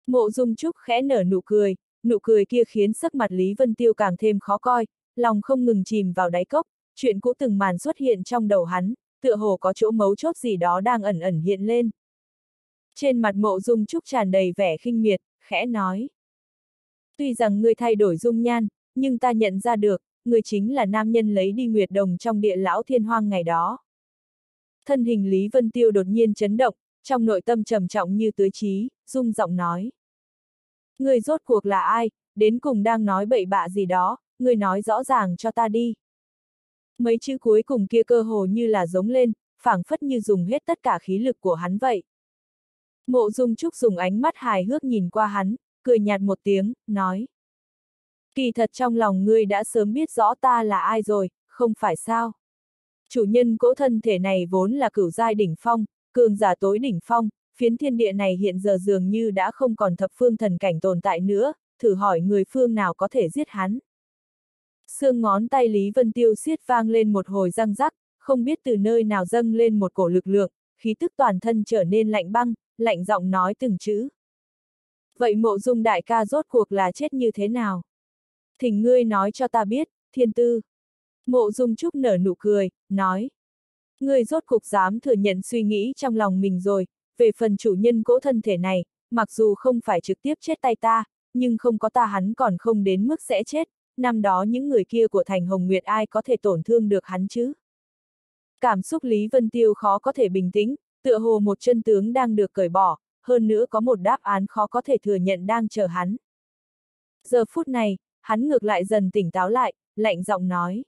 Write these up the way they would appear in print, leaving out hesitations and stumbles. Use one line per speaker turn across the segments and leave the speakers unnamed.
Mộ Dung Trúc khẽ nở nụ cười kia khiến sắc mặt Lý Vân Tiêu càng thêm khó coi, lòng không ngừng chìm vào đáy cốc, chuyện cũ từng màn xuất hiện trong đầu hắn, tựa hồ có chỗ mấu chốt gì đó đang ẩn ẩn hiện lên. Trên mặt Mộ Dung Trúc tràn đầy vẻ khinh miệt, khẽ nói. Tuy rằng ngươi thay đổi dung nhan, nhưng ta nhận ra được, ngươi chính là nam nhân lấy đi Nguyệt Đồng trong địa lão thiên hoang ngày đó. Thân hình Lý Vân Tiêu đột nhiên chấn động, trong nội tâm trầm trọng như tưới chí, rung giọng nói. Ngươi rốt cuộc là ai, đến cùng đang nói bậy bạ gì đó, ngươi nói rõ ràng cho ta đi. Mấy chữ cuối cùng kia cơ hồ như là giống lên, phảng phất như dùng hết tất cả khí lực của hắn vậy. Mộ Dung Trúc dùng ánh mắt hài hước nhìn qua hắn, cười nhạt một tiếng, nói. Kỳ thật trong lòng ngươi đã sớm biết rõ ta là ai rồi, không phải sao? Chủ nhân cỗ thân thể này vốn là cửu giai đỉnh phong, cường giả tối đỉnh phong, phiến thiên địa này hiện giờ dường như đã không còn thập phương thần cảnh tồn tại nữa, thử hỏi người phương nào có thể giết hắn. Xương ngón tay Lý Vân Tiêu xiết vang lên một hồi răng rắc, không biết từ nơi nào dâng lên một cổ lực lượng, khí tức toàn thân trở nên lạnh băng, lạnh giọng nói từng chữ. Vậy Mộ Dung đại ca rốt cuộc là chết như thế nào? Thỉnh ngươi nói cho ta biết, Thiên Tư. Mộ Dung Trúc nở nụ cười, nói. Ngươi rốt cuộc dám thừa nhận suy nghĩ trong lòng mình rồi, về phần chủ nhân cỗ thân thể này, mặc dù không phải trực tiếp chết tay ta, nhưng không có ta hắn còn không đến mức sẽ chết, năm đó những người kia của thành Hồng Nguyệt ai có thể tổn thương được hắn chứ? Cảm xúc Lý Vân Tiêu khó có thể bình tĩnh, tựa hồ một chân tướng đang được cởi bỏ, hơn nữa có một đáp án khó có thể thừa nhận đang chờ hắn. Giờ phút này, hắn ngược lại dần tỉnh táo lại, lạnh giọng nói.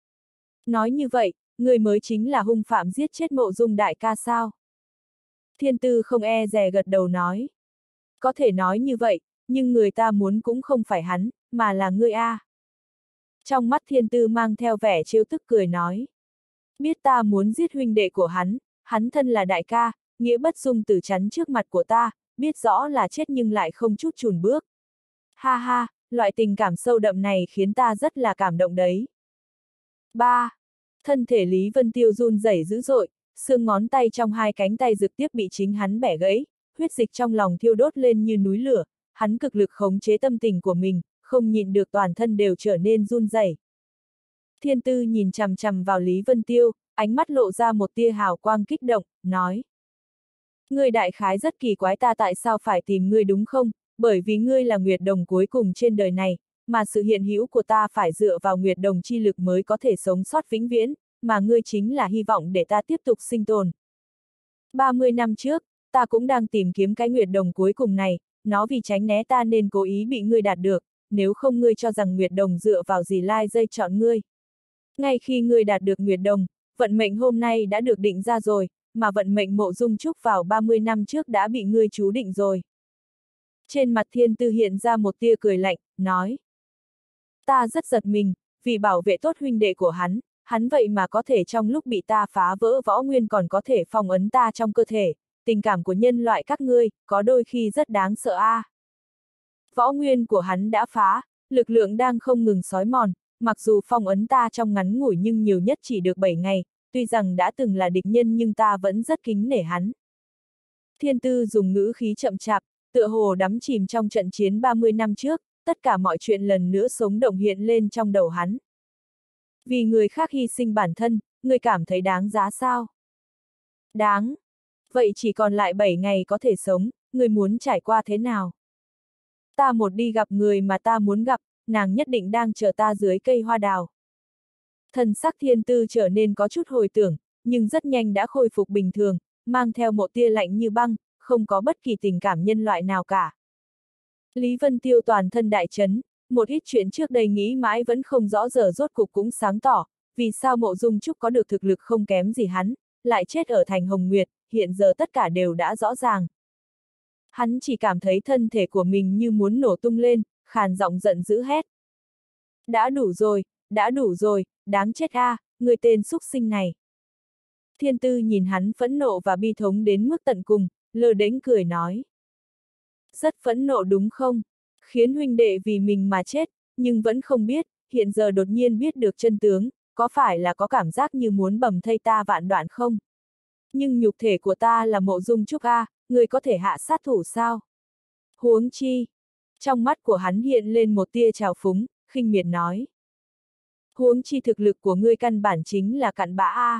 Nói như vậy, người mới chính là hung phạm giết chết Mộ Dung đại ca sao? Thiên Tư không e dè gật đầu nói. Có thể nói như vậy, nhưng người ta muốn cũng không phải hắn, mà là ngươi a. Trong mắt Thiên Tư mang theo vẻ trêu tức cười nói. Biết ta muốn giết huynh đệ của hắn thân là đại ca, nghĩa bất dung tử chắn trước mặt của ta, biết rõ là chết nhưng lại không chút chùn bước. Ha ha, loại tình cảm sâu đậm này khiến ta rất là cảm động đấy. 3. Thân thể Lý Vân Tiêu run rẩy dữ dội, xương ngón tay trong hai cánh tay trực tiếp bị chính hắn bẻ gãy, huyết dịch trong lòng thiêu đốt lên như núi lửa, hắn cực lực khống chế tâm tình của mình, không nhịn được toàn thân đều trở nên run rẩy. Thiên Tư nhìn chằm chằm vào Lý Vân Tiêu, ánh mắt lộ ra một tia hào quang kích động, nói. Ngươi đại khái rất kỳ quái ta tại sao phải tìm ngươi đúng không, bởi vì ngươi là Nguyệt Đồng cuối cùng trên đời này, mà sự hiện hữu của ta phải dựa vào Nguyệt Đồng chi lực mới có thể sống sót vĩnh viễn, mà ngươi chính là hy vọng để ta tiếp tục sinh tồn. 30 năm trước, ta cũng đang tìm kiếm cái Nguyệt Đồng cuối cùng này, nó vì tránh né ta nên cố ý bị ngươi đạt được, nếu không ngươi cho rằng Nguyệt Đồng dựa vào gì lai dây chọn ngươi. Ngay khi ngươi đạt được Nguyệt Đồng, vận mệnh hôm nay đã được định ra rồi, mà vận mệnh Mộ Dung Trúc vào 30 năm trước đã bị ngươi chú định rồi. Trên mặt Thiên Tư hiện ra một tia cười lạnh, nói. Ta rất giật mình, vì bảo vệ tốt huynh đệ của hắn vậy mà có thể trong lúc bị ta phá vỡ võ nguyên còn có thể phong ấn ta trong cơ thể, tình cảm của nhân loại các ngươi, có đôi khi rất đáng sợ a. Võ nguyên của hắn đã phá, lực lượng đang không ngừng xói mòn, mặc dù phong ấn ta trong ngắn ngủi nhưng nhiều nhất chỉ được 7 ngày, tuy rằng đã từng là địch nhân nhưng ta vẫn rất kính nể hắn. Thiên Tư dùng ngữ khí chậm chạp, tựa hồ đắm chìm trong trận chiến 30 năm trước, tất cả mọi chuyện lần nữa sống động hiện lên trong đầu hắn. Vì người khác hy sinh bản thân, người cảm thấy đáng giá sao? Đáng. Vậy chỉ còn lại 7 ngày có thể sống, người muốn trải qua thế nào? Ta một đi gặp người mà ta muốn gặp, nàng nhất định đang chờ ta dưới cây hoa đào. Thần sắc Thiên Tư trở nên có chút hồi tưởng, nhưng rất nhanh đã khôi phục bình thường, mang theo một tia lạnh như băng, không có bất kỳ tình cảm nhân loại nào cả. Lý Vân Tiêu toàn thân đại chấn, một ít chuyện trước đây nghĩ mãi vẫn không rõ giờ rốt cục cũng sáng tỏ, vì sao Mộ Dung Trúc có được thực lực không kém gì hắn, lại chết ở thành Hồng Nguyệt, hiện giờ tất cả đều đã rõ ràng. Hắn chỉ cảm thấy thân thể của mình như muốn nổ tung lên, khàn giọng giận dữ hét. Đã đủ rồi, đáng chết a, người tên xúc sinh này. Thiên Tư nhìn hắn phẫn nộ và bi thống đến mức tận cùng, lơ đễnh cười nói. Rất phẫn nộ đúng không? Khiến huynh đệ vì mình mà chết, nhưng vẫn không biết, hiện giờ đột nhiên biết được chân tướng, có phải là có cảm giác như muốn bầm thây ta vạn đoạn không? Nhưng nhục thể của ta là Mộ Dung Trúc a, người có thể hạ sát thủ sao? Huống chi. Trong mắt của hắn hiện lên một tia trào phúng, khinh miệt nói. Huống chi thực lực của ngươi căn bản chính là cặn bã a.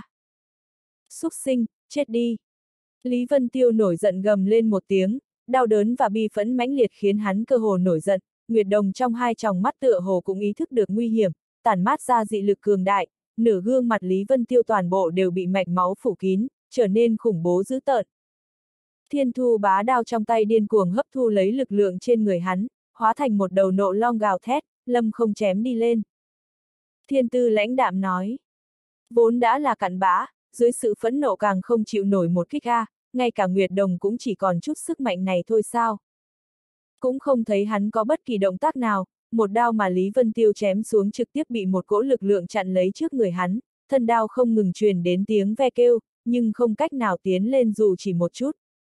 Xúc sinh, chết đi. Lý Vân Tiêu nổi giận gầm lên một tiếng, đau đớn và bi phẫn mãnh liệt khiến hắn cơ hồ nổi giận, Nguyệt Đồng trong hai tròng mắt tựa hồ cũng ý thức được nguy hiểm, tản mát ra dị lực cường đại, nửa gương mặt Lý Vân Tiêu toàn bộ đều bị mạch máu phủ kín, trở nên khủng bố dữ tợn. Thiên Thu bá đao trong tay điên cuồng hấp thu lấy lực lượng trên người hắn, hóa thành một đầu nộ long gào thét, lâm không chém đi lên. Thiên Tư lãnh đạm nói, vốn đã là cặn bã, dưới sự phẫn nộ càng không chịu nổi một kích a, ngay cả Nguyệt Đồng cũng chỉ còn chút sức mạnh này thôi sao. Cũng không thấy hắn có bất kỳ động tác nào, một đao mà Lý Vân Tiêu chém xuống trực tiếp bị một cỗ lực lượng chặn lấy trước người hắn, thân đao không ngừng truyền đến tiếng ve kêu, nhưng không cách nào tiến lên dù chỉ một chút.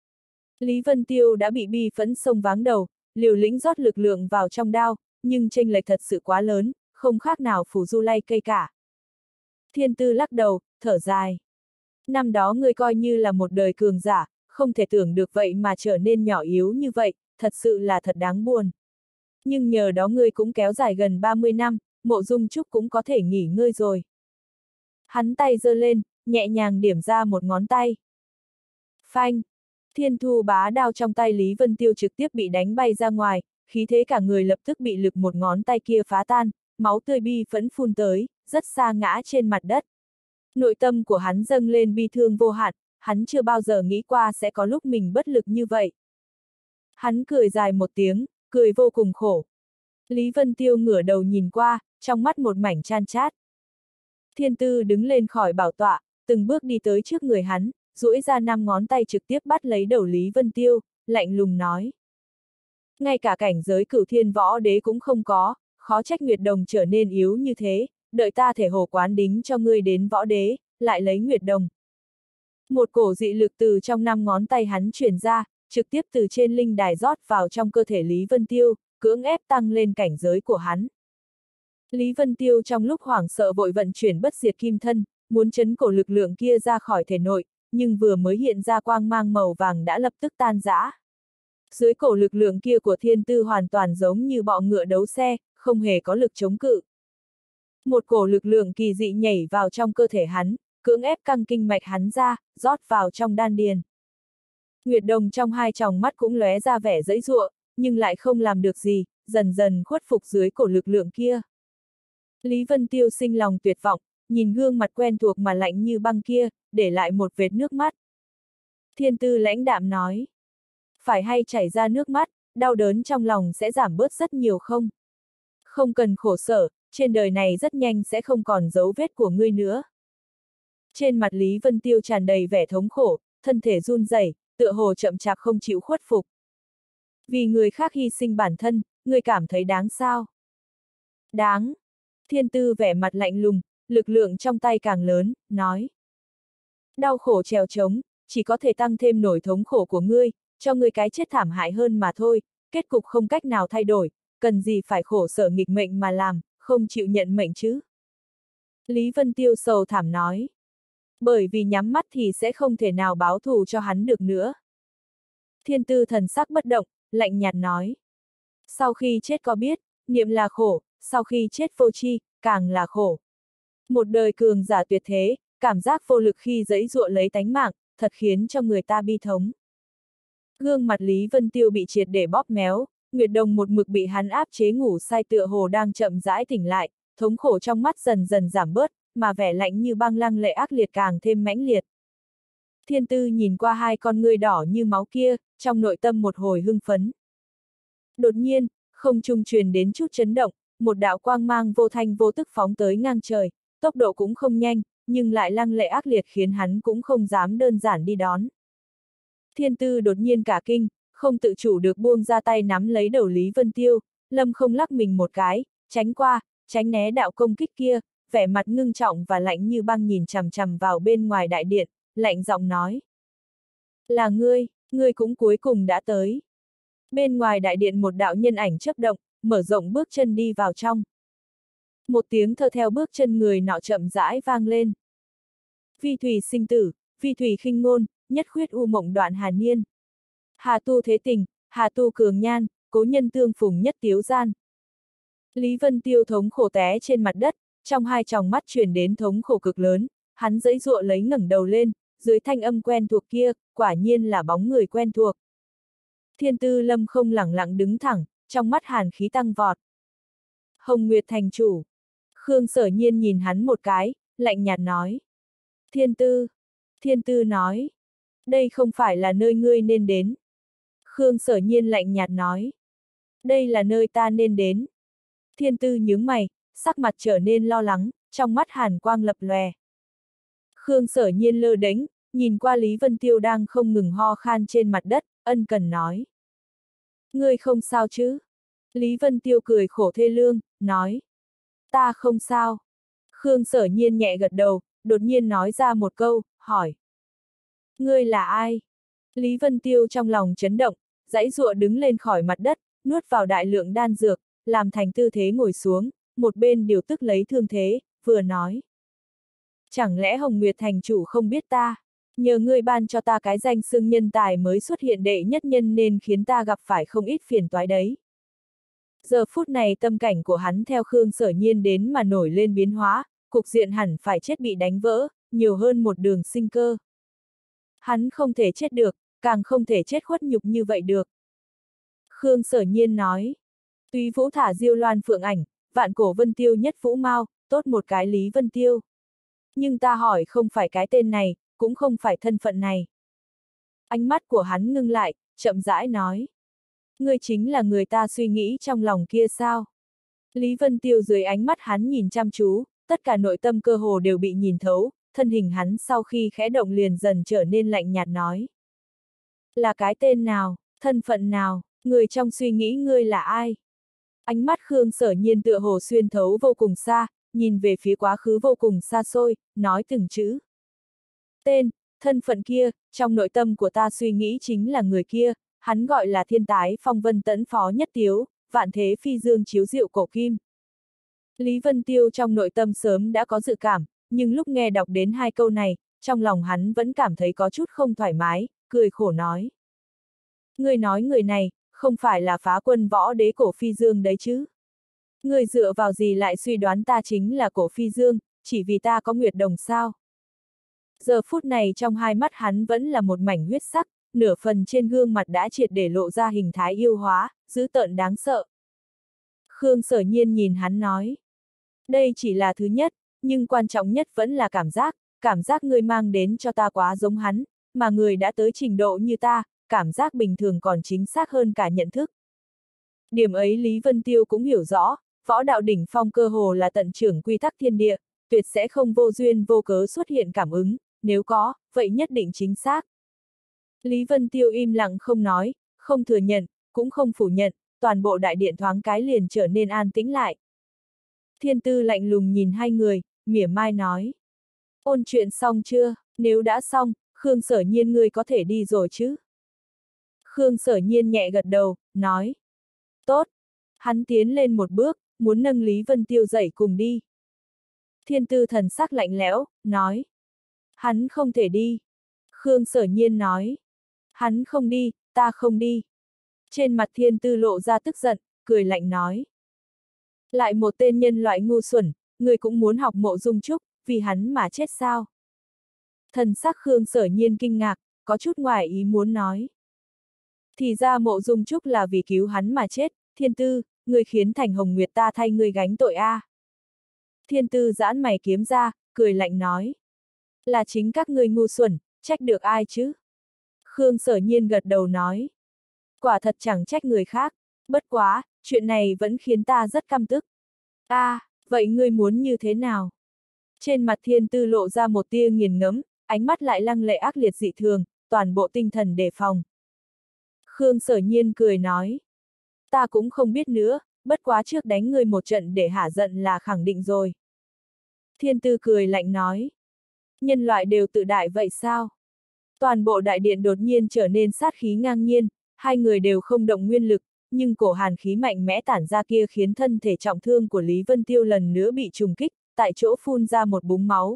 Lý Vân Tiêu đã bị bi phẫn xông váng đầu, liều lĩnh rót lực lượng vào trong đao, nhưng chênh lệch thật sự quá lớn, không khác nào phù du lay cây cả. Thiên Tư lắc đầu, thở dài. Năm đó ngươi coi như là một đời cường giả, không thể tưởng được vậy mà trở nên nhỏ yếu như vậy, thật sự là thật đáng buồn. Nhưng nhờ đó ngươi cũng kéo dài gần 30 năm, Mộ Dung Trúc cũng có thể nghỉ ngơi rồi. Hắn tay giơ lên, nhẹ nhàng điểm ra một ngón tay. Phanh! Thiên Thu bá đao trong tay Lý Vân Tiêu trực tiếp bị đánh bay ra ngoài, khí thế cả người lập tức bị lực một ngón tay kia phá tan, máu tươi bi phẫn phun tới, rất xa ngã trên mặt đất. Nội tâm của hắn dâng lên bi thương vô hạn, hắn chưa bao giờ nghĩ qua sẽ có lúc mình bất lực như vậy. Hắn cười dài một tiếng, cười vô cùng khổ. Lý Vân Tiêu ngửa đầu nhìn qua, trong mắt một mảnh chan chát. Thiên Tư đứng lên khỏi bảo tọa, từng bước đi tới trước người hắn, duỗi ra 5 ngón tay trực tiếp bắt lấy đầu Lý Vân Tiêu, lạnh lùng nói. Ngay cả cảnh giới cửu thiên võ đế cũng không có, khó trách Nguyệt Đồng trở nên yếu như thế, đợi ta thể hồ quán đính cho ngươi đến võ đế, lại lấy Nguyệt Đồng. Một cổ dị lực từ trong 5 ngón tay hắn truyền ra, trực tiếp từ trên linh đài rót vào trong cơ thể Lý Vân Tiêu, cưỡng ép tăng lên cảnh giới của hắn. Lý Vân Tiêu trong lúc hoảng sợ vội vận chuyển bất diệt kim thân, muốn chấn cổ lực lượng kia ra khỏi thể nội, nhưng vừa mới hiện ra quang mang màu vàng đã lập tức tan rã. Dưới cổ lực lượng kia của Thiên Tư hoàn toàn giống như bọ ngựa đấu xe, không hề có lực chống cự. Một cổ lực lượng kỳ dị nhảy vào trong cơ thể hắn, cưỡng ép căng kinh mạch hắn ra, rót vào trong đan điền. Nguyệt Đồng trong hai tròng mắt cũng lóe ra vẻ giãy giụa, nhưng lại không làm được gì, dần dần khuất phục dưới cổ lực lượng kia. Lý Vân Tiêu sinh lòng tuyệt vọng, nhìn gương mặt quen thuộc mà lạnh như băng kia, để lại một vệt nước mắt. Thiên Tư lãnh đạm nói. Phải hay chảy ra nước mắt, đau đớn trong lòng sẽ giảm bớt rất nhiều không? Không cần khổ sở, trên đời này rất nhanh sẽ không còn dấu vết của ngươi nữa. Trên mặt Lý Vân Tiêu tràn đầy vẻ thống khổ, thân thể run rẩy, tựa hồ chậm chạp không chịu khuất phục. Vì người khác hy sinh bản thân, ngươi cảm thấy đáng sao? Đáng. Thiên Tư vẻ mặt lạnh lùng, lực lượng trong tay càng lớn, nói. Đau khổ trèo trống, chỉ có thể tăng thêm nỗi thống khổ của ngươi, cho ngươi cái chết thảm hại hơn mà thôi, kết cục không cách nào thay đổi, cần gì phải khổ sở nghịch mệnh mà làm, không chịu nhận mệnh chứ. Lý Vân Tiêu sầu thảm nói. Bởi vì nhắm mắt thì sẽ không thể nào báo thù cho hắn được nữa. Thiên Tư thần sắc bất động, lạnh nhạt nói. Sau khi chết có biết, niệm là khổ, sau khi chết vô tri, càng là khổ. Một đời cường giả tuyệt thế, cảm giác vô lực khi giãy giụa lấy tánh mạng, thật khiến cho người ta bi thống. Gương mặt Lý Vân Tiêu bị triệt để bóp méo, Nguyệt Đồng một mực bị hắn áp chế ngủ say tựa hồ đang chậm rãi tỉnh lại, thống khổ trong mắt dần dần giảm bớt, mà vẻ lạnh như băng lăng lệ ác liệt càng thêm mãnh liệt. Thiên Tư nhìn qua hai con ngươi đỏ như máu kia, trong nội tâm một hồi hưng phấn. Đột nhiên, không trung truyền đến chút chấn động, một đạo quang mang vô thanh vô tức phóng tới ngang trời, tốc độ cũng không nhanh, nhưng lại lăng lệ ác liệt khiến hắn cũng không dám đơn giản đi đón. Thiên Tư đột nhiên cả kinh, không tự chủ được buông ra tay nắm lấy đầu Lý Vân Tiêu, lâm không lắc mình một cái, tránh qua, tránh né đạo công kích kia, vẻ mặt ngưng trọng và lạnh như băng nhìn chằm chằm vào bên ngoài đại điện, lạnh giọng nói. Là ngươi cũng cuối cùng đã tới. Bên ngoài đại điện một đạo nhân ảnh chớp động, mở rộng bước chân đi vào trong. Một tiếng thơ theo bước chân người nọ chậm rãi vang lên. Vi thủy sinh tử, vi thủy khinh ngôn, nhất khuyết u mộng đoạn hà niên. Hà tu thế tình, Hà tu cường nhan, cố nhân tương phùng nhất tiếu gian. Lý Vân Tiêu thống khổ té trên mặt đất, trong hai tròng mắt truyền đến thống khổ cực lớn, hắn giãy giụa lấy ngẩng đầu lên, dưới thanh âm quen thuộc kia, quả nhiên là bóng người quen thuộc. Thiên Tư Lâm không lẳng lặng đứng thẳng, trong mắt hàn khí tăng vọt. Hồng Nguyệt thành chủ. Khương Sở Nhiên nhìn hắn một cái, lạnh nhạt nói. Thiên Tư nói. Đây không phải là nơi ngươi nên đến. Khương Sở Nhiên lạnh nhạt nói. Đây là nơi ta nên đến. Thiên Tư nhướng mày, sắc mặt trở nên lo lắng, trong mắt hàn quang lập lòe. Khương Sở Nhiên lơ đễnh, nhìn qua Lý Vân Tiêu đang không ngừng ho khan trên mặt đất, ân cần nói. Ngươi không sao chứ? Lý Vân Tiêu cười khổ thê lương, nói. Ta không sao. Khương Sở Nhiên nhẹ gật đầu, đột nhiên nói ra một câu, hỏi. Ngươi là ai? Lý Vân Tiêu trong lòng chấn động, giãy giụa đứng lên khỏi mặt đất, nuốt vào đại lượng đan dược, làm thành tư thế ngồi xuống, một bên điều tức lấy thương thế, vừa nói. Chẳng lẽ Hồng Nguyệt thành chủ không biết ta? Nhờ ngươi ban cho ta cái danh xưng nhân tài mới xuất hiện đệ nhất nhân nên khiến ta gặp phải không ít phiền toái đấy. Giờ phút này tâm cảnh của hắn theo Khương Sở Nhiên đến mà nổi lên biến hóa, cục diện hẳn phải chết bị đánh vỡ, nhiều hơn một đường sinh cơ. Hắn không thể chết được, càng không thể chết khuất nhục như vậy được. Khương Sở Nhiên nói, Túy Vũ thả Diêu Loan Phượng Ảnh, vạn cổ Vân Tiêu nhất Vũ Mao, tốt một cái Lý Vân Tiêu. Nhưng ta hỏi không phải cái tên này, cũng không phải thân phận này. Ánh mắt của hắn ngưng lại, chậm rãi nói. Ngươi chính là người ta suy nghĩ trong lòng kia sao? Lý Vân Tiêu dưới ánh mắt hắn nhìn chăm chú, tất cả nội tâm cơ hồ đều bị nhìn thấu, thân hình hắn sau khi khẽ động liền dần trở nên lạnh nhạt nói. Là cái tên nào, thân phận nào, người trong suy nghĩ ngươi là ai? Ánh mắt Khương Sở Nhiên tựa hồ xuyên thấu vô cùng xa, nhìn về phía quá khứ vô cùng xa xôi, nói từng chữ. Tên, thân phận kia, trong nội tâm của ta suy nghĩ chính là người kia, hắn gọi là thiên tái phong vân tẫn phó nhất tiếu, vạn thế phi dương chiếu diệu cổ kim. Lý Vân Tiêu trong nội tâm sớm đã có dự cảm, nhưng lúc nghe đọc đến hai câu này, trong lòng hắn vẫn cảm thấy có chút không thoải mái, cười khổ nói. Người nói người này, không phải là phá quân võ đế cổ phi dương đấy chứ? Người dựa vào gì lại suy đoán ta chính là cổ phi dương, chỉ vì ta có nguyệt đồng sao? Giờ phút này trong hai mắt hắn vẫn là một mảnh huyết sắc, nửa phần trên gương mặt đã triệt để lộ ra hình thái yêu hóa, dữ tợn đáng sợ. Khương Sở Nhiên nhìn hắn nói. Đây chỉ là thứ nhất, nhưng quan trọng nhất vẫn là cảm giác ngươi mang đến cho ta quá giống hắn, mà người đã tới trình độ như ta, cảm giác bình thường còn chính xác hơn cả nhận thức. Điểm ấy Lý Vân Tiêu cũng hiểu rõ, võ đạo đỉnh phong cơ hồ là tận trưởng quy tắc thiên địa, tuyệt sẽ không vô duyên vô cớ xuất hiện cảm ứng, nếu có, vậy nhất định chính xác. Lý Vân Tiêu im lặng không nói, không thừa nhận, cũng không phủ nhận, toàn bộ đại điện thoáng cái liền trở nên an tĩnh lại. Thiên Tư lạnh lùng nhìn hai người, mỉa mai nói. Ôn chuyện xong chưa, nếu đã xong, Khương Sở Nhiên ngươi có thể đi rồi chứ? Khương Sở Nhiên nhẹ gật đầu, nói. Tốt. Hắn tiến lên một bước, muốn nâng Lý Vân Tiêu dậy cùng đi. Thiên Tư thần sắc lạnh lẽo, nói. Hắn không thể đi. Khương Sở Nhiên nói. Hắn không đi, ta không đi. Trên mặt Thiên Tư lộ ra tức giận, cười lạnh nói. Lại một tên nhân loại ngu xuẩn, người cũng muốn học Mộ Dung Trúc, vì hắn mà chết sao? Thần sắc Khương Sở Nhiên kinh ngạc, có chút ngoài ý muốn nói. Thì ra Mộ Dung Trúc là vì cứu hắn mà chết, Thiên Tư, người khiến Thành Hồng Nguyệt ta thay người gánh tội a. Thiên Tư giãn mày kiếm ra, cười lạnh nói. Là chính các ngươi ngu xuẩn, trách được ai chứ? Khương Sở Nhiên gật đầu nói. Quả thật chẳng trách người khác, bất quá, chuyện này vẫn khiến ta rất căm tức. Vậy ngươi muốn như thế nào? Trên mặt Thiên Tư lộ ra một tia nghiền ngẫm, ánh mắt lại lăng lệ ác liệt dị thường, toàn bộ tinh thần đề phòng. Khương Sở Nhiên cười nói. Ta cũng không biết nữa, bất quá trước đánh ngươi một trận để hả giận là khẳng định rồi. Thiên Tư cười lạnh nói. Nhân loại đều tự đại vậy sao? Toàn bộ đại điện đột nhiên trở nên sát khí ngang nhiên, hai người đều không động nguyên lực, nhưng cổ hàn khí mạnh mẽ tản ra kia khiến thân thể trọng thương của Lý Vân Tiêu lần nữa bị trùng kích, tại chỗ phun ra một búng máu.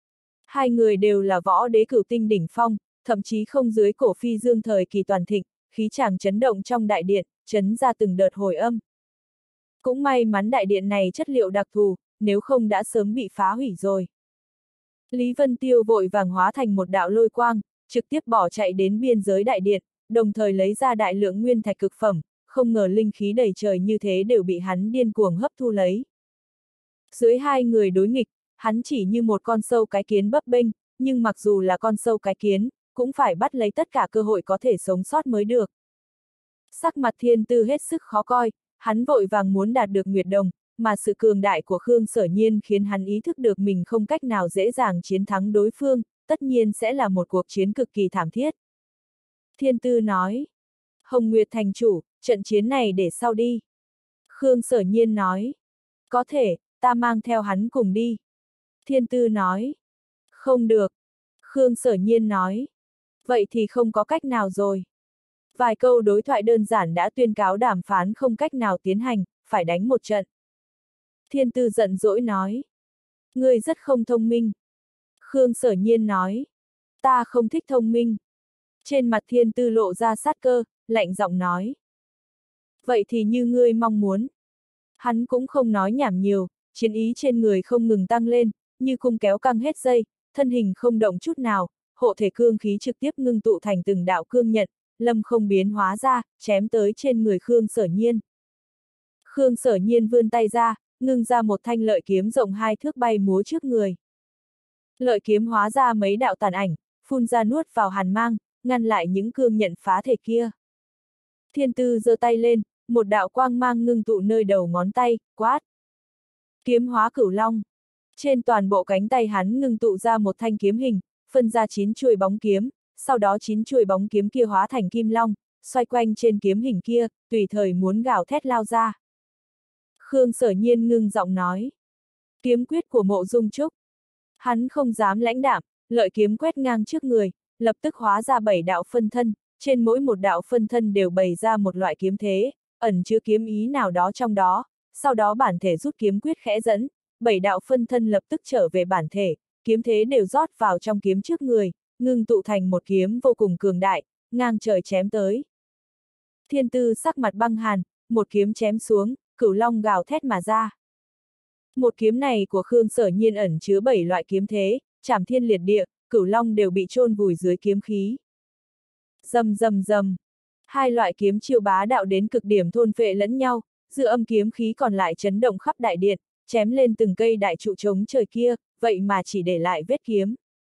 Hai người đều là võ đế cửu tinh đỉnh phong, thậm chí không dưới cổ phi dương thời kỳ toàn thịnh, khí tràng chấn động trong đại điện, chấn ra từng đợt hồi âm. Cũng may mắn đại điện này chất liệu đặc thù, nếu không đã sớm bị phá hủy rồi. Lý Vân Tiêu vội vàng hóa thành một đạo lôi quang, trực tiếp bỏ chạy đến biên giới đại điện, đồng thời lấy ra đại lượng nguyên thạch cực phẩm, không ngờ linh khí đầy trời như thế đều bị hắn điên cuồng hấp thu lấy. Dưới hai người đối nghịch, hắn chỉ như một con sâu cái kiến bấp bênh, nhưng mặc dù là con sâu cái kiến, cũng phải bắt lấy tất cả cơ hội có thể sống sót mới được. Sắc mặt Thiên Tư hết sức khó coi, hắn vội vàng muốn đạt được Nguyệt Đồng, mà sự cường đại của Khương Sở Nhiên khiến hắn ý thức được mình không cách nào dễ dàng chiến thắng đối phương, tất nhiên sẽ là một cuộc chiến cực kỳ thảm thiết. Thiên Tư nói, Hồng Nguyệt thành chủ, trận chiến này để sau đi. Khương Sở Nhiên nói, có thể, ta mang theo hắn cùng đi. Thiên Tư nói, không được. Khương Sở Nhiên nói, vậy thì không có cách nào rồi. Vài câu đối thoại đơn giản đã tuyên cáo đàm phán không cách nào tiến hành, phải đánh một trận. Thiên Tư giận dỗi nói, ngươi rất không thông minh. Khương Sở Nhiên nói, ta không thích thông minh. Trên mặt Thiên Tư lộ ra sát cơ, lạnh giọng nói, vậy thì như ngươi mong muốn. Hắn cũng không nói nhảm nhiều, chiến ý trên người không ngừng tăng lên, như cung kéo căng hết dây, thân hình không động chút nào, hộ thể cương khí trực tiếp ngưng tụ thành từng đạo cương nhận, lâm không biến hóa ra, chém tới trên người Khương Sở Nhiên. Khương Sở Nhiên vươn tay ra, ngưng ra một thanh lợi kiếm rộng 2 thước bay múa trước người. Lợi kiếm hóa ra mấy đạo tàn ảnh, phun ra nuốt vào hàn mang, ngăn lại những cương nhận phá thể kia. Thiên Tư giơ tay lên, một đạo quang mang ngưng tụ nơi đầu ngón tay, quát. Kiếm hóa cửu long. Trên toàn bộ cánh tay hắn ngưng tụ ra một thanh kiếm hình, phân ra 9 chuôi bóng kiếm, sau đó 9 chuôi bóng kiếm kia hóa thành kim long, xoay quanh trên kiếm hình kia, tùy thời muốn gào thét lao ra. Khương Sở Nhiên ngưng giọng nói. Kiếm quyết của Mộ Dung Trúc. Hắn không dám lãnh đạm, lợi kiếm quét ngang trước người, lập tức hóa ra 7 đạo phân thân, trên mỗi một đạo phân thân đều bày ra một loại kiếm thế, ẩn chứa kiếm ý nào đó trong đó, sau đó bản thể rút kiếm quyết khẽ dẫn, 7 đạo phân thân lập tức trở về bản thể, kiếm thế đều rót vào trong kiếm trước người, ngưng tụ thành một kiếm vô cùng cường đại, ngang trời chém tới. Thiên Tư sắc mặt băng hàn, một kiếm chém xuống, cửu long gào thét mà ra. Một kiếm này của Khương Sở Nhiên ẩn chứa 7 loại kiếm thế, trảm thiên liệt địa, cửu long đều bị chôn vùi dưới kiếm khí. Rầm rầm rầm. Hai loại kiếm chiêu bá đạo đến cực điểm thôn phệ lẫn nhau, dư âm kiếm khí còn lại chấn động khắp đại điện, chém lên từng cây đại trụ trống trời kia, vậy mà chỉ để lại vết kiếm.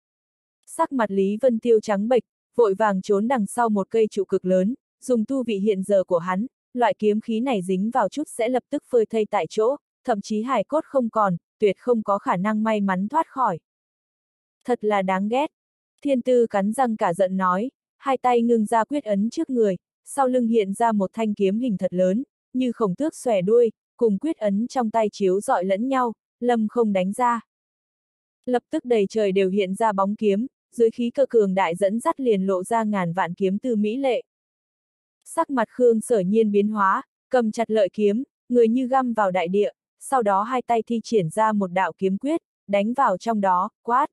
Sắc mặt Lý Vân Tiêu trắng bệch, vội vàng trốn đằng sau một cây trụ cực lớn, dùng tu vị hiện giờ của hắn, loại kiếm khí này dính vào chút sẽ lập tức phơi thây tại chỗ, thậm chí hài cốt không còn, tuyệt không có khả năng may mắn thoát khỏi. Thật là đáng ghét. Thiên Tư cắn răng cả giận nói, hai tay ngưng ra quyết ấn trước người, sau lưng hiện ra một thanh kiếm hình thật lớn, như khổng tước xòe đuôi, cùng quyết ấn trong tay chiếu rọi lẫn nhau, lâm không đánh ra. Lập tức đầy trời đều hiện ra bóng kiếm, dưới khí cơ cường đại dẫn dắt liền lộ ra ngàn vạn kiếm tư mỹ lệ. Sắc mặt Khương Sở Nhiên biến hóa, cầm chặt lợi kiếm, người như găm vào đại địa, sau đó hai tay thi triển ra một đạo kiếm quyết, đánh vào trong đó, quát.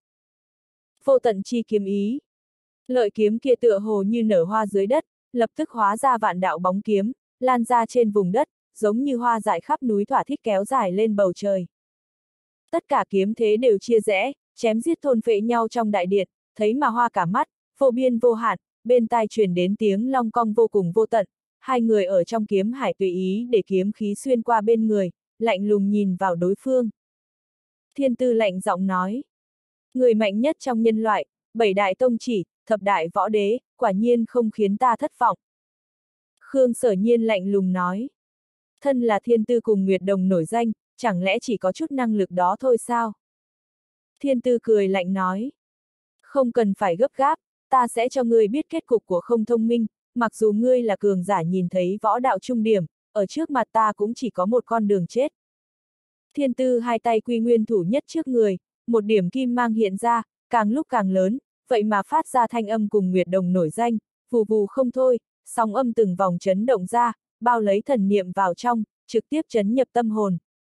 Vô tận chi kiếm ý. Lợi kiếm kia tựa hồ như nở hoa dưới đất, lập tức hóa ra vạn đạo bóng kiếm, lan ra trên vùng đất, giống như hoa dại khắp núi thỏa thích kéo dài lên bầu trời. Tất cả kiếm thế đều chia rẽ, chém giết thôn phệ nhau trong đại điện, thấy mà hoa cả mắt, vô biên vô hạn, bên tai truyền đến tiếng long cong vô cùng vô tận, hai người ở trong kiếm hải tùy ý để kiếm khí xuyên qua bên người, lạnh lùng nhìn vào đối phương. Thiên Tư lạnh giọng nói, người mạnh nhất trong nhân loại, 7 đại tông chỉ, thập đại võ đế, quả nhiên không khiến ta thất vọng. Khương Sở Nhiên lạnh lùng nói, thân là Thiên Tư cùng Nguyệt Đồng nổi danh, chẳng lẽ chỉ có chút năng lực đó thôi sao? Thiên Tư cười lạnh nói, không cần phải gấp gáp, ta sẽ cho ngươi biết kết cục của không thông minh, mặc dù ngươi là cường giả nhìn thấy võ đạo trung điểm, ở trước mặt ta cũng chỉ có một con đường chết. Thiên Tư hai tay quy nguyên thủ nhất trước người, một điểm kim mang hiện ra, càng lúc càng lớn, vậy mà phát ra thanh âm cùng Nguyệt Đồng nổi danh, vù vù không thôi, sóng âm từng vòng chấn động ra, bao lấy thần niệm vào trong, trực tiếp chấn nhập tâm hồn.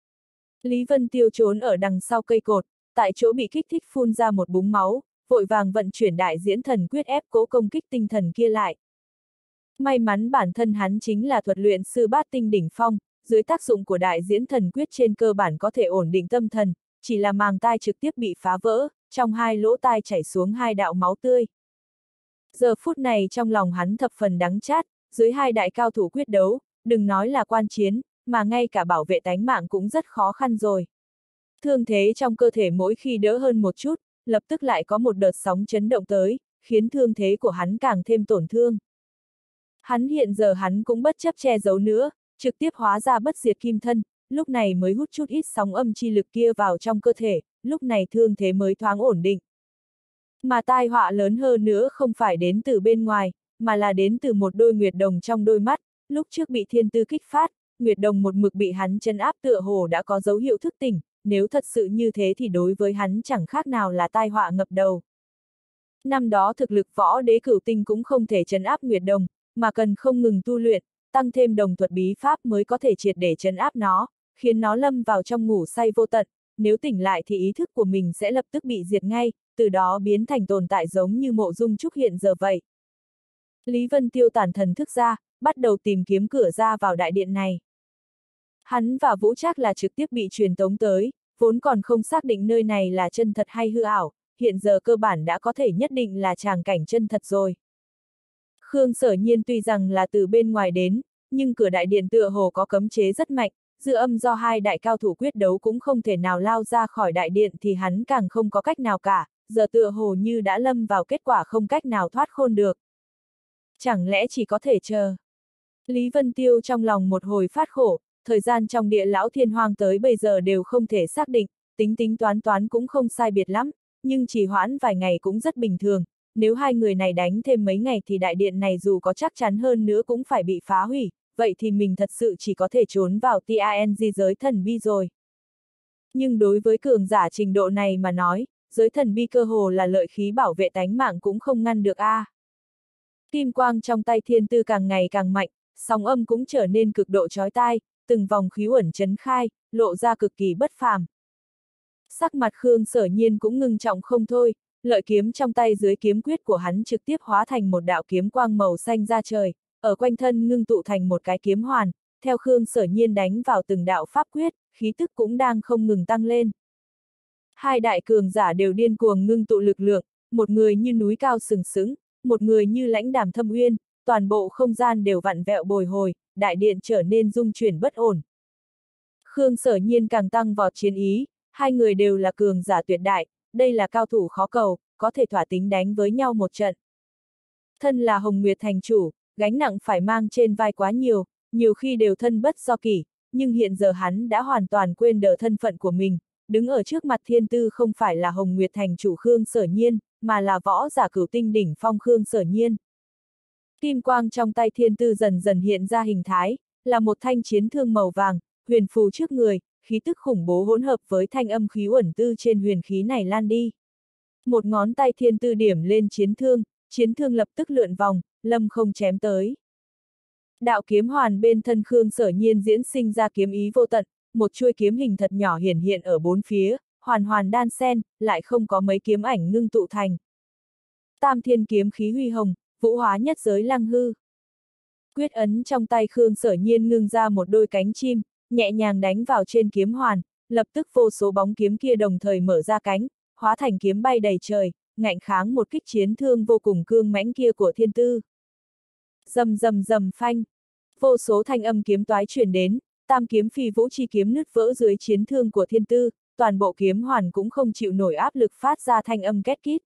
Lý Vân Tiêu trốn ở đằng sau cây cột, tại chỗ bị kích thích phun ra một búng máu, vội vàng vận chuyển đại diễn thần quyết ép cố công kích tinh thần kia lại. May mắn bản thân hắn chính là thuật luyện sư bát tinh đỉnh phong, dưới tác dụng của đại diễn thần quyết trên cơ bản có thể ổn định tâm thần, chỉ là màng tai trực tiếp bị phá vỡ, trong hai lỗ tai chảy xuống hai đạo máu tươi. Giờ phút này trong lòng hắn thập phần đắng chát, dưới hai đại cao thủ quyết đấu, đừng nói là quan chiến, mà ngay cả bảo vệ tánh mạng cũng rất khó khăn rồi. Thương thế trong cơ thể mỗi khi đỡ hơn một chút, lập tức lại có một đợt sóng chấn động tới, khiến thương thế của hắn càng thêm tổn thương. Hiện giờ hắn cũng bất chấp che giấu nữa, trực tiếp hóa ra bất diệt kim thân, lúc này mới hút chút ít sóng âm chi lực kia vào trong cơ thể, lúc này thương thế mới thoáng ổn định. Mà tai họa lớn hơn nữa không phải đến từ bên ngoài, mà là đến từ một đôi nguyệt đồng trong đôi mắt, lúc trước bị thiên tư kích phát, nguyệt đồng một mực bị hắn trấn áp tựa hồ đã có dấu hiệu thức tỉnh, nếu thật sự như thế thì đối với hắn chẳng khác nào là tai họa ngập đầu. Năm đó thực lực võ đế cửu tinh cũng không thể trấn áp nguyệt đồng, mà cần không ngừng tu luyện, tăng thêm đồng thuật bí pháp mới có thể triệt để trấn áp nó, khiến nó lâm vào trong ngủ say vô tận, nếu tỉnh lại thì ý thức của mình sẽ lập tức bị diệt ngay, từ đó biến thành tồn tại giống như Mộ Dung Trúc hiện giờ vậy. Lý Vân Tiêu tản thần thức ra, bắt đầu tìm kiếm cửa ra vào đại điện này. Hắn và Vũ Trác là trực tiếp bị truyền tống tới, vốn còn không xác định nơi này là chân thật hay hư ảo, hiện giờ cơ bản đã có thể nhất định là tràng cảnh chân thật rồi. Khương Sở Nhiên tuy rằng là từ bên ngoài đến, nhưng cửa đại điện tựa hồ có cấm chế rất mạnh, dư âm do hai đại cao thủ quyết đấu cũng không thể nào lao ra khỏi đại điện thì hắn càng không có cách nào cả, giờ tựa hồ như đã lâm vào kết quả không cách nào thoát khôn được. Chẳng lẽ chỉ có thể chờ? Lý Vân Tiêu trong lòng một hồi phát khổ, thời gian trong địa lão thiên hoang tới bây giờ đều không thể xác định, tính tính toán toán cũng không sai biệt lắm, nhưng chỉ hoãn vài ngày cũng rất bình thường, nếu hai người này đánh thêm mấy ngày thì đại điện này dù có chắc chắn hơn nữa cũng phải bị phá hủy, vậy thì mình thật sự chỉ có thể trốn vào TANG giới thần bi rồi. Nhưng đối với cường giả trình độ này mà nói, giới thần bi cơ hồ là lợi khí bảo vệ tánh mạng cũng không ngăn được a. Kim quang trong tay thiên tư càng ngày càng mạnh, sóng âm cũng trở nên cực độ chói tai, từng vòng khí uẩn chấn khai, lộ ra cực kỳ bất phàm. Sắc mặt Khương Sở Nhiên cũng ngưng trọng không thôi, lợi kiếm trong tay dưới kiếm quyết của hắn trực tiếp hóa thành một đạo kiếm quang màu xanh ra trời, ở quanh thân ngưng tụ thành một cái kiếm hoàn, theo Khương Sở Nhiên đánh vào từng đạo pháp quyết, khí tức cũng đang không ngừng tăng lên. Hai đại cường giả đều điên cuồng ngưng tụ lực lượng, một người như núi cao sừng sững, một người như lãnh đàm thâm uyên, toàn bộ không gian đều vặn vẹo bồi hồi, đại điện trở nên rung chuyển bất ổn. Khương Sở Nhiên càng tăng vọt chiến ý, hai người đều là cường giả tuyệt đại, đây là cao thủ khó cầu, có thể thỏa tính đánh với nhau một trận. Thân là Hồng Nguyệt thành chủ, gánh nặng phải mang trên vai quá nhiều, nhiều khi đều thân bất do kỷ, nhưng hiện giờ hắn đã hoàn toàn quên đỡ thân phận của mình, đứng ở trước mặt thiên tư không phải là Hồng Nguyệt thành chủ Khương Sở Nhiên, mà là võ giả cửu tinh đỉnh phong Khương Sở Nhiên. Kim quang trong tay thiên tư dần dần hiện ra hình thái, là một thanh chiến thương màu vàng, huyền phù trước người, khí tức khủng bố hỗn hợp với thanh âm khí uẩn tư trên huyền khí này lan đi. Một ngón tay thiên tư điểm lên chiến thương lập tức lượn vòng, lâm không chém tới. Đạo kiếm hoàn bên thân Khương Sở Nhiên diễn sinh ra kiếm ý vô tận, một chuôi kiếm hình thật nhỏ hiển hiện ở bốn phía, hoàn hoàn đan xen, lại không có mấy kiếm ảnh ngưng tụ thành. Tam thiên kiếm khí huy hồng, vũ hóa nhất giới lăng hư. Quyết ấn trong tay Khương Sở Nhiên ngưng ra một đôi cánh chim, nhẹ nhàng đánh vào trên kiếm hoàn, lập tức vô số bóng kiếm kia đồng thời mở ra cánh, hóa thành kiếm bay đầy trời, ngạnh kháng một kích chiến thương vô cùng cương mãnh kia của thiên tư. Rầm rầm rầm phanh, vô số thanh âm kiếm toái truyền đến, tam kiếm phi vũ chi kiếm nứt vỡ dưới chiến thương của thiên tư, toàn bộ kiếm hoàn cũng không chịu nổi áp lực phát ra thanh âm két kít.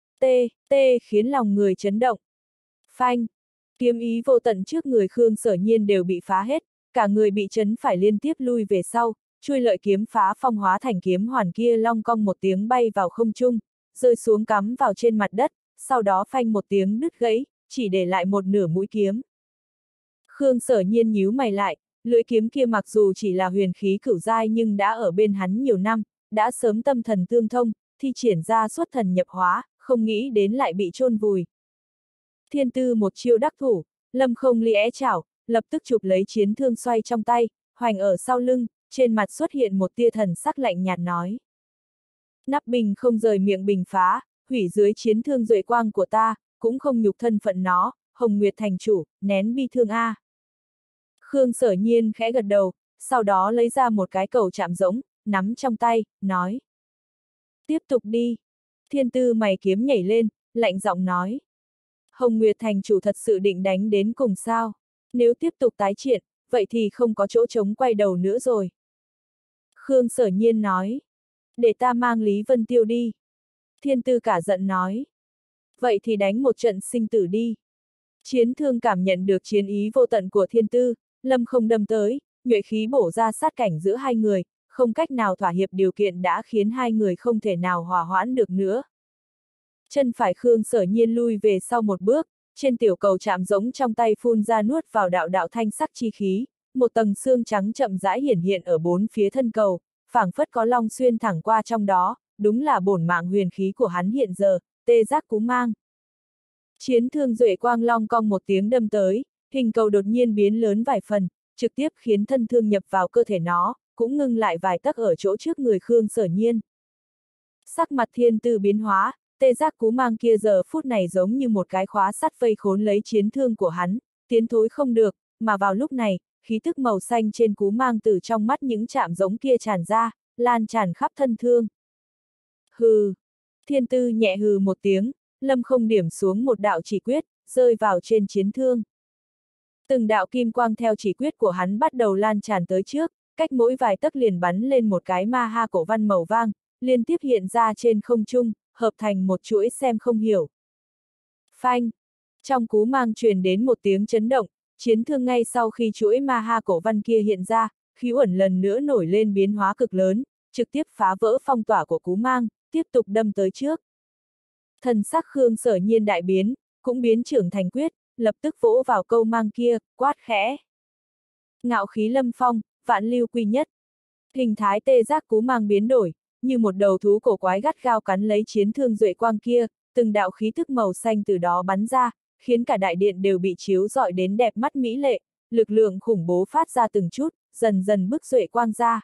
Tê khiến lòng người chấn động. Phanh, kiếm ý vô tận trước người Khương Sở Nhiên đều bị phá hết, cả người bị chấn phải liên tiếp lui về sau, chuôi lợi kiếm phá phong hóa thành kiếm hoàn kia long cong một tiếng bay vào không trung, rơi xuống cắm vào trên mặt đất, sau đó phanh một tiếng đứt gãy, chỉ để lại một nửa mũi kiếm. Khương Sở Nhiên nhíu mày lại, lưỡi kiếm kia mặc dù chỉ là huyền khí cửu giai nhưng đã ở bên hắn nhiều năm, đã sớm tâm thần tương thông, thi triển ra xuất thần nhập hóa, không nghĩ đến lại bị chôn vùi. Thiên tư một chiêu đắc thủ, lâm không lìa chảo, lập tức chụp lấy chiến thương xoay trong tay, hoành ở sau lưng, trên mặt xuất hiện một tia thần sắc lạnh nhạt nói. Nắp bình không rời miệng bình phá, hủy dưới chiến thương duệ quang của ta, cũng không nhục thân phận nó, Hồng Nguyệt thành chủ, nén bi thương a. Khương Sở Nhiên khẽ gật đầu, sau đó lấy ra một cái cầu chạm rỗng, nắm trong tay, nói. Tiếp tục đi. Thiên Tư mày kiếm nhảy lên, lạnh giọng nói. Hồng Nguyệt thành chủ thật sự định đánh đến cùng sao? Nếu tiếp tục tái triển, vậy thì không có chỗ trống quay đầu nữa rồi. Khương Sở Nhiên nói. Để ta mang Lý Vân Tiêu đi. Thiên Tư cả giận nói. Vậy thì đánh một trận sinh tử đi. Chiến Thương cảm nhận được chiến ý vô tận của Thiên Tư, lâm không đâm tới, nhuệ khí bổ ra sát cảnh giữa hai người, không cách nào thỏa hiệp điều kiện đã khiến hai người không thể nào hòa hoãn được nữa. Chân phải Khương Sở Nhiên lui về sau một bước, trên tiểu cầu chạm giống trong tay phun ra nuốt vào đạo đạo thanh sắc chi khí, một tầng xương trắng chậm rãi hiển hiện ở bốn phía thân cầu, phảng phất có long xuyên thẳng qua trong đó, đúng là bổn mạng huyền khí của hắn hiện giờ, tê giác cú mang. Chiến Thương duệ quang long cong một tiếng đâm tới, hình cầu đột nhiên biến lớn vài phần, trực tiếp khiến thân thương nhập vào cơ thể nó, cũng ngưng lại vài tấc ở chỗ trước người Khương Sở Nhiên. Sắc mặt Thiên Tư biến hóa, tê giác cú mang kia giờ phút này giống như một cái khóa sắt vây khốn lấy chiến thương của hắn, tiến thối không được, mà vào lúc này, khí tức màu xanh trên cú mang từ trong mắt những chạm giống kia tràn ra, lan tràn khắp thân thương. Hừ! Thiên Tư nhẹ hừ một tiếng, lâm không điểm xuống một đạo chỉ quyết, rơi vào trên chiến thương. Từng đạo kim quang theo chỉ quyết của hắn bắt đầu lan tràn tới trước, cách mỗi vài tấc liền bắn lên một cái ma ha cổ văn màu vang, liên tiếp hiện ra trên không trung, hợp thành một chuỗi xem không hiểu. Phanh! Trong cú mang truyền đến một tiếng chấn động, chiến thương ngay sau khi chuỗi ma ha cổ văn kia hiện ra, khí uẩn lần nữa nổi lên biến hóa cực lớn, trực tiếp phá vỡ phong tỏa của cú mang, tiếp tục đâm tới trước. Thần sắc Khương Sở Nhiên đại biến, cũng biến trưởng thành quyết, lập tức vỗ vào câu mang kia, quát khẽ. Ngạo khí lâm phong, vạn lưu quy nhất. Hình thái tê giác cú mang biến đổi, như một đầu thú cổ quái gắt gao cắn lấy chiến thương duệ quang kia, từng đạo khí thức màu xanh từ đó bắn ra, khiến cả đại điện đều bị chiếu rọi đến đẹp mắt mỹ lệ, lực lượng khủng bố phát ra từng chút, dần dần bức duệ quang ra.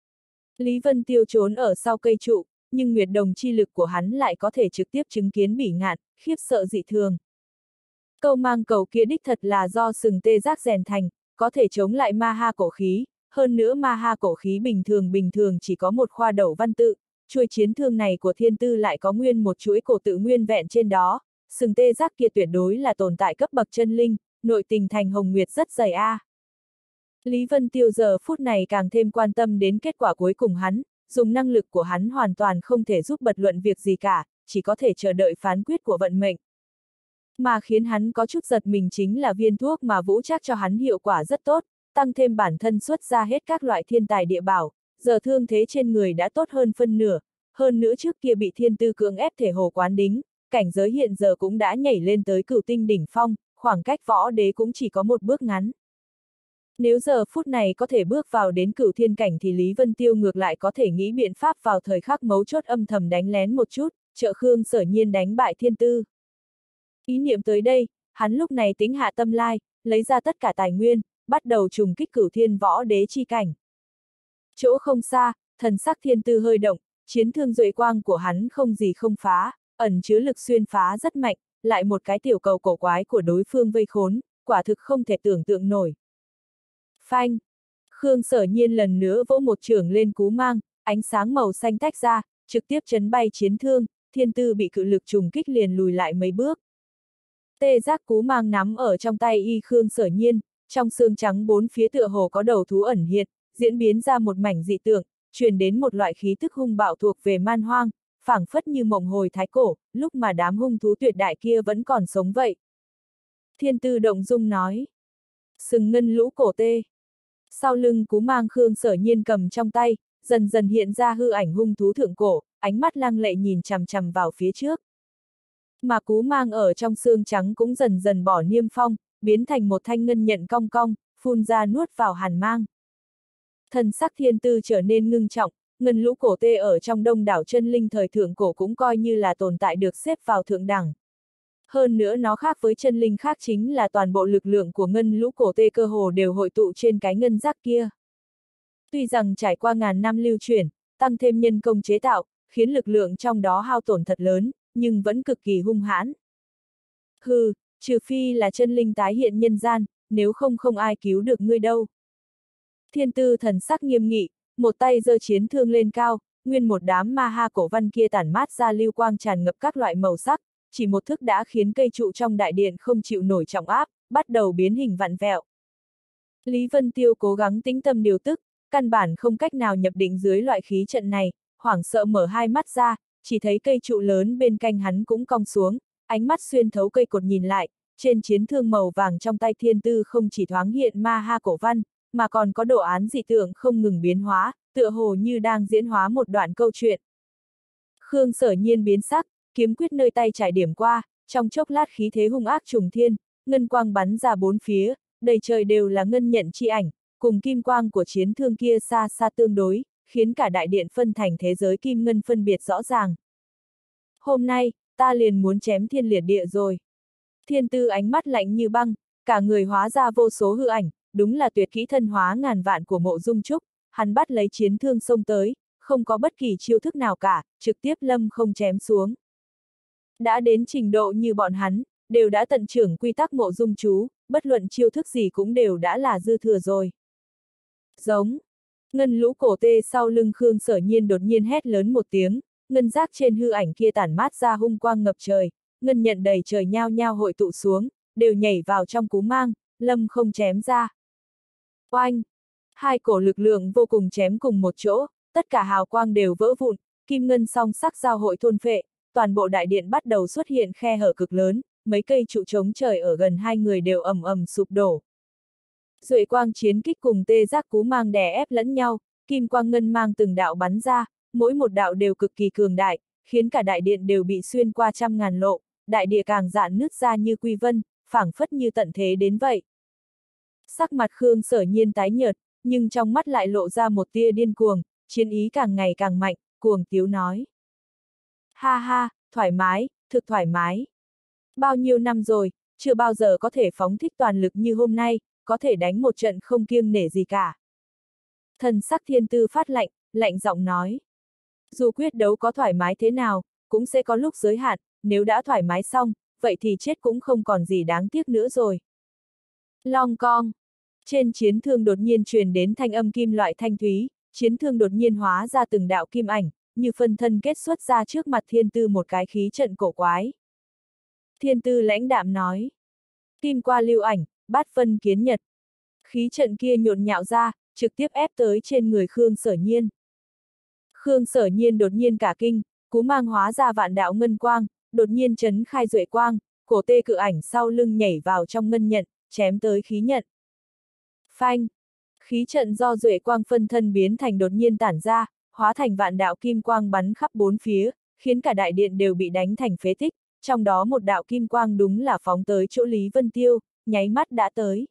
Lý Vân Tiêu trốn ở sau cây trụ, nhưng nguyệt đồng chi lực của hắn lại có thể trực tiếp chứng kiến bỉ ngạn, khiếp sợ dị thường. Câu mang cầu kia đích thật là do sừng tê giác rèn thành, có thể chống lại ma ha cổ khí, hơn nữa ma ha cổ khí bình thường chỉ có một khoa đầu văn tự, chuôi chiến thương này của Thiên Tư lại có nguyên một chuỗi cổ tự nguyên vẹn trên đó, sừng tê giác kia tuyệt đối là tồn tại cấp bậc chân linh, nội tình thành hồng nguyệt rất dày a. Lý Vân Tiêu giờ phút này càng thêm quan tâm đến kết quả cuối cùng hắn, dùng năng lực của hắn hoàn toàn không thể giúp bật luận việc gì cả, chỉ có thể chờ đợi phán quyết của vận mệnh. Mà khiến hắn có chút giật mình chính là viên thuốc mà Vũ Trác cho hắn hiệu quả rất tốt, tăng thêm bản thân xuất ra hết các loại thiên tài địa bảo, giờ thương thế trên người đã tốt hơn phân nửa, hơn nữa trước kia bị Thiên Tư cưỡng ép thể hồ quán đính, cảnh giới hiện giờ cũng đã nhảy lên tới cửu tinh đỉnh phong, khoảng cách võ đế cũng chỉ có một bước ngắn. Nếu giờ phút này có thể bước vào đến cửu thiên cảnh thì Lý Vân Tiêu ngược lại có thể nghĩ biện pháp vào thời khắc mấu chốt âm thầm đánh lén một chút, trợ Khương Sở Nhiên đánh bại Thiên Tư. Ý niệm tới đây, hắn lúc này tính hạ tâm lai, lấy ra tất cả tài nguyên, bắt đầu trùng kích cửu thiên võ đế chi cảnh. Chỗ không xa, thần sắc Thiên Tư hơi động, chiến thương duệ quang của hắn không gì không phá, ẩn chứa lực xuyên phá rất mạnh, lại một cái tiểu cầu cổ quái của đối phương vây khốn, quả thực không thể tưởng tượng nổi. Phanh! Khương Sở Nhiên lần nữa vỗ một chưởng lên cú mang, ánh sáng màu xanh tách ra, trực tiếp chấn bay chiến thương, Thiên Tư bị cự lực trùng kích liền lùi lại mấy bước. Tê giác cú mang nắm ở trong tay y Khương Sở Nhiên, trong xương trắng bốn phía tựa hồ có đầu thú ẩn hiện, diễn biến ra một mảnh dị tượng, truyền đến một loại khí tức hung bạo thuộc về man hoang, phảng phất như mộng hồi thái cổ, lúc mà đám hung thú tuyệt đại kia vẫn còn sống vậy. Thiên Tư động dung nói. Sừng ngân lũ cổ tê. Sau lưng cú mang Khương Sở Nhiên cầm trong tay, dần dần hiện ra hư ảnh hung thú thượng cổ, ánh mắt lăng lệ nhìn chằm chằm vào phía trước. Mà cú mang ở trong xương trắng cũng dần dần bỏ niêm phong, biến thành một thanh ngân nhận cong cong, phun ra nuốt vào hàn mang. Thần sắc Thiên Tư trở nên ngưng trọng, ngân lũ cổ tê ở trong đông đảo chân linh thời thượng cổ cũng coi như là tồn tại được xếp vào thượng đẳng. Hơn nữa nó khác với chân linh khác chính là toàn bộ lực lượng của ngân lũ cổ tê cơ hồ đều hội tụ trên cái ngân giác kia. Tuy rằng trải qua ngàn năm lưu truyền, tăng thêm nhân công chế tạo, khiến lực lượng trong đó hao tổn thật lớn, nhưng vẫn cực kỳ hung hãn. Hừ, Trừ phi là chân linh tái hiện nhân gian, nếu không không ai cứu được ngươi đâu. Thiên Tư thần sắc nghiêm nghị, một tay giơ chiến thương lên cao, nguyên một đám ma ha cổ văn kia tản mát ra lưu quang tràn ngập các loại màu sắc, chỉ một thức đã khiến cây trụ trong đại điện không chịu nổi trọng áp, bắt đầu biến hình vặn vẹo. Lý Vân Tiêu cố gắng tĩnh tâm điều tức, căn bản không cách nào nhập định dưới loại khí trận này, hoảng sợ mở hai mắt ra, chỉ thấy cây trụ lớn bên cạnh hắn cũng cong xuống, ánh mắt xuyên thấu cây cột nhìn lại, trên chiến thương màu vàng trong tay Thiên Tư không chỉ thoáng hiện ma ha cổ văn, mà còn có đồ án dị tượng không ngừng biến hóa, tựa hồ như đang diễn hóa một đoạn câu chuyện. Khương Sở Nhiên biến sắc, kiếm quyết nơi tay trải điểm qua, trong chốc lát khí thế hung ác trùng thiên, ngân quang bắn ra bốn phía, đầy trời đều là ngân nhận chi ảnh, cùng kim quang của chiến thương kia xa xa tương đối, khiến cả đại điện phân thành thế giới kim ngân phân biệt rõ ràng. Hôm nay, ta liền muốn chém thiên liệt địa rồi. Thiên Tư ánh mắt lạnh như băng, cả người hóa ra vô số hư ảnh, đúng là tuyệt kỹ thân hóa ngàn vạn của Mộ Dung Trúc, hắn bắt lấy chiến thương xông tới, không có bất kỳ chiêu thức nào cả, trực tiếp lâm không chém xuống. Đã đến trình độ như bọn hắn, đều đã tận trưởng quy tắc Mộ Dung chú, bất luận chiêu thức gì cũng đều đã là dư thừa rồi. Giống. Ngân lũ cổ tê sau lưng Khương Sở Nhiên đột nhiên hét lớn một tiếng, ngân giác trên hư ảnh kia tản mát ra hung quang ngập trời, ngân nhận đầy trời nhao nhao hội tụ xuống, đều nhảy vào trong cú mang, lâm không chém ra. Oanh! Hai cổ lực lượng vô cùng chém cùng một chỗ, tất cả hào quang đều vỡ vụn, kim ngân song sắc giao hội thôn phệ, toàn bộ đại điện bắt đầu xuất hiện khe hở cực lớn, mấy cây trụ chống trời ở gần hai người đều ầm ầm sụp đổ. Duệ quang chiến kích cùng tê giác cú mang đè ép lẫn nhau, kim quang ngân mang từng đạo bắn ra, mỗi một đạo đều cực kỳ cường đại, khiến cả đại điện đều bị xuyên qua trăm ngàn lộ, đại địa càng dạn nứt ra như quy vân, phảng phất như tận thế đến vậy. Sắc mặt Khương Sở Nhiên tái nhợt, nhưng trong mắt lại lộ ra một tia điên cuồng, chiến ý càng ngày càng mạnh, cuồng tiếu nói. Ha ha, thoải mái, thực thoải mái. Bao nhiêu năm rồi, chưa bao giờ có thể phóng thích toàn lực như hôm nay, có thể đánh một trận không kiêng nể gì cả. Thần sắc Thiên Tư phát lạnh, lạnh giọng nói. Dù quyết đấu có thoải mái thế nào, cũng sẽ có lúc giới hạn, nếu đã thoải mái xong, vậy thì chết cũng không còn gì đáng tiếc nữa rồi. Long cong. Trên chiến thương đột nhiên truyền đến thanh âm kim loại thanh thúy, chiến thương đột nhiên hóa ra từng đạo kim ảnh, như phân thân kết xuất ra trước mặt Thiên Tư một cái khí trận cổ quái. Thiên Tư lãnh đạm nói. Kim qua lưu ảnh, bát phân kiến nhật. Khí trận kia nhộn nhạo ra, trực tiếp ép tới trên người Khương Sở Nhiên. Khương Sở Nhiên đột nhiên cả kinh, cú mang hóa ra vạn đạo ngân quang, đột nhiên chấn khai duệ quang, cổ tê cự ảnh sau lưng nhảy vào trong ngân nhận, chém tới khí nhận. Phanh! Khí trận do duệ quang phân thân biến thành đột nhiên tản ra, hóa thành vạn đạo kim quang bắn khắp bốn phía, khiến cả đại điện đều bị đánh thành phế tích, trong đó một đạo kim quang đúng là phóng tới chỗ Lý Vân Tiêu, nháy mắt đã tới.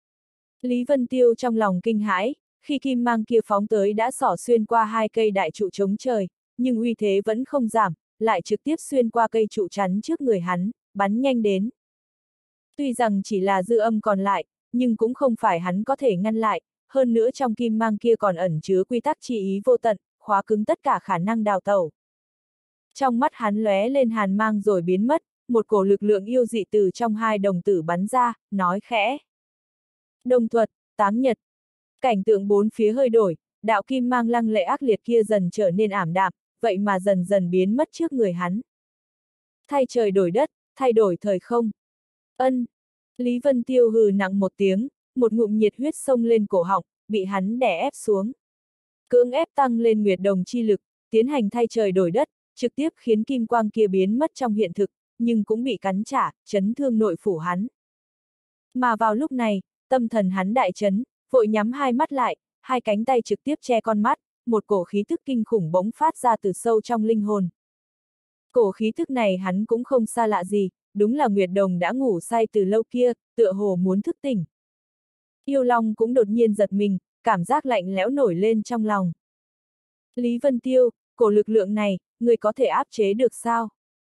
Lý Vân Tiêu trong lòng kinh hãi, khi kim mang kia phóng tới đã xỏ xuyên qua hai cây đại trụ chống trời, nhưng uy thế vẫn không giảm, lại trực tiếp xuyên qua cây trụ chắn trước người hắn, bắn nhanh đến. Tuy rằng chỉ là dư âm còn lại, nhưng cũng không phải hắn có thể ngăn lại, hơn nữa trong kim mang kia còn ẩn chứa quy tắc chi ý vô tận, khóa cứng tất cả khả năng đào tẩu. Trong mắt hắn lóe lên hàn mang rồi biến mất, một cổ lực lượng yêu dị từ trong hai đồng tử bắn ra, nói khẽ. Đồng thuật, táng nhật. Cảnh tượng bốn phía hơi đổi, đạo kim mang lăng lệ ác liệt kia dần trở nên ảm đạm, vậy mà dần dần biến mất trước người hắn. Thay trời đổi đất, thay đổi thời không. Ân. Lý Vân Tiêu hừ nặng một tiếng, một ngụm nhiệt huyết xông lên cổ họng, bị hắn đè ép xuống. Cưỡng ép tăng lên nguyệt đồng chi lực, tiến hành thay trời đổi đất, trực tiếp khiến kim quang kia biến mất trong hiện thực, nhưng cũng bị cắn trả, chấn thương nội phủ hắn. Mà vào lúc này, tâm thần hắn đại chấn, vội nhắm hai mắt lại, hai cánh tay trực tiếp che con mắt, một cổ khí tức kinh khủng bỗng phát ra từ sâu trong linh hồn. Cổ khí tức này hắn cũng không xa lạ gì, đúng là Nguyệt Đồng đã ngủ say từ lâu kia, tựa hồ muốn thức tỉnh. Yêu Long cũng đột nhiên giật mình, cảm giác lạnh lẽo nổi lên trong lòng. Lý Vân Tiêu, cổ lực lượng này, người có thể áp chế được sao?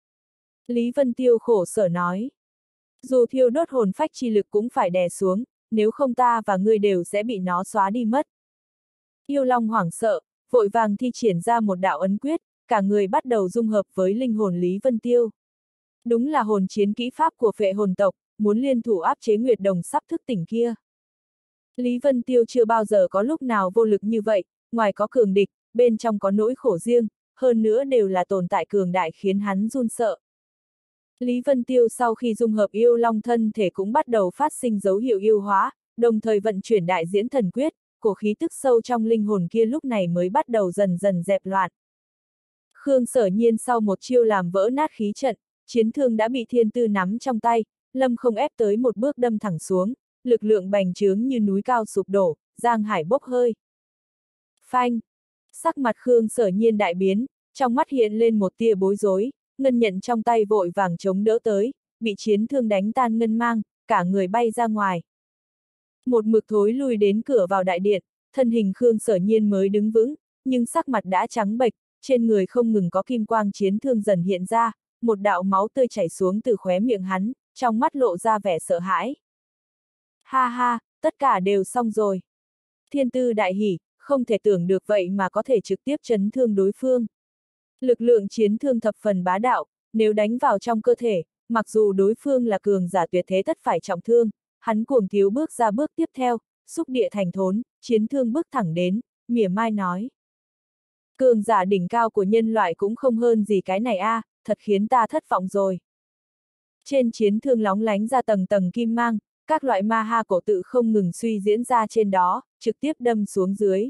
Lý Vân Tiêu khổ sở nói. Dù thiêu đốt hồn phách chi lực cũng phải đè xuống, nếu không ta và ngươi đều sẽ bị nó xóa đi mất. Yêu Long hoảng sợ, vội vàng thi triển ra một đạo ấn quyết, cả người bắt đầu dung hợp với linh hồn Lý Vân Tiêu. Đúng là hồn chiến kỹ pháp của phệ hồn tộc, muốn liên thủ áp chế Nguyệt Đồng sắp thức tỉnh kia. Lý Vân Tiêu chưa bao giờ có lúc nào vô lực như vậy, ngoài có cường địch, bên trong có nỗi khổ riêng, hơn nữa đều là tồn tại cường đại khiến hắn run sợ. Lý Vân Tiêu sau khi dung hợp yêu long thân thể cũng bắt đầu phát sinh dấu hiệu yêu hóa, đồng thời vận chuyển đại diễn thần quyết, cổ khí tức sâu trong linh hồn kia lúc này mới bắt đầu dần dần dẹp loạn. Khương Sở Nhiên sau một chiêu làm vỡ nát khí trận, chiến thương đã bị Thiên Tư nắm trong tay, Lâm không ép tới một bước đâm thẳng xuống, lực lượng bành trướng như núi cao sụp đổ, giang hải bốc hơi. Phanh! Sắc mặt Khương Sở Nhiên đại biến, trong mắt hiện lên một tia bối rối, ngân nhận trong tay vội vàng chống đỡ tới, bị chiến thương đánh tan ngân mang, cả người bay ra ngoài. Một mực thối lui đến cửa vào đại điện, thân hình Khương Sở Nhiên mới đứng vững, nhưng sắc mặt đã trắng bệch, trên người không ngừng có kim quang chiến thương dần hiện ra, một đạo máu tươi chảy xuống từ khóe miệng hắn, trong mắt lộ ra vẻ sợ hãi. Ha ha, tất cả đều xong rồi. Thiên Tư đại hỉ, không thể tưởng được vậy mà có thể trực tiếp chấn thương đối phương. Lực lượng chiến thương thập phần bá đạo, nếu đánh vào trong cơ thể, mặc dù đối phương là cường giả tuyệt thế tất phải trọng thương, hắn cuồng thiếu bước ra bước tiếp theo, xúc địa thành thốn, chiến thương bước thẳng đến, mỉa mai nói. Cường giả đỉnh cao của nhân loại cũng không hơn gì cái này a, thật khiến ta thất vọng rồi. Trên chiến thương lóng lánh ra tầng tầng kim mang, các loại ma ha cổ tự không ngừng suy diễn ra trên đó, trực tiếp đâm xuống dưới.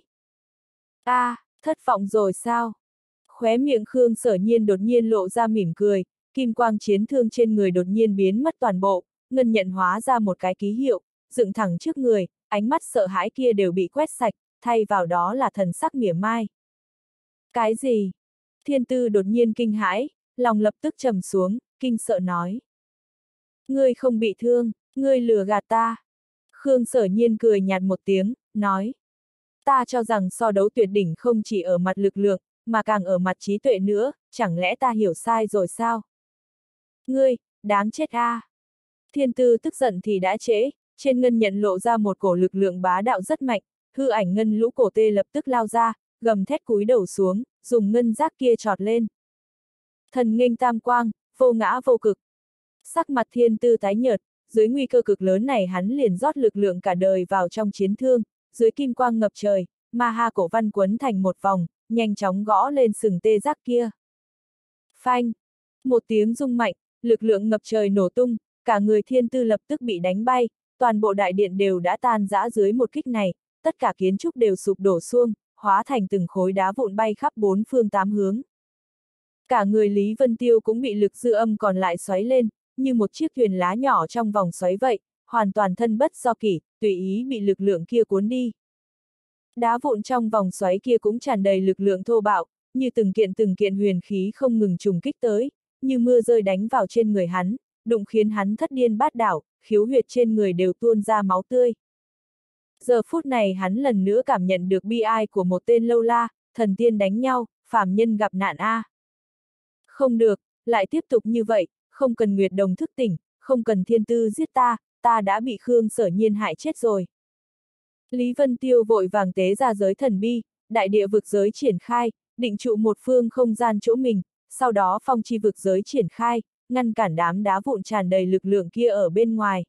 Thất vọng rồi sao? Khóe miệng Khương Sở Nhiên đột nhiên lộ ra mỉm cười, kim quang chiến thương trên người đột nhiên biến mất toàn bộ, ngân nhận hóa ra một cái ký hiệu, dựng thẳng trước người, ánh mắt sợ hãi kia đều bị quét sạch, thay vào đó là thần sắc mỉa mai. Cái gì? Thiên Tư đột nhiên kinh hãi, lòng lập tức trầm xuống, kinh sợ nói. Ngươi không bị thương, ngươi lừa gạt ta. Khương Sở Nhiên cười nhạt một tiếng, nói. Ta cho rằng so đấu tuyệt đỉnh không chỉ ở mặt lực lượng, mà càng ở mặt trí tuệ nữa, chẳng lẽ ta hiểu sai rồi sao? Ngươi, đáng chết a! Thiên Tư tức giận thì đã trễ, trên ngân nhận lộ ra một cổ lực lượng bá đạo rất mạnh, hư ảnh ngân lũ cổ tê lập tức lao ra, gầm thét cúi đầu xuống, dùng ngân giác kia trọt lên. Thần nghênh tam quang, vô ngã vô cực. Sắc mặt Thiên Tư tái nhợt, dưới nguy cơ cực lớn này hắn liền rót lực lượng cả đời vào trong chiến thương, dưới kim quang ngập trời, ma ha cổ văn quấn thành một vòng, nhanh chóng gõ lên sừng tê giác kia. Phanh! Một tiếng rung mạnh, lực lượng ngập trời nổ tung, cả người Thiên Tư lập tức bị đánh bay, toàn bộ đại điện đều đã tan rã dưới một kích này, tất cả kiến trúc đều sụp đổ xuông, hóa thành từng khối đá vụn bay khắp bốn phương tám hướng. Cả người Lý Vân Tiêu cũng bị lực dư âm còn lại xoáy lên, như một chiếc thuyền lá nhỏ trong vòng xoáy vậy, hoàn toàn thân bất do kỷ, tùy ý bị lực lượng kia cuốn đi. Đá vụn trong vòng xoáy kia cũng tràn đầy lực lượng thô bạo, như từng kiện huyền khí không ngừng trùng kích tới, như mưa rơi đánh vào trên người hắn, đụng khiến hắn thất điên bát đảo, khiếu huyệt trên người đều tuôn ra máu tươi. Giờ phút này hắn lần nữa cảm nhận được bi ai của một tên lâu la, thần tiên đánh nhau, phàm nhân gặp nạn a. Không được, lại tiếp tục như vậy, không cần Nguyệt Đồng thức tỉnh, không cần Thiên Tư giết ta, ta đã bị Khương Sở Nhiên hại chết rồi. Lý Vân Tiêu vội vàng tế ra giới thần bi, đại địa vực giới triển khai, định trụ một phương không gian chỗ mình, sau đó phong chi vực giới triển khai, ngăn cản đám đá vụn tràn đầy lực lượng kia ở bên ngoài.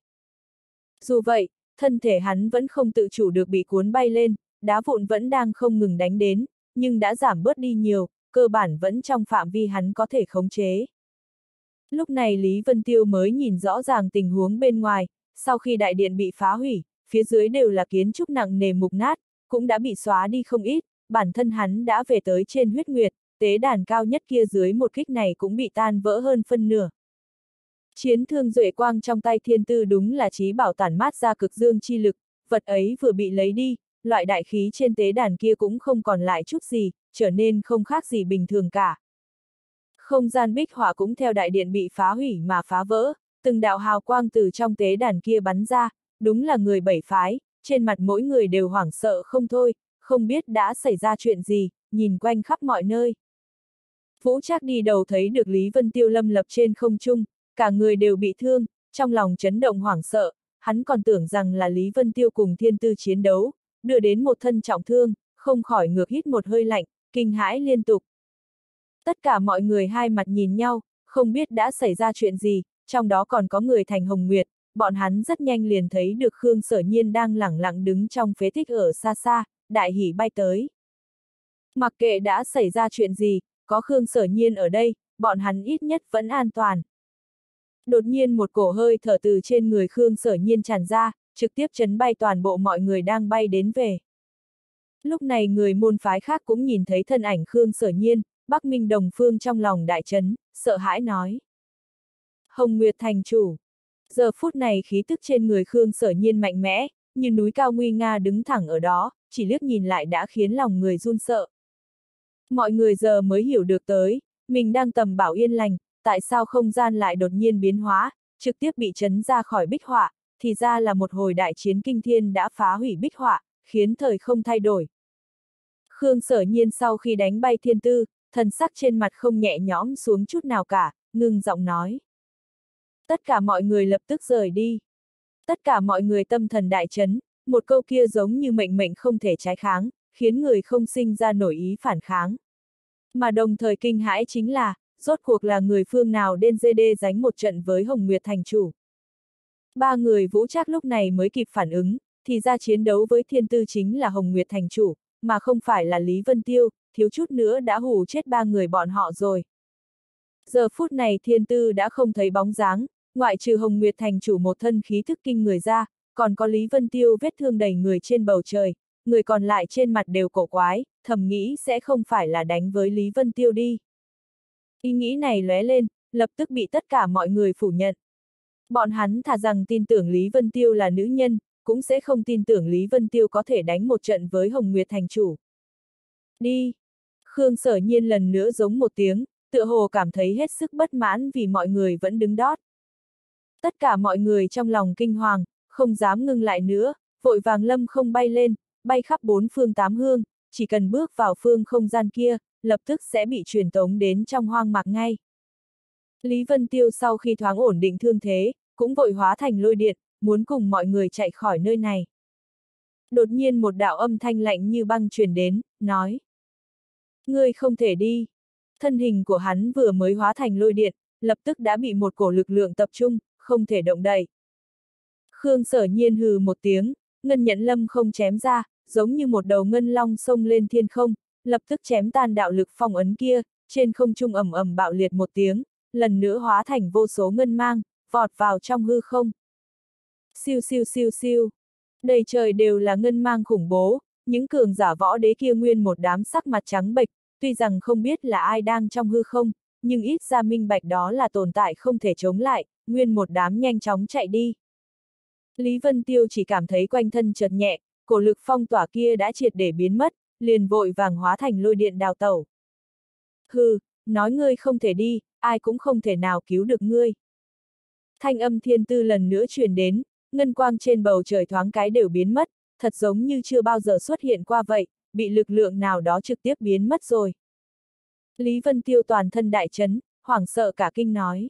Dù vậy, thân thể hắn vẫn không tự chủ được bị cuốn bay lên, đá vụn vẫn đang không ngừng đánh đến, nhưng đã giảm bớt đi nhiều, cơ bản vẫn trong phạm vi hắn có thể khống chế. Lúc này Lý Vân Tiêu mới nhìn rõ ràng tình huống bên ngoài, sau khi đại điện bị phá hủy, phía dưới đều là kiến trúc nặng nề mục nát, cũng đã bị xóa đi không ít, bản thân hắn đã về tới trên huyết nguyệt, tế đàn cao nhất kia dưới một kích này cũng bị tan vỡ hơn phân nửa. Chiến thương duệ quang trong tay Thiên Tư đúng là chí bảo tản mát ra cực dương chi lực, vật ấy vừa bị lấy đi, loại đại khí trên tế đàn kia cũng không còn lại chút gì, trở nên không khác gì bình thường cả. Không gian bích hỏa cũng theo đại điện bị phá hủy mà phá vỡ, từng đạo hào quang từ trong tế đàn kia bắn ra, đúng là người bảy phái, trên mặt mỗi người đều hoảng sợ không thôi, không biết đã xảy ra chuyện gì, nhìn quanh khắp mọi nơi. Vũ Trác đi đầu thấy được Lý Vân Tiêu lâm lập trên không trung, cả người đều bị thương, trong lòng chấn động hoảng sợ, hắn còn tưởng rằng là Lý Vân Tiêu cùng Thiên Tư chiến đấu, đưa đến một thân trọng thương, không khỏi ngược hít một hơi lạnh, kinh hãi liên tục. Tất cả mọi người hai mặt nhìn nhau, không biết đã xảy ra chuyện gì, trong đó còn có người thành Hồng Nguyệt, bọn hắn rất nhanh liền thấy được Khương Sở Nhiên đang lẳng lặng đứng trong phế tích ở xa xa, đại hỉ bay tới. Mặc kệ đã xảy ra chuyện gì, có Khương Sở Nhiên ở đây, bọn hắn ít nhất vẫn an toàn. Đột nhiên một cổ hơi thở từ trên người Khương Sở Nhiên tràn ra, trực tiếp chấn bay toàn bộ mọi người đang bay đến về. Lúc này người môn phái khác cũng nhìn thấy thân ảnh Khương Sở Nhiên, Bắc Minh Đồng Phương trong lòng đại chấn, sợ hãi nói. Hồng Nguyệt thành chủ. Giờ phút này khí tức trên người Khương Sở Nhiên mạnh mẽ, như núi cao nguy nga đứng thẳng ở đó, chỉ liếc nhìn lại đã khiến lòng người run sợ. Mọi người giờ mới hiểu được tới, mình đang tầm bảo yên lành, tại sao không gian lại đột nhiên biến hóa, trực tiếp bị chấn ra khỏi bích họa, thì ra là một hồi đại chiến kinh thiên đã phá hủy bích họa, khiến thời không thay đổi. Khương Sở Nhiên sau khi đánh bay thiên tư, thần sắc trên mặt không nhẹ nhõm xuống chút nào cả, ngưng giọng nói. Tất cả mọi người lập tức rời đi. Tất cả mọi người tâm thần đại chấn, một câu kia giống như mệnh mệnh không thể trái kháng, khiến người không sinh ra nổi ý phản kháng. Mà đồng thời kinh hãi chính là, rốt cuộc là người phương nào đến GD đánh một trận với Hồng Nguyệt thành chủ. Ba người Vũ Trác lúc này mới kịp phản ứng, thì ra chiến đấu với thiên tư chính là Hồng Nguyệt thành chủ, mà không phải là Lý Vân Tiêu, thiếu chút nữa đã hù chết ba người bọn họ rồi. Giờ phút này thiên tư đã không thấy bóng dáng, ngoại trừ Hồng Nguyệt thành chủ một thân khí thức kinh người ra, còn có Lý Vân Tiêu vết thương đầy người trên bầu trời, người còn lại trên mặt đều cổ quái, thầm nghĩ sẽ không phải là đánh với Lý Vân Tiêu đi. Ý nghĩ này lóe lên, lập tức bị tất cả mọi người phủ nhận. Bọn hắn thà rằng tin tưởng Lý Vân Tiêu là nữ nhân, cũng sẽ không tin tưởng Lý Vân Tiêu có thể đánh một trận với Hồng Nguyệt thành chủ. Đi! Khương Sở Nhiên lần nữa giống một tiếng, tựa hồ cảm thấy hết sức bất mãn vì mọi người vẫn đứng đót. Tất cả mọi người trong lòng kinh hoàng, không dám ngưng lại nữa, vội vàng lâm không bay lên, bay khắp bốn phương tám hướng, chỉ cần bước vào phương không gian kia, lập tức sẽ bị truyền tống đến trong hoang mạc ngay. Lý Vân Tiêu sau khi thoáng ổn định thương thế, cũng vội hóa thành lôi điện, muốn cùng mọi người chạy khỏi nơi này. Đột nhiên một đạo âm thanh lạnh như băng truyền đến, nói. Ngươi không thể đi. Thân hình của hắn vừa mới hóa thành lôi điện, lập tức đã bị một cổ lực lượng tập trung, không thể động đậy. Khương Sở Nhiên hừ một tiếng, ngân nhẫn lâm không chém ra, giống như một đầu ngân long xông lên thiên không, lập tức chém tan đạo lực phong ấn kia, trên không trung ầm ầm bạo liệt một tiếng, lần nữa hóa thành vô số ngân mang, vọt vào trong hư không. Siêu siêu siêu siêu. Đầy trời đều là ngân mang khủng bố, những cường giả võ đế kia nguyên một đám sắc mặt trắng bệch, tuy rằng không biết là ai đang trong hư không, nhưng ít ra minh bạch đó là tồn tại không thể chống lại, nguyên một đám nhanh chóng chạy đi. Lý Vân Tiêu chỉ cảm thấy quanh thân chợt nhẹ, cổ lực phong tỏa kia đã triệt để biến mất, liền vội vàng hóa thành lôi điện đào tẩu. Hừ, nói ngươi không thể đi, ai cũng không thể nào cứu được ngươi. Thanh âm thiên tư lần nữa truyền đến, ngân quang trên bầu trời thoáng cái đều biến mất, thật giống như chưa bao giờ xuất hiện qua vậy, bị lực lượng nào đó trực tiếp biến mất rồi. Lý Vân Tiêu toàn thân đại chấn, hoảng sợ cả kinh nói.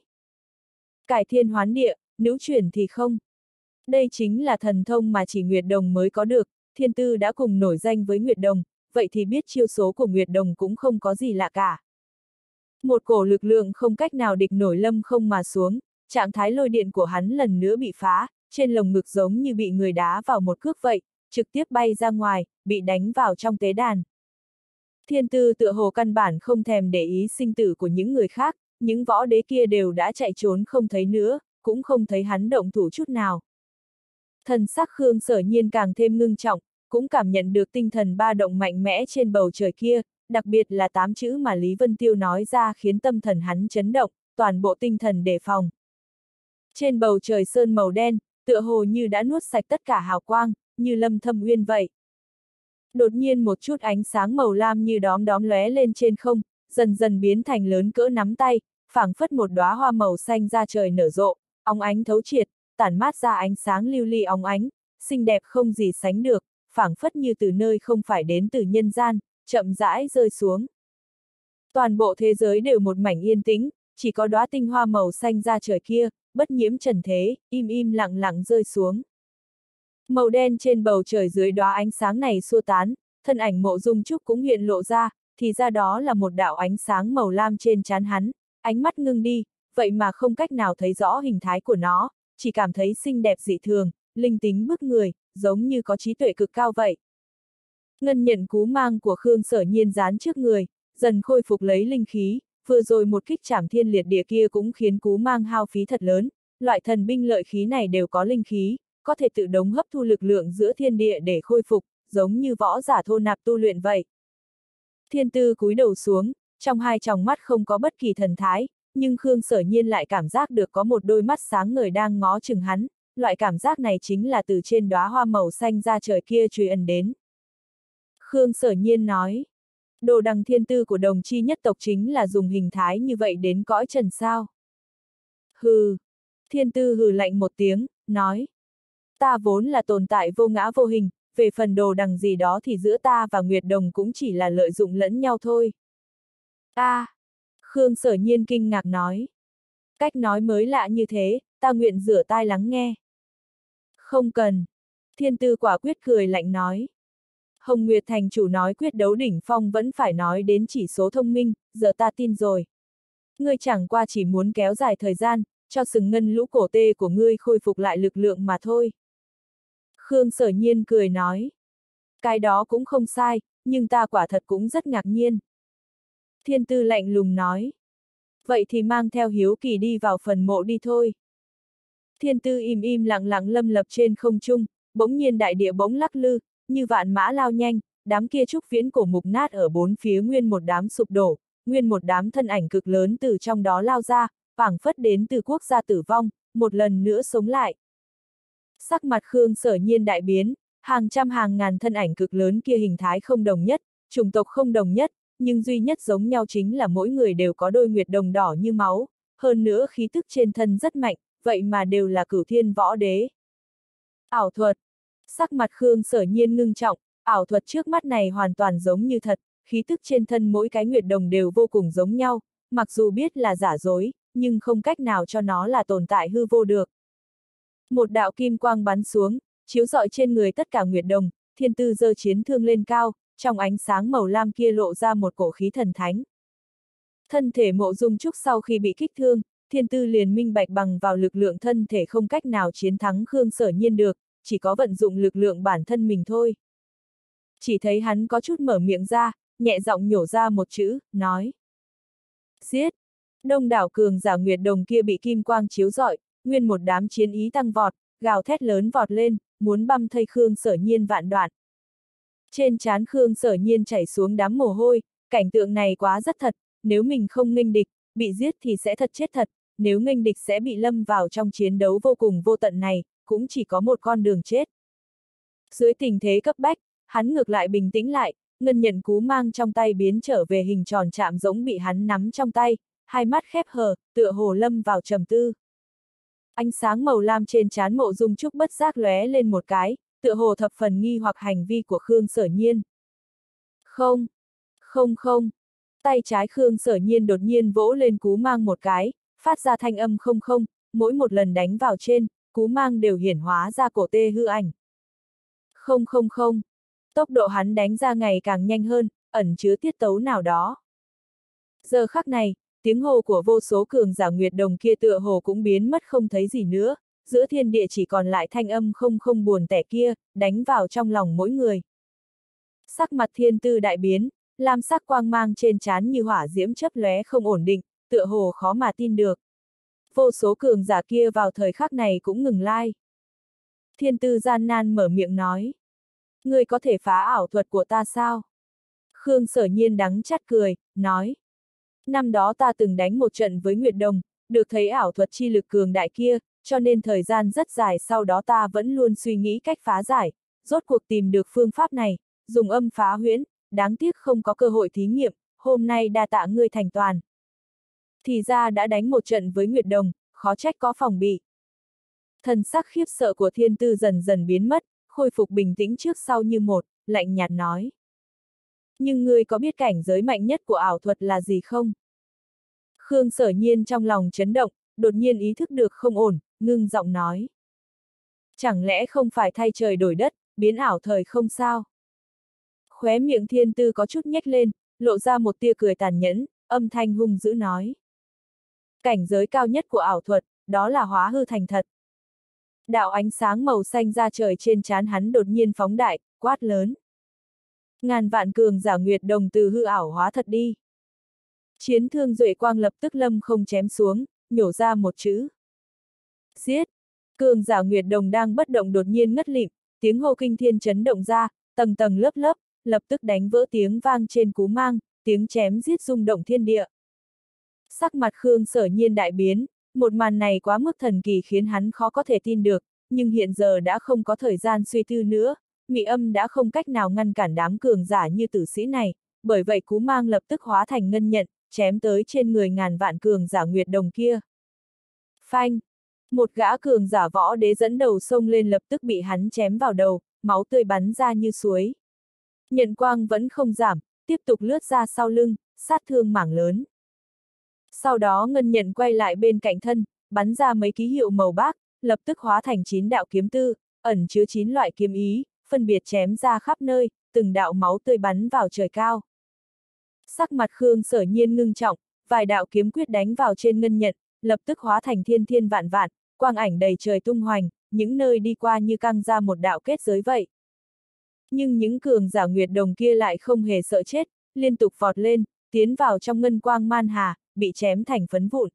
Cải thiên hoán địa, nữ chuyển thì không. Đây chính là thần thông mà chỉ Nguyệt Đồng mới có được, thiên tư đã cùng nổi danh với Nguyệt Đồng, vậy thì biết chiêu số của Nguyệt Đồng cũng không có gì lạ cả. Một cổ lực lượng không cách nào địch nổi lâm không mà xuống, trạng thái lôi điện của hắn lần nữa bị phá, trên lồng ngực giống như bị người đá vào một cước vậy, trực tiếp bay ra ngoài, bị đánh vào trong tế đàn. Thiên tư tựa hồ căn bản không thèm để ý sinh tử của những người khác, những võ đế kia đều đã chạy trốn không thấy nữa, cũng không thấy hắn động thủ chút nào. Thần sắc Khương Sở Nhiên càng thêm ngưng trọng, cũng cảm nhận được tinh thần ba động mạnh mẽ trên bầu trời kia, đặc biệt là 8 chữ mà Lý Vân Tiêu nói ra khiến tâm thần hắn chấn động, toàn bộ tinh thần đề phòng. Trên bầu trời sơn màu đen, tựa hồ như đã nuốt sạch tất cả hào quang, như lâm thâm uyên vậy. Đột nhiên một chút ánh sáng màu lam như đóm đóm lóe lên trên không, dần dần biến thành lớn cỡ nắm tay, phảng phất một đóa hoa màu xanh ra trời nở rộ, óng ánh thấu triệt, tản mát ra ánh sáng lưu ly óng ánh, xinh đẹp không gì sánh được, phảng phất như từ nơi không phải đến từ nhân gian, chậm rãi rơi xuống. Toàn bộ thế giới đều một mảnh yên tĩnh, chỉ có đóa tinh hoa màu xanh ra trời kia, bất nhiễm trần thế, im im lặng lặng rơi xuống. Màu đen trên bầu trời dưới đóa ánh sáng này xua tán, thân ảnh Mộ Dung Trúc cũng hiện lộ ra, thì ra đó là một đạo ánh sáng màu lam trên trán hắn, ánh mắt ngưng đi, vậy mà không cách nào thấy rõ hình thái của nó, chỉ cảm thấy xinh đẹp dị thường, linh tính bức người, giống như có trí tuệ cực cao vậy. Ngân nhận cú mang của Khương Sở Nhiên dán trước người, dần khôi phục lấy linh khí, vừa rồi một kích trảm thiên liệt địa kia cũng khiến cú mang hao phí thật lớn, loại thần binh lợi khí này đều có linh khí, có thể tự động hấp thu lực lượng giữa thiên địa để khôi phục, giống như võ giả thô nạp tu luyện vậy. Thiên Tư cúi đầu xuống, trong hai tròng mắt không có bất kỳ thần thái, nhưng Khương Sở Nhiên lại cảm giác được có một đôi mắt sáng ngời đang ngó chừng hắn, loại cảm giác này chính là từ trên đóa hoa màu xanh ra trời kia truy ẩn đến. Khương Sở Nhiên nói, đồ đằng thiên tư của đồng chi nhất tộc chính là dùng hình thái như vậy đến cõi trần sao. Hừ, Thiên Tư hừ lạnh một tiếng, nói, ta vốn là tồn tại vô ngã vô hình, về phần đồ đằng gì đó thì giữa ta và Nguyệt Đồng cũng chỉ là lợi dụng lẫn nhau thôi. Khương Sở Nhiên kinh ngạc nói, cách nói mới lạ như thế, ta nguyện rửa tai lắng nghe. Không cần. Thiên Tư quả quyết cười lạnh nói. Hồng Nguyệt thành chủ nói quyết đấu đỉnh phong vẫn phải nói đến chỉ số thông minh, giờ ta tin rồi. Ngươi chẳng qua chỉ muốn kéo dài thời gian, cho sừng ngân lũ cổ tê của ngươi khôi phục lại lực lượng mà thôi. Khương Sở Nhiên cười nói. Cái đó cũng không sai, nhưng ta quả thật cũng rất ngạc nhiên. Thiên Tư lạnh lùng nói. Vậy thì mang theo hiếu kỳ đi vào phần mộ đi thôi. Thiên Tư im lặng lặng lâm lập trên không trung, bỗng nhiên đại địa bỗng lắc lư, như vạn mã lao nhanh, đám kia trúc viễn cổ mục nát ở bốn phía nguyên một đám sụp đổ, nguyên một đám thân ảnh cực lớn từ trong đó lao ra, phảng phất đến từ quốc gia tử vong, một lần nữa sống lại. Sắc mặt Khương Sở Nhiên đại biến, hàng trăm hàng ngàn thân ảnh cực lớn kia hình thái không đồng nhất, chủng tộc không đồng nhất, nhưng duy nhất giống nhau chính là mỗi người đều có đôi nguyệt đồng đỏ như máu, hơn nữa khí tức trên thân rất mạnh, vậy mà đều là cửu thiên võ đế. Ảo thuật. Sắc mặt Khương Sở Nhiên ngưng trọng, ảo thuật trước mắt này hoàn toàn giống như thật, khí tức trên thân mỗi cái nguyệt đồng đều vô cùng giống nhau, mặc dù biết là giả dối, nhưng không cách nào cho nó là tồn tại hư vô được. Một đạo kim quang bắn xuống, chiếu rọi trên người tất cả nguyệt đồng, Thiên Tư giơ chiến thương lên cao, trong ánh sáng màu lam kia lộ ra một cổ khí thần thánh. Thân thể Mộ Dung Trúc sau khi bị kích thương, Thiên Tư liền minh bạch bằng vào lực lượng thân thể không cách nào chiến thắng Khương Sở Nhiên được, chỉ có vận dụng lực lượng bản thân mình thôi. Chỉ thấy hắn có chút mở miệng ra, nhẹ giọng nhổ ra một chữ, nói. Giết! Đông đảo cường giả nguyệt đồng kia bị kim quang chiếu rọi, nguyên một đám chiến ý tăng vọt, gào thét lớn vọt lên, muốn băm thây Khương Sở Nhiên vạn đoạn. Trên trán Khương Sở Nhiên chảy xuống đám mồ hôi, cảnh tượng này quá rất thật, nếu mình không nghênh địch, bị giết thì sẽ thật chết thật, nếu nghênh địch sẽ bị lâm vào trong chiến đấu vô cùng vô tận này, cũng chỉ có một con đường chết. Dưới tình thế cấp bách, hắn ngược lại bình tĩnh lại, ngân nhận cú mang trong tay biến trở về hình tròn chạm giống bị hắn nắm trong tay, hai mắt khép hờ, tựa hồ lâm vào trầm tư. Ánh sáng màu lam trên trán Mộ Dung Trúc bất giác lóe lên một cái, tựa hồ thập phần nghi hoặc hành vi của Khương Sở Nhiên. Không, không. Tay trái Khương Sở Nhiên đột nhiên vỗ lên cú mang một cái, phát ra thanh âm không, mỗi một lần đánh vào trên, cú mang đều hiển hóa ra cổ tê hư ảnh. Không. Tốc độ hắn đánh ra ngày càng nhanh hơn, ẩn chứa tiết tấu nào đó. Giờ khắc này, tiếng hô của vô số cường giả nguyệt đồng kia tựa hồ cũng biến mất không thấy gì nữa, giữa thiên địa chỉ còn lại thanh âm không buồn tẻ kia, đánh vào trong lòng mỗi người. Sắc mặt Thiên Tư đại biến, lam sắc quang mang trên trán như hỏa diễm chớp lóe không ổn định, tựa hồ khó mà tin được. Vô số cường giả kia vào thời khắc này cũng ngừng lai. Thiên Tư gian nan mở miệng nói. Ngươi có thể phá ảo thuật của ta sao? Khương Sở Nhiên đắng chát cười, nói. Năm đó ta từng đánh một trận với Nguyệt Đồng, được thấy ảo thuật chi lực cường đại kia, cho nên thời gian rất dài sau đó ta vẫn luôn suy nghĩ cách phá giải, rốt cuộc tìm được phương pháp này, dùng âm phá huyễn, đáng tiếc không có cơ hội thí nghiệm, hôm nay đa tạ ngươi thành toàn. Thì ra đã đánh một trận với Nguyệt Đồng, khó trách có phòng bị. Thần sắc khiếp sợ của Thiên Tư dần dần biến mất, khôi phục bình tĩnh trước sau như một, lạnh nhạt nói. Nhưng ngươi có biết cảnh giới mạnh nhất của ảo thuật là gì không? Khương Sở Nhiên trong lòng chấn động, đột nhiên ý thức được không ổn, ngưng giọng nói. Chẳng lẽ không phải thay trời đổi đất, biến ảo thời không sao? Khóe miệng Thiên Tư có chút nhếch lên, lộ ra một tia cười tàn nhẫn, âm thanh hung dữ nói. Cảnh giới cao nhất của ảo thuật, đó là hóa hư thành thật. Đạo ánh sáng màu xanh ra trời trên trán hắn đột nhiên phóng đại, quát lớn. Ngàn vạn cường giả Nguyệt Đồng từ hư ảo hóa thật đi. Chiến thương duệ quang lập tức lâm không chém xuống, nhổ ra một chữ. Giết! Cường giả Nguyệt Đồng đang bất động đột nhiên ngất lịm, tiếng hô kinh thiên chấn động ra, tầng tầng lớp lớp, lập tức đánh vỡ tiếng vang trên cú mang, tiếng chém giết rung động thiên địa. Sắc mặt Khương Sở Nhiên đại biến, một màn này quá mức thần kỳ khiến hắn khó có thể tin được, nhưng hiện giờ đã không có thời gian suy tư nữa, mị âm đã không cách nào ngăn cản đám cường giả như tử sĩ này, bởi vậy cú mang lập tức hóa thành ngân nhận, chém tới trên người ngàn vạn cường giả Nguyệt Đồng kia. Phanh! Một gã cường giả võ đế dẫn đầu xông lên lập tức bị hắn chém vào đầu, máu tươi bắn ra như suối. Nhận quang vẫn không giảm, tiếp tục lướt ra sau lưng, sát thương mảng lớn. Sau đó ngân nhận quay lại bên cạnh thân, bắn ra mấy ký hiệu màu bác, lập tức hóa thành 9 đạo kiếm tư, ẩn chứa 9 loại kiếm ý, phân biệt chém ra khắp nơi, từng đạo máu tươi bắn vào trời cao. Sắc mặt Khương Sở Nhiên ngưng trọng, vài đạo kiếm quyết đánh vào trên ngân nhận, lập tức hóa thành thiên thiên vạn vạn, quang ảnh đầy trời tung hoành, những nơi đi qua như căng ra một đạo kết giới vậy. Nhưng những cường giả Nguyệt Đồng kia lại không hề sợ chết, liên tục vọt lên, tiến vào trong ngân quang man hà, bị chém thành phấn vụn.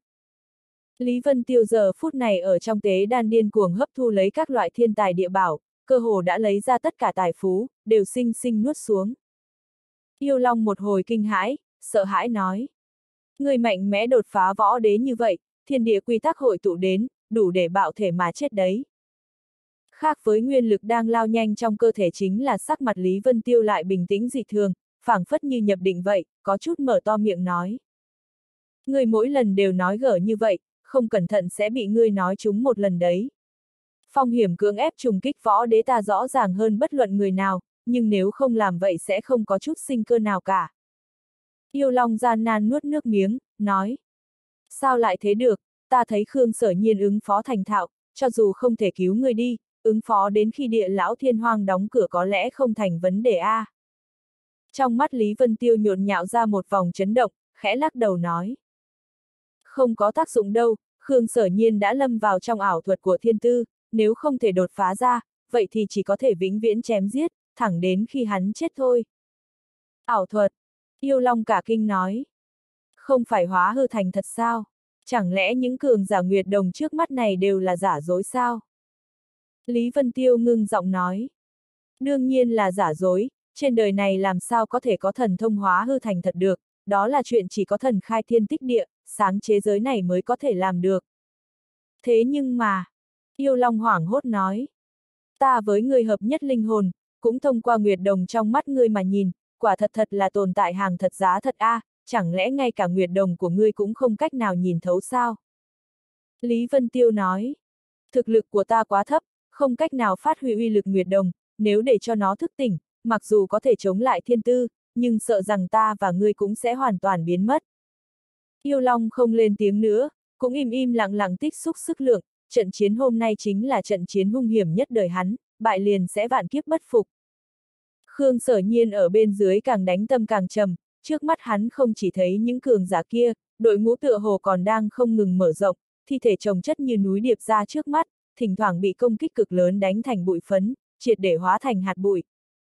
Lý Vân Tiêu giờ phút này ở trong tế đan điên cuồng hấp thu lấy các loại thiên tài địa bảo, cơ hồ đã lấy ra tất cả tài phú, đều sinh sinh nuốt xuống. Yêu Long một hồi kinh hãi, sợ hãi nói. Người mạnh mẽ đột phá võ đế như vậy, thiên địa quy tắc hội tụ đến, đủ để bạo thể mà chết đấy. Khác với nguyên lực đang lao nhanh trong cơ thể chính là sắc mặt Lý Vân Tiêu lại bình tĩnh dị thường, phảng phất như nhập định vậy, có chút mở to miệng nói. Người mỗi lần đều nói gở như vậy, không cẩn thận sẽ bị ngươi nói trúng một lần đấy. Phong hiểm cưỡng ép trùng kích võ đế ta rõ ràng hơn bất luận người nào, nhưng nếu không làm vậy sẽ không có chút sinh cơ nào cả. Yêu Long gian nan nuốt nước miếng, nói. Sao lại thế được, ta thấy Khương Sở Nhiên ứng phó thành thạo, cho dù không thể cứu người đi, ứng phó đến khi địa lão thiên hoang đóng cửa có lẽ không thành vấn đề a. Trong mắt Lý Vân Tiêu nhộn nhạo ra một vòng chấn động, khẽ lắc đầu nói. Không có tác dụng đâu, Khương Sở Nhiên đã lâm vào trong ảo thuật của thiên tư, nếu không thể đột phá ra, vậy thì chỉ có thể vĩnh viễn chém giết, thẳng đến khi hắn chết thôi. Ảo thuật, Yêu Long cả kinh nói. Không phải hóa hư thành thật sao? Chẳng lẽ những cường giả Nguyệt Đồng trước mắt này đều là giả dối sao? Lý Vân Tiêu ngưng giọng nói. Đương nhiên là giả dối, trên đời này làm sao có thể có thần thông hóa hư thành thật được, đó là chuyện chỉ có thần khai thiên tích địa, sáng chế giới này mới có thể làm được. Thế nhưng mà, Yêu Long hoảng hốt nói. Ta với người hợp nhất linh hồn, cũng thông qua Nguyệt Đồng trong mắt ngươi mà nhìn, quả thật thật là tồn tại hàng thật giá thật a, chẳng lẽ ngay cả Nguyệt Đồng của ngươi cũng không cách nào nhìn thấu sao? Lý Vân Tiêu nói. Thực lực của ta quá thấp, không cách nào phát huy uy lực Nguyệt Đồng, nếu để cho nó thức tỉnh, mặc dù có thể chống lại thiên tư, nhưng sợ rằng ta và ngươi cũng sẽ hoàn toàn biến mất. Yêu Long không lên tiếng nữa, cũng im im lặng lặng tích xúc sức lượng, trận chiến hôm nay chính là trận chiến hung hiểm nhất đời hắn, bại liền sẽ vạn kiếp bất phục. Khương Sở Nhiên ở bên dưới càng đánh tâm càng trầm, trước mắt hắn không chỉ thấy những cường giả kia, đội ngũ tựa hồ còn đang không ngừng mở rộng, thi thể chồng chất như núi điệp ra trước mắt, thỉnh thoảng bị công kích cực lớn đánh thành bụi phấn, triệt để hóa thành hạt bụi.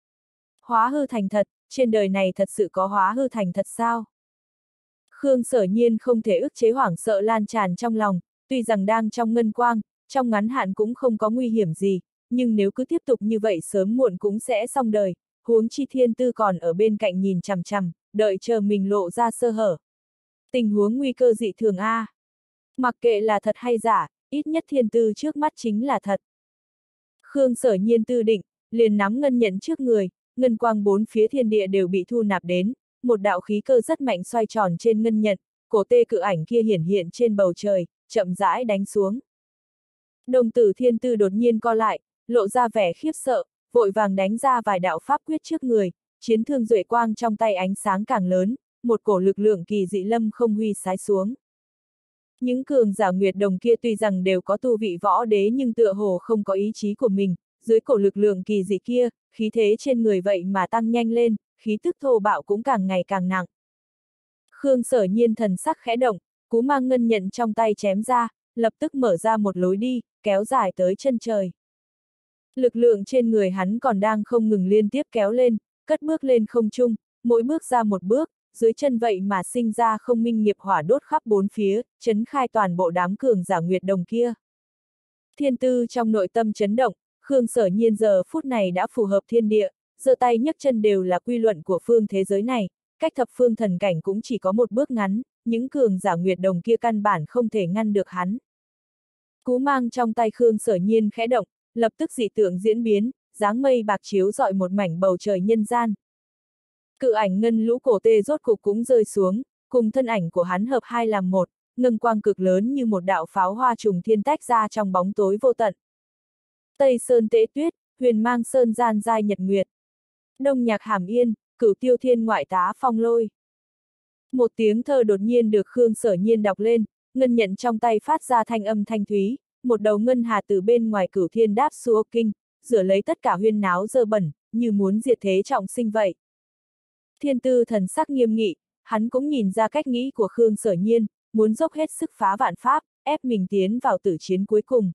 Hóa hư thành thật, trên đời này thật sự có hóa hư thành thật sao? Khương Sở Nhiên không thể ức chế hoảng sợ lan tràn trong lòng, tuy rằng đang trong ngân quang, trong ngắn hạn cũng không có nguy hiểm gì, nhưng nếu cứ tiếp tục như vậy sớm muộn cũng sẽ xong đời, huống chi thiên tư còn ở bên cạnh nhìn chằm chằm, đợi chờ mình lộ ra sơ hở. Tình huống nguy cơ dị thường a. Mặc kệ là thật hay giả, ít nhất thiên tư trước mắt chính là thật. Khương Sở Nhiên tư định, liền nắm ngân nhận trước người, ngân quang bốn phía thiên địa đều bị thu nạp đến, một đạo khí cơ rất mạnh xoay tròn trên ngân nhận, cổ tê cự ảnh kia hiển hiện trên bầu trời, chậm rãi đánh xuống. Đồng tử thiên tư đột nhiên co lại, lộ ra vẻ khiếp sợ, vội vàng đánh ra vài đạo pháp quyết trước người, chiến thương duệ quang trong tay ánh sáng càng lớn, một cổ lực lượng kỳ dị lâm không huy sái xuống. Những cường giả Nguyệt Đồng kia tuy rằng đều có tu vị võ đế nhưng tựa hồ không có ý chí của mình, dưới cổ lực lượng kỳ dị kia, khí thế trên người vậy mà tăng nhanh lên, khí tức thô bạo cũng càng ngày càng nặng. Khương Sở Nhiên thần sắc khẽ động, cú mang ngân nhận trong tay chém ra, lập tức mở ra một lối đi, kéo dài tới chân trời. Lực lượng trên người hắn còn đang không ngừng liên tiếp kéo lên, cất bước lên không trung, mỗi bước ra một bước, dưới chân vậy mà sinh ra không minh nghiệp hỏa đốt khắp bốn phía, chấn khai toàn bộ đám cường giả Nguyệt Đồng kia. Thiên Tư trong nội tâm chấn động, Khương Sở Nhiên giờ phút này đã phù hợp thiên địa, giơ tay nhấc chân đều là quy luận của phương thế giới này, cách thập phương thần cảnh cũng chỉ có một bước ngắn, những cường giả Nguyệt Đồng kia căn bản không thể ngăn được hắn. Cú mang trong tay Khương Sở Nhiên khẽ động, lập tức dị tượng diễn biến, dáng mây bạc chiếu rọi một mảnh bầu trời nhân gian. Cự ảnh ngân lũ cổ tê rốt cục cũng rơi xuống, cùng thân ảnh của hắn hợp hai làm một, ngân quang cực lớn như một đạo pháo hoa trùng thiên tách ra trong bóng tối vô tận. Tây Sơn Tế Tuyết, Huyền Mang Sơn gian giai nhật nguyệt. Đông Nhạc Hàm Yên, Cửu Tiêu Thiên ngoại tá phong lôi. Một tiếng thơ đột nhiên được Khương Sở Nhiên đọc lên, ngân nhận trong tay phát ra thanh âm thanh thúy, một đầu ngân hà từ bên ngoài Cửu Thiên đáp xuống kinh, rửa lấy tất cả huyên náo dơ bẩn, như muốn diệt thế trọng sinh vậy. Thiên Tư thần sắc nghiêm nghị, hắn cũng nhìn ra cách nghĩ của Khương Sở Nhiên, muốn dốc hết sức phá vạn pháp, ép mình tiến vào tử chiến cuối cùng.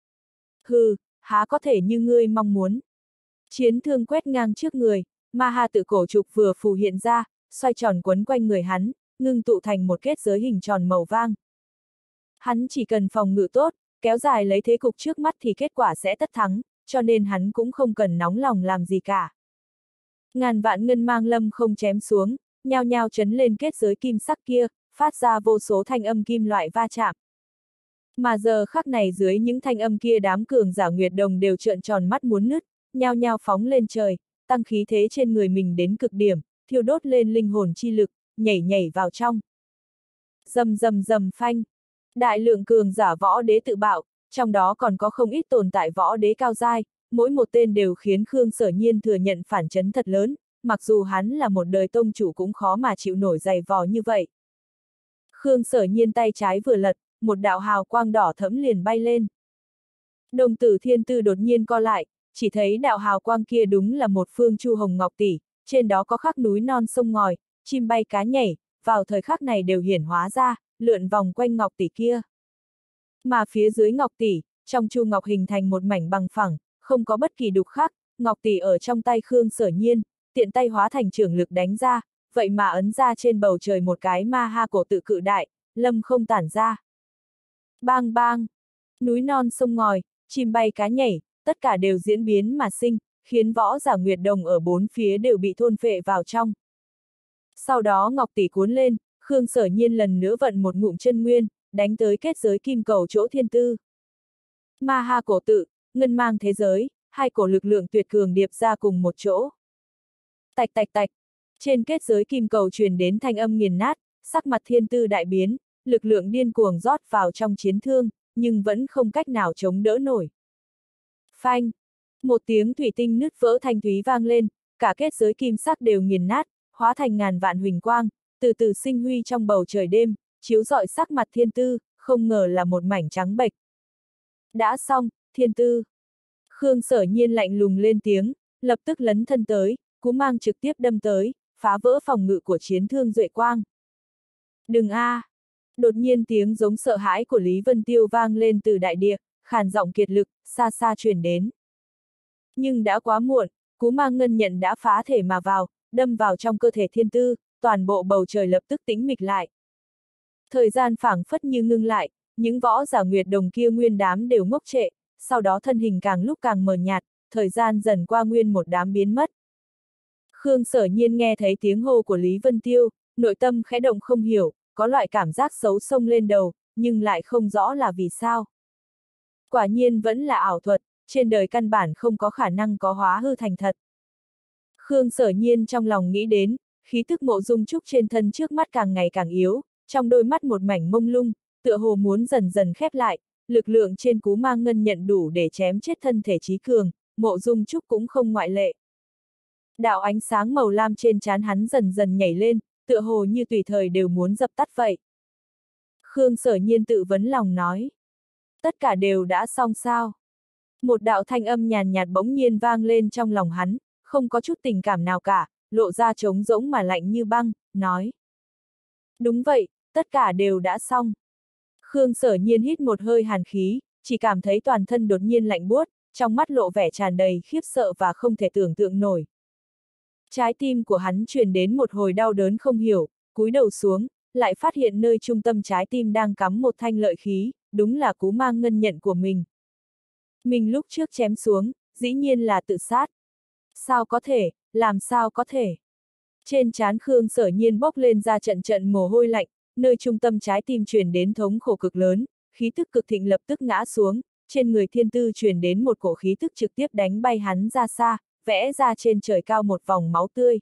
Hừ, há có thể như ngươi mong muốn. Chiến thương quét ngang trước người, ma ha tự cổ trục vừa phù hiện ra, xoay tròn quấn quanh người hắn, ngưng tụ thành một kết giới hình tròn màu vang. Hắn chỉ cần phòng ngự tốt, kéo dài lấy thế cục trước mắt thì kết quả sẽ tất thắng, cho nên hắn cũng không cần nóng lòng làm gì cả. Ngàn vạn ngân mang lâm không chém xuống, nhao nhao chấn lên kết giới kim sắc kia, phát ra vô số thanh âm kim loại va chạm. Mà giờ khắc này dưới những thanh âm kia đám cường giả Nguyệt Đồng đều trợn tròn mắt muốn nứt, nhao nhao phóng lên trời, tăng khí thế trên người mình đến cực điểm, thiêu đốt lên linh hồn chi lực, nhảy nhảy vào trong. Rầm rầm rầm phanh. Đại lượng cường giả võ đế tự bạo, trong đó còn có không ít tồn tại võ đế cao giai, mỗi một tên đều khiến Khương Sở Nhiên thừa nhận phản chấn thật lớn, mặc dù hắn là một đời tông chủ cũng khó mà chịu nổi dày vò như vậy. Khương Sở Nhiên tay trái vừa lật, một đạo hào quang đỏ thẫm liền bay lên. Đồng tử Thiên Tư đột nhiên co lại, chỉ thấy đạo hào quang kia đúng là một phương chu hồng ngọc tỷ, trên đó có khắc núi non sông ngòi, chim bay cá nhảy, vào thời khắc này đều hiển hóa ra, lượn vòng quanh ngọc tỷ kia. Mà phía dưới ngọc tỷ, trong chu ngọc hình thành một mảnh bằng phẳng, không có bất kỳ đục khắc, ngọc tỷ ở trong tay Khương Sở Nhiên, tiện tay hóa thành trưởng lực đánh ra, vậy mà ấn ra trên bầu trời một cái ma ha cổ tự cự đại, lâm không tản ra. Bang bang, núi non sông ngòi, chim bay cá nhảy, tất cả đều diễn biến mà sinh, khiến võ giả Nguyệt Đồng ở bốn phía đều bị thôn phệ vào trong. Sau đó ngọc tỷ cuốn lên, Khương Sở Nhiên lần nữa vận một ngụm chân nguyên, đánh tới kết giới kim cầu chỗ Thiên Tư. Ma ha cổ tự, ngân mang thế giới, hai cổ lực lượng tuyệt cường điệp ra cùng một chỗ. Tạch tạch tạch, trên kết giới kim cầu truyền đến thanh âm nghiền nát, sắc mặt Thiên Tư đại biến, lực lượng điên cuồng rót vào trong chiến thương, nhưng vẫn không cách nào chống đỡ nổi. Phanh, một tiếng thủy tinh nứt vỡ thanh thúy vang lên, cả kết giới kim sắc đều nghiền nát, hóa thành ngàn vạn huỳnh quang, từ từ sinh huy trong bầu trời đêm, chiếu rọi sắc mặt Thiên Tư, không ngờ là một mảnh trắng bệch. Đã xong, Thiên Tư. Khương Sở Nhiên lạnh lùng lên tiếng, lập tức lấn thân tới, cú mang trực tiếp đâm tới, phá vỡ phòng ngự của chiến thương Duệ Quang. Đừng a! Đột nhiên tiếng giống sợ hãi của Lý Vân Tiêu vang lên từ đại địa, khàn giọng kiệt lực, xa xa truyền đến. Nhưng đã quá muộn, cú mang ngân nhận đã phá thể mà vào, đâm vào trong cơ thể Thiên Tư, toàn bộ bầu trời lập tức tĩnh mịch lại. Thời gian phảng phất như ngưng lại, những võ giả Nguyệt Đồng kia nguyên đám đều ngốc trệ, sau đó thân hình càng lúc càng mờ nhạt, thời gian dần qua nguyên một đám biến mất. Khương Sở Nhiên nghe thấy tiếng hô của Lý Vân Tiêu, nội tâm khẽ động không hiểu, có loại cảm giác xấu xông lên đầu, nhưng lại không rõ là vì sao. Quả nhiên vẫn là ảo thuật, trên đời căn bản không có khả năng có hóa hư thành thật. Khương Sở Nhiên trong lòng nghĩ đến, khí tức Mộ Dung Trúc trên thân trước mắt càng ngày càng yếu, trong đôi mắt một mảnh mông lung, tựa hồ muốn dần dần khép lại, lực lượng trên cú mang ngân nhận đủ để chém chết thân thể trí cường, Mộ Dung Trúc cũng không ngoại lệ. Đạo ánh sáng màu lam trên trán hắn dần dần nhảy lên, tựa hồ như tùy thời đều muốn dập tắt vậy. Khương Sở Nhiên tự vấn lòng nói. Tất cả đều đã xong sao? Một đạo thanh âm nhàn nhạt bỗng nhiên vang lên trong lòng hắn, không có chút tình cảm nào cả, lộ ra trống rỗng mà lạnh như băng, nói. Đúng vậy, tất cả đều đã xong. Khương Sở Nhiên hít một hơi hàn khí, chỉ cảm thấy toàn thân đột nhiên lạnh buốt, trong mắt lộ vẻ tràn đầy khiếp sợ và không thể tưởng tượng nổi. Trái tim của hắn truyền đến một hồi đau đớn không hiểu, cúi đầu xuống, lại phát hiện nơi trung tâm trái tim đang cắm một thanh lợi khí, đúng là cú mang ngân nhận của mình. Mình lúc trước chém xuống, dĩ nhiên là tự sát. Sao có thể, làm sao có thể? Trên trán Khương Sở Nhiên bốc lên ra trận trận mồ hôi lạnh, nơi trung tâm trái tim truyền đến thống khổ cực lớn, khí tức cực thịnh lập tức ngã xuống, trên người Thiên Tư truyền đến một cổ khí tức trực tiếp đánh bay hắn ra xa, vẽ ra trên trời cao một vòng máu tươi.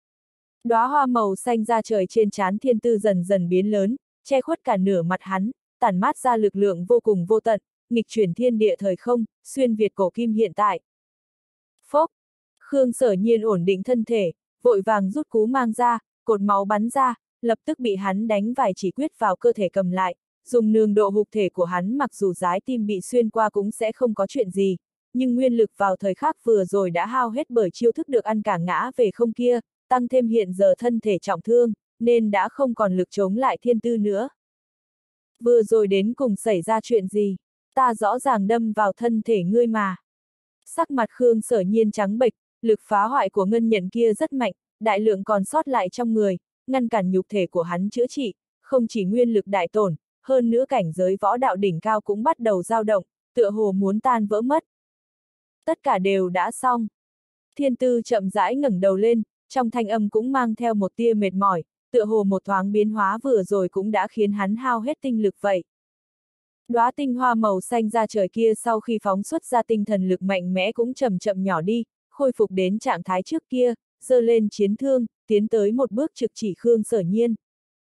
Đóa hoa màu xanh ra trời trên trán Thiên Tư dần dần biến lớn, che khuất cả nửa mặt hắn, tản mát ra lực lượng vô cùng vô tận, nghịch chuyển thiên địa thời không, xuyên việt cổ kim hiện tại. Phốc! Khương Sở Nhiên ổn định thân thể, vội vàng rút cú mang ra, cột máu bắn ra, lập tức bị hắn đánh vài chỉ quyết vào cơ thể cầm lại, dùng nương độ hục thể của hắn mặc dù trái tim bị xuyên qua cũng sẽ không có chuyện gì, nhưng nguyên lực vào thời khắc vừa rồi đã hao hết bởi chiêu thức được ăn cả ngã về không kia, tăng thêm hiện giờ thân thể trọng thương, nên đã không còn lực chống lại Thiên Tư nữa. Vừa rồi đến cùng xảy ra chuyện gì? Ta rõ ràng đâm vào thân thể ngươi mà. Sắc mặt Khương Sở Nhiên trắng bệch, lực phá hoại của ngân nhận kia rất mạnh, đại lượng còn sót lại trong người, ngăn cản nhục thể của hắn chữa trị, không chỉ nguyên lực đại tổn, hơn nữa cảnh giới võ đạo đỉnh cao cũng bắt đầu dao động, tựa hồ muốn tan vỡ mất. Tất cả đều đã xong. Thiên Tư chậm rãi ngẩng đầu lên, trong thanh âm cũng mang theo một tia mệt mỏi, tựa hồ một thoáng biến hóa vừa rồi cũng đã khiến hắn hao hết tinh lực vậy. Đóa tinh hoa màu xanh ra trời kia sau khi phóng xuất ra tinh thần lực mạnh mẽ cũng chậm chậm nhỏ đi, khôi phục đến trạng thái trước kia, giơ lên chiến thương, tiến tới một bước trực chỉ Khương Sở Nhiên.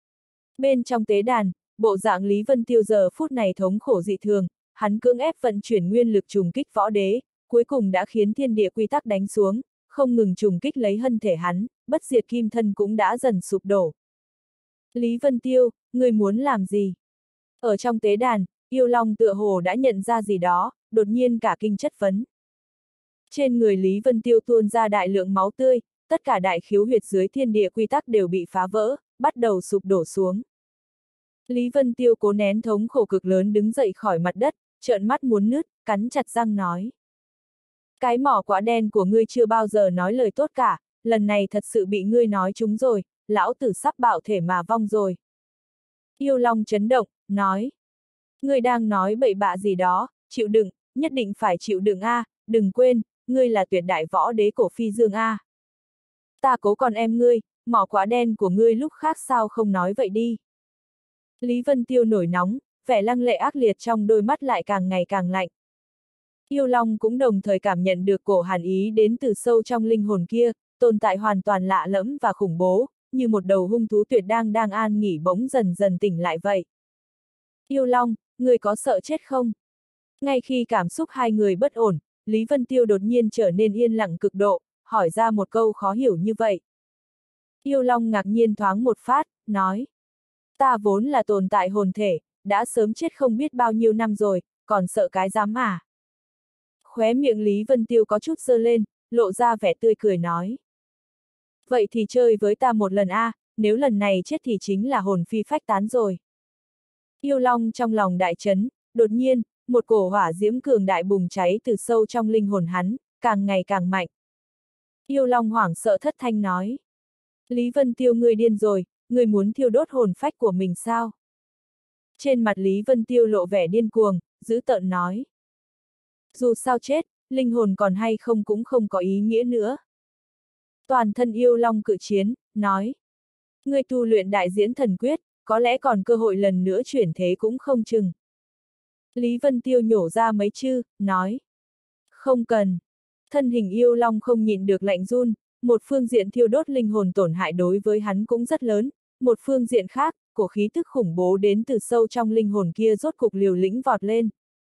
Bên trong tế đàn, bộ dạng Lý Vân Tiêu giờ phút này thống khổ dị thường, hắn cưỡng ép vận chuyển nguyên lực trùng kích võ đế, cuối cùng đã khiến thiên địa quy tắc đánh xuống, không ngừng trùng kích lấy thân thể hắn, bất diệt kim thân cũng đã dần sụp đổ. Lý Vân Tiêu, ngươi muốn làm gì? Ở trong tế đàn, Yêu Long tựa hồ đã nhận ra gì đó, đột nhiên cả kinh chất vấn. Trên người Lý Vân Tiêu tuôn ra đại lượng máu tươi, tất cả đại khiếu huyệt dưới thiên địa quy tắc đều bị phá vỡ, bắt đầu sụp đổ xuống. Lý Vân Tiêu cố nén thống khổ cực lớn đứng dậy khỏi mặt đất, trợn mắt muốn nứt, cắn chặt răng nói. Cái mỏ quả đen của ngươi chưa bao giờ nói lời tốt cả, lần này thật sự bị ngươi nói trúng rồi, lão tử sắp bạo thể mà vong rồi. Yêu Long chấn động, nói. Ngươi đang nói bậy bạ gì đó, chịu đựng, nhất định phải chịu đựng a, đừng quên, ngươi là tuyệt đại võ đế cổ phi dương a. Ta cố còn em ngươi, mỏ quả đen của ngươi lúc khác sao không nói vậy đi. Lý Vân Tiêu nổi nóng, vẻ lăng lệ ác liệt trong đôi mắt lại càng ngày càng lạnh. Yêu Long cũng đồng thời cảm nhận được cổ hàn ý đến từ sâu trong linh hồn kia, tồn tại hoàn toàn lạ lẫm và khủng bố, như một đầu hung thú tuyệt đang an nghỉ bỗng dần dần tỉnh lại vậy. Yêu Long, ngươi có sợ chết không? Ngay khi cảm xúc hai người bất ổn, Lý Vân Tiêu đột nhiên trở nên yên lặng cực độ, hỏi ra một câu khó hiểu như vậy. Yêu Long ngạc nhiên thoáng một phát, nói. Ta vốn là tồn tại hồn thể, đã sớm chết không biết bao nhiêu năm rồi, còn sợ cái dám à? Khóe miệng Lý Vân Tiêu có chút giơ lên, lộ ra vẻ tươi cười nói. Vậy thì chơi với ta một lần a, nếu lần này chết thì chính là hồn phi phách tán rồi. Yêu Long trong lòng đại chấn, đột nhiên, một cổ hỏa diễm cường đại bùng cháy từ sâu trong linh hồn hắn, càng ngày càng mạnh. Yêu Long hoảng sợ thất thanh nói. Lý Vân Tiêu ngươi điên rồi, ngươi muốn thiêu đốt hồn phách của mình sao? Trên mặt Lý Vân Tiêu lộ vẻ điên cuồng, dữ tợn nói. Dù sao chết, linh hồn còn hay không cũng không có ý nghĩa nữa. Toàn thân Yêu Long cự chiến, nói. Ngươi tu luyện đại diễn thần quyết, có lẽ còn cơ hội lần nữa chuyển thế cũng không chừng. Lý Vân Tiêu nhổ ra mấy chữ, nói. Không cần. Thân hình Yêu Long không nhịn được lạnh run, một phương diện thiêu đốt linh hồn tổn hại đối với hắn cũng rất lớn, một phương diện khác, cổ khí tức khủng bố đến từ sâu trong linh hồn kia rốt cục liều lĩnh vọt lên.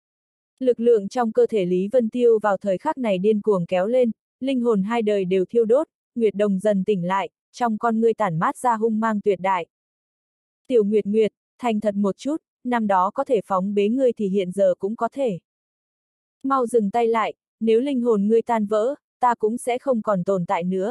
Lực lượng trong cơ thể Lý Vân Tiêu vào thời khắc này điên cuồng kéo lên, linh hồn hai đời đều thiêu đốt, Nguyệt Đồng dần tỉnh lại, trong con ngươi tản mát ra hung mang tuyệt đại. Tiểu Nguyệt Nguyệt, thành thật một chút, năm đó có thể phóng bế ngươi thì hiện giờ cũng có thể. Mau dừng tay lại, nếu linh hồn ngươi tan vỡ, ta cũng sẽ không còn tồn tại nữa.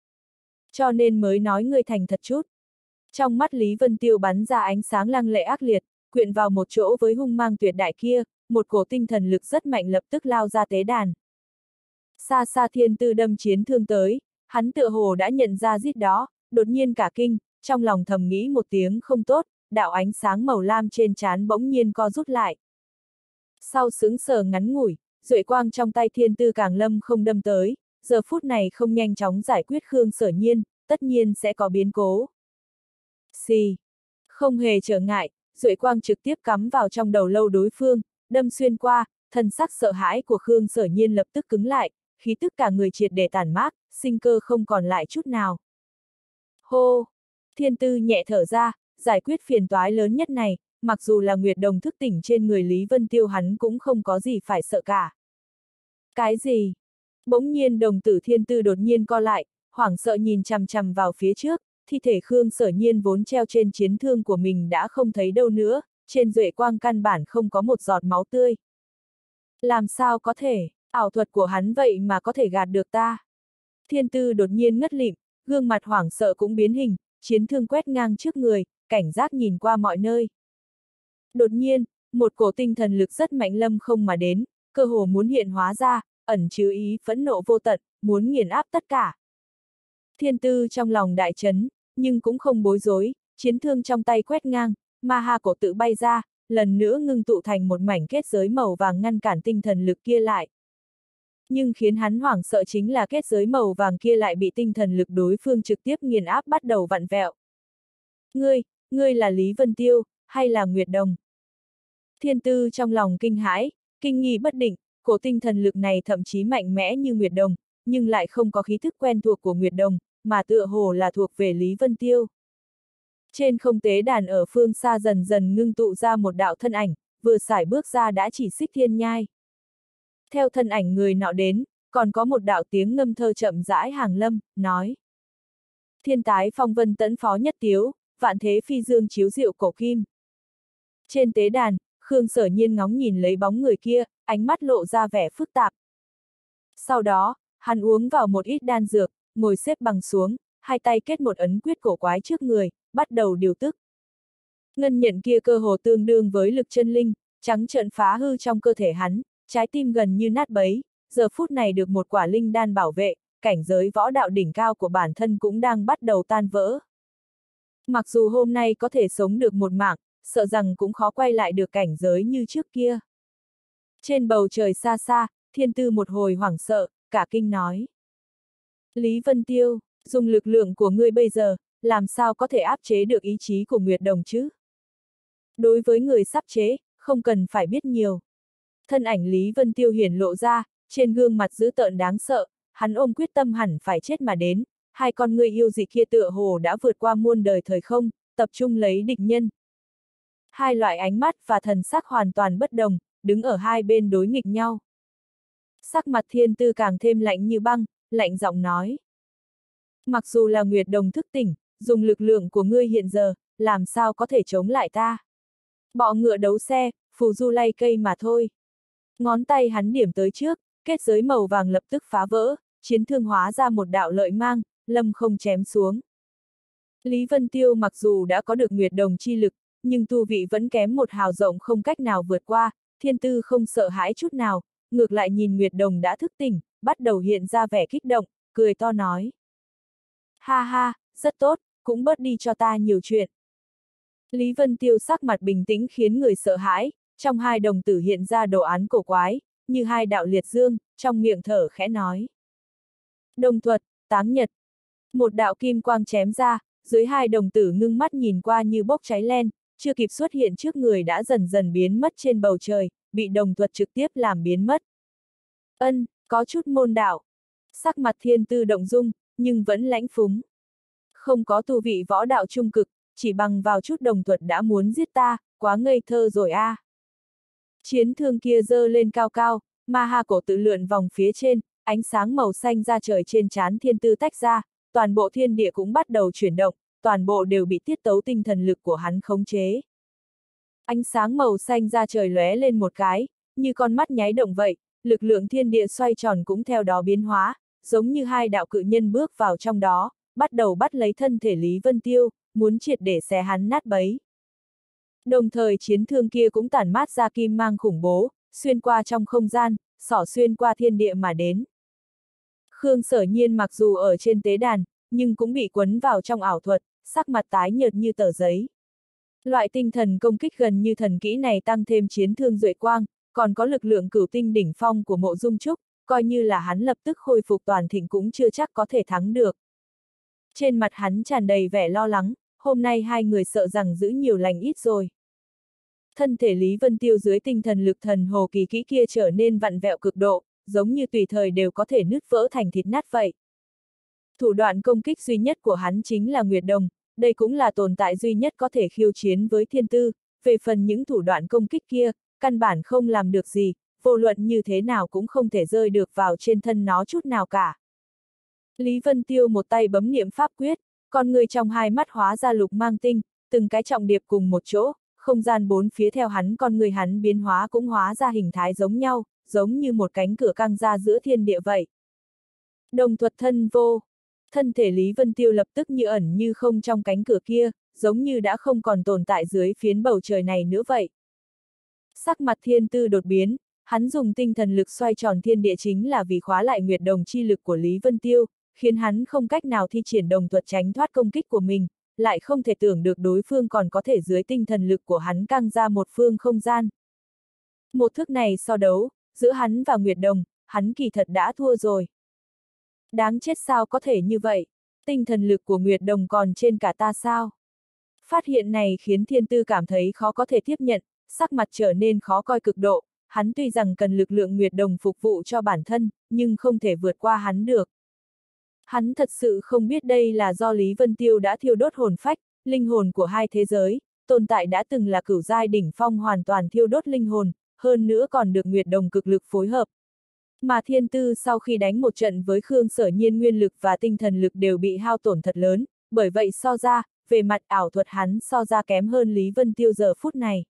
Cho nên mới nói ngươi thành thật chút. Trong mắt Lý Vân Tiêu bắn ra ánh sáng lăng lệ ác liệt, quyện vào một chỗ với hung mang tuyệt đại kia, một cổ tinh thần lực rất mạnh lập tức lao ra tế đàn. Xa xa Thiên Tư đâm chiến thương tới, hắn tựa hồ đã nhận ra giết đó, đột nhiên cả kinh, trong lòng thầm nghĩ một tiếng không tốt, đạo ánh sáng màu lam trên trán bỗng nhiên co rút lại. Sau sững sờ ngắn ngủi, duệ quang trong tay Thiên Tư càng lâm không đâm tới, giờ phút này không nhanh chóng giải quyết Khương Sở Nhiên, tất nhiên sẽ có biến cố. Xì. Không hề trở ngại, duệ quang trực tiếp cắm vào trong đầu lâu đối phương, đâm xuyên qua, thần sắc sợ hãi của Khương Sở Nhiên lập tức cứng lại, khí tức cả người triệt để tản mát, sinh cơ không còn lại chút nào. Hô! Thiên Tư nhẹ thở ra, giải quyết phiền toái lớn nhất này, mặc dù là Nguyệt Đồng thức tỉnh trên người Lý Vân Tiêu hắn cũng không có gì phải sợ cả. Cái gì? Bỗng nhiên đồng tử Thiên Tư đột nhiên co lại, hoảng sợ nhìn chằm chằm vào phía trước, thi thể Khương Sở Nhiên vốn treo trên chiến thương của mình đã không thấy đâu nữa, trên duệ quang căn bản không có một giọt máu tươi. Làm sao có thể, ảo thuật của hắn vậy mà có thể gạt được ta? Thiên Tư đột nhiên ngất lịm, gương mặt hoảng sợ cũng biến hình, chiến thương quét ngang trước người, cảnh giác nhìn qua mọi nơi. Đột nhiên, một cổ tinh thần lực rất mạnh lâm không mà đến, cơ hồ muốn hiện hóa ra, ẩn chứa ý phẫn nộ vô tận, muốn nghiền áp tất cả. Thiên Tư trong lòng đại chấn, nhưng cũng không bối rối, chiến thương trong tay quét ngang, ma ha cổ tự bay ra, lần nữa ngưng tụ thành một mảnh kết giới màu vàng ngăn cản tinh thần lực kia lại. Nhưng khiến hắn hoảng sợ chính là kết giới màu vàng kia lại bị tinh thần lực đối phương trực tiếp nghiền áp bắt đầu vặn vẹo. Ngươi là Lý Vân Tiêu, hay là Nguyệt Đồng? Thiên Tư trong lòng kinh hãi, kinh nghi bất định, cổ tinh thần lực này thậm chí mạnh mẽ như Nguyệt Đồng, nhưng lại không có khí thức quen thuộc của Nguyệt Đồng, mà tựa hồ là thuộc về Lý Vân Tiêu. Trên không tế đàn ở phương xa dần dần ngưng tụ ra một đạo thân ảnh, vừa sải bước ra đã chỉ xích thiên nhai. Theo thân ảnh người nọ đến, còn có một đạo tiếng ngâm thơ chậm rãi hàng lâm, nói. Thiên tái phong vân tẫn phó nhất tiếu, vạn thế phi dương chiếu diệu cổ kim. Trên tế đàn, Khương Sở Nhiên ngóng nhìn lấy bóng người kia, ánh mắt lộ ra vẻ phức tạp. Sau đó, hắn uống vào một ít đan dược, ngồi xếp bằng xuống, hai tay kết một ấn quyết cổ quái trước người, bắt đầu điều tức. Ngân nhận kia cơ hồ tương đương với lực chân linh, trắng trợn phá hư trong cơ thể hắn, trái tim gần như nát bấy, giờ phút này được một quả linh đan bảo vệ, cảnh giới võ đạo đỉnh cao của bản thân cũng đang bắt đầu tan vỡ. Mặc dù hôm nay có thể sống được một mạng, sợ rằng cũng khó quay lại được cảnh giới như trước kia. Trên bầu trời xa xa, Thiên Tư một hồi hoảng sợ, cả kinh nói. Lý Vân Tiêu, dùng lực lượng của ngươi bây giờ, làm sao có thể áp chế được ý chí của Nguyệt Đồng chứ? Đối với người sắp chế, không cần phải biết nhiều. Thân ảnh Lý Vân Tiêu hiển lộ ra, trên gương mặt dữ tợn đáng sợ, hắn ôm quyết tâm hẳn phải chết mà đến, hai con người yêu dị kia tựa hồ đã vượt qua muôn đời thời không, tập trung lấy địch nhân. Hai loại ánh mắt và thần sắc hoàn toàn bất đồng, đứng ở hai bên đối nghịch nhau. Sắc mặt Thiên Tư càng thêm lạnh như băng, lạnh giọng nói. Mặc dù là Nguyệt Đồng thức tỉnh, dùng lực lượng của ngươi hiện giờ, làm sao có thể chống lại ta? Bọ ngựa đấu xe, phù du lay cây mà thôi. Ngón tay hắn điểm tới trước, kết giới màu vàng lập tức phá vỡ, chiến thương hóa ra một đạo lợi mang, lâm không chém xuống. Lý Vân Tiêu mặc dù đã có được Nguyệt Đồng chi lực, nhưng tu vị vẫn kém một hào rộng không cách nào vượt qua, Thiên Tư không sợ hãi chút nào, ngược lại nhìn Nguyệt Đồng đã thức tỉnh, bắt đầu hiện ra vẻ kích động, cười to nói. Ha ha, rất tốt, cũng bớt đi cho ta nhiều chuyện. Lý Vân Tiêu sắc mặt bình tĩnh khiến người sợ hãi, trong hai đồng tử hiện ra đồ án cổ quái, như hai đạo liệt dương, trong miệng thở khẽ nói. Đồng thuật, táng nhật. Một đạo kim quang chém ra, dưới hai đồng tử ngưng mắt nhìn qua như bốc cháy lên, chưa kịp xuất hiện trước người đã dần dần biến mất trên bầu trời, bị đồng thuật trực tiếp làm biến mất. Ân, có chút môn đạo. Sắc mặt Thiên Tư động dung, nhưng vẫn lãnh phúng. Không có tu vị võ đạo trung cực, chỉ bằng vào chút đồng thuật đã muốn giết ta, quá ngây thơ rồi a. Chiến thương kia giơ lên cao cao, ma ha cổ tự lượn vòng phía trên, ánh sáng màu xanh ra trời trên trán Thiên Tư tách ra, toàn bộ thiên địa cũng bắt đầu chuyển động, toàn bộ đều bị tiết tấu tinh thần lực của hắn khống chế. Ánh sáng màu xanh ra trời lóe lên một cái, như con mắt nháy động vậy, lực lượng thiên địa xoay tròn cũng theo đó biến hóa, giống như hai đạo cự nhân bước vào trong đó, bắt đầu bắt lấy thân thể Lý Vân Tiêu, muốn triệt để xé hắn nát bấy. Đồng thời chiến thương kia cũng tản mát ra kim mang khủng bố, xuyên qua trong không gian, xỏ xuyên qua thiên địa mà đến. Khương Sở Nhiên mặc dù ở trên tế đàn, nhưng cũng bị quấn vào trong ảo thuật, sắc mặt tái nhợt như tờ giấy. Loại tinh thần công kích gần như thần kỹ này tăng thêm chiến thương duệ quang, còn có lực lượng cửu tinh đỉnh phong của Mộ Dung Trúc, coi như là hắn lập tức khôi phục toàn thịnh cũng chưa chắc có thể thắng được. Trên mặt hắn tràn đầy vẻ lo lắng, hôm nay hai người sợ rằng giữ nhiều lành ít rồi. Thân thể Lý Vân Tiêu dưới tinh thần lực thần hồ kỳ kỹ kia trở nên vặn vẹo cực độ, giống như tùy thời đều có thể nứt vỡ thành thịt nát vậy. Thủ đoạn công kích duy nhất của hắn chính là Nguyệt Đồng, đây cũng là tồn tại duy nhất có thể khiêu chiến với thiên tư, về phần những thủ đoạn công kích kia, căn bản không làm được gì, vô luận như thế nào cũng không thể rơi được vào trên thân nó chút nào cả. Lý Vân Tiêu một tay bấm niệm pháp quyết, con người trong hai mắt hóa ra lục mang tinh, từng cái trọng điệp cùng một chỗ, không gian bốn phía theo hắn con người hắn biến hóa cũng hóa ra hình thái giống nhau, giống như một cánh cửa căng ra giữa thiên địa vậy. Đồng thuật thân vô. Thân thể Lý Vân Tiêu lập tức như ẩn như không trong cánh cửa kia, giống như đã không còn tồn tại dưới phiến bầu trời này nữa vậy. Sắc mặt thiên tư đột biến, hắn dùng tinh thần lực xoay tròn thiên địa chính là vì khóa lại nguyệt đồng chi lực của Lý Vân Tiêu, khiến hắn không cách nào thi triển đồng thuật tránh thoát công kích của mình, lại không thể tưởng được đối phương còn có thể dưới tinh thần lực của hắn căng ra một phương không gian. Một thức này so đấu, giữa hắn và Nguyệt Đồng, hắn kỳ thật đã thua rồi. Đáng chết sao có thể như vậy, tinh thần lực của Nguyệt Đồng còn trên cả ta sao? Phát hiện này khiến thiên tư cảm thấy khó có thể tiếp nhận, sắc mặt trở nên khó coi cực độ, hắn tuy rằng cần lực lượng Nguyệt Đồng phục vụ cho bản thân, nhưng không thể vượt qua hắn được. Hắn thật sự không biết đây là do Lý Vân Tiêu đã thiêu đốt hồn phách, linh hồn của hai thế giới, tồn tại đã từng là cửu giai đỉnh phong hoàn toàn thiêu đốt linh hồn, hơn nữa còn được Nguyệt Đồng cực lực phối hợp. Mà thiên tư sau khi đánh một trận với Khương Sở Nhiên nguyên lực và tinh thần lực đều bị hao tổn thật lớn, bởi vậy so ra, về mặt ảo thuật hắn so ra kém hơn Lý Vân Tiêu giờ phút này.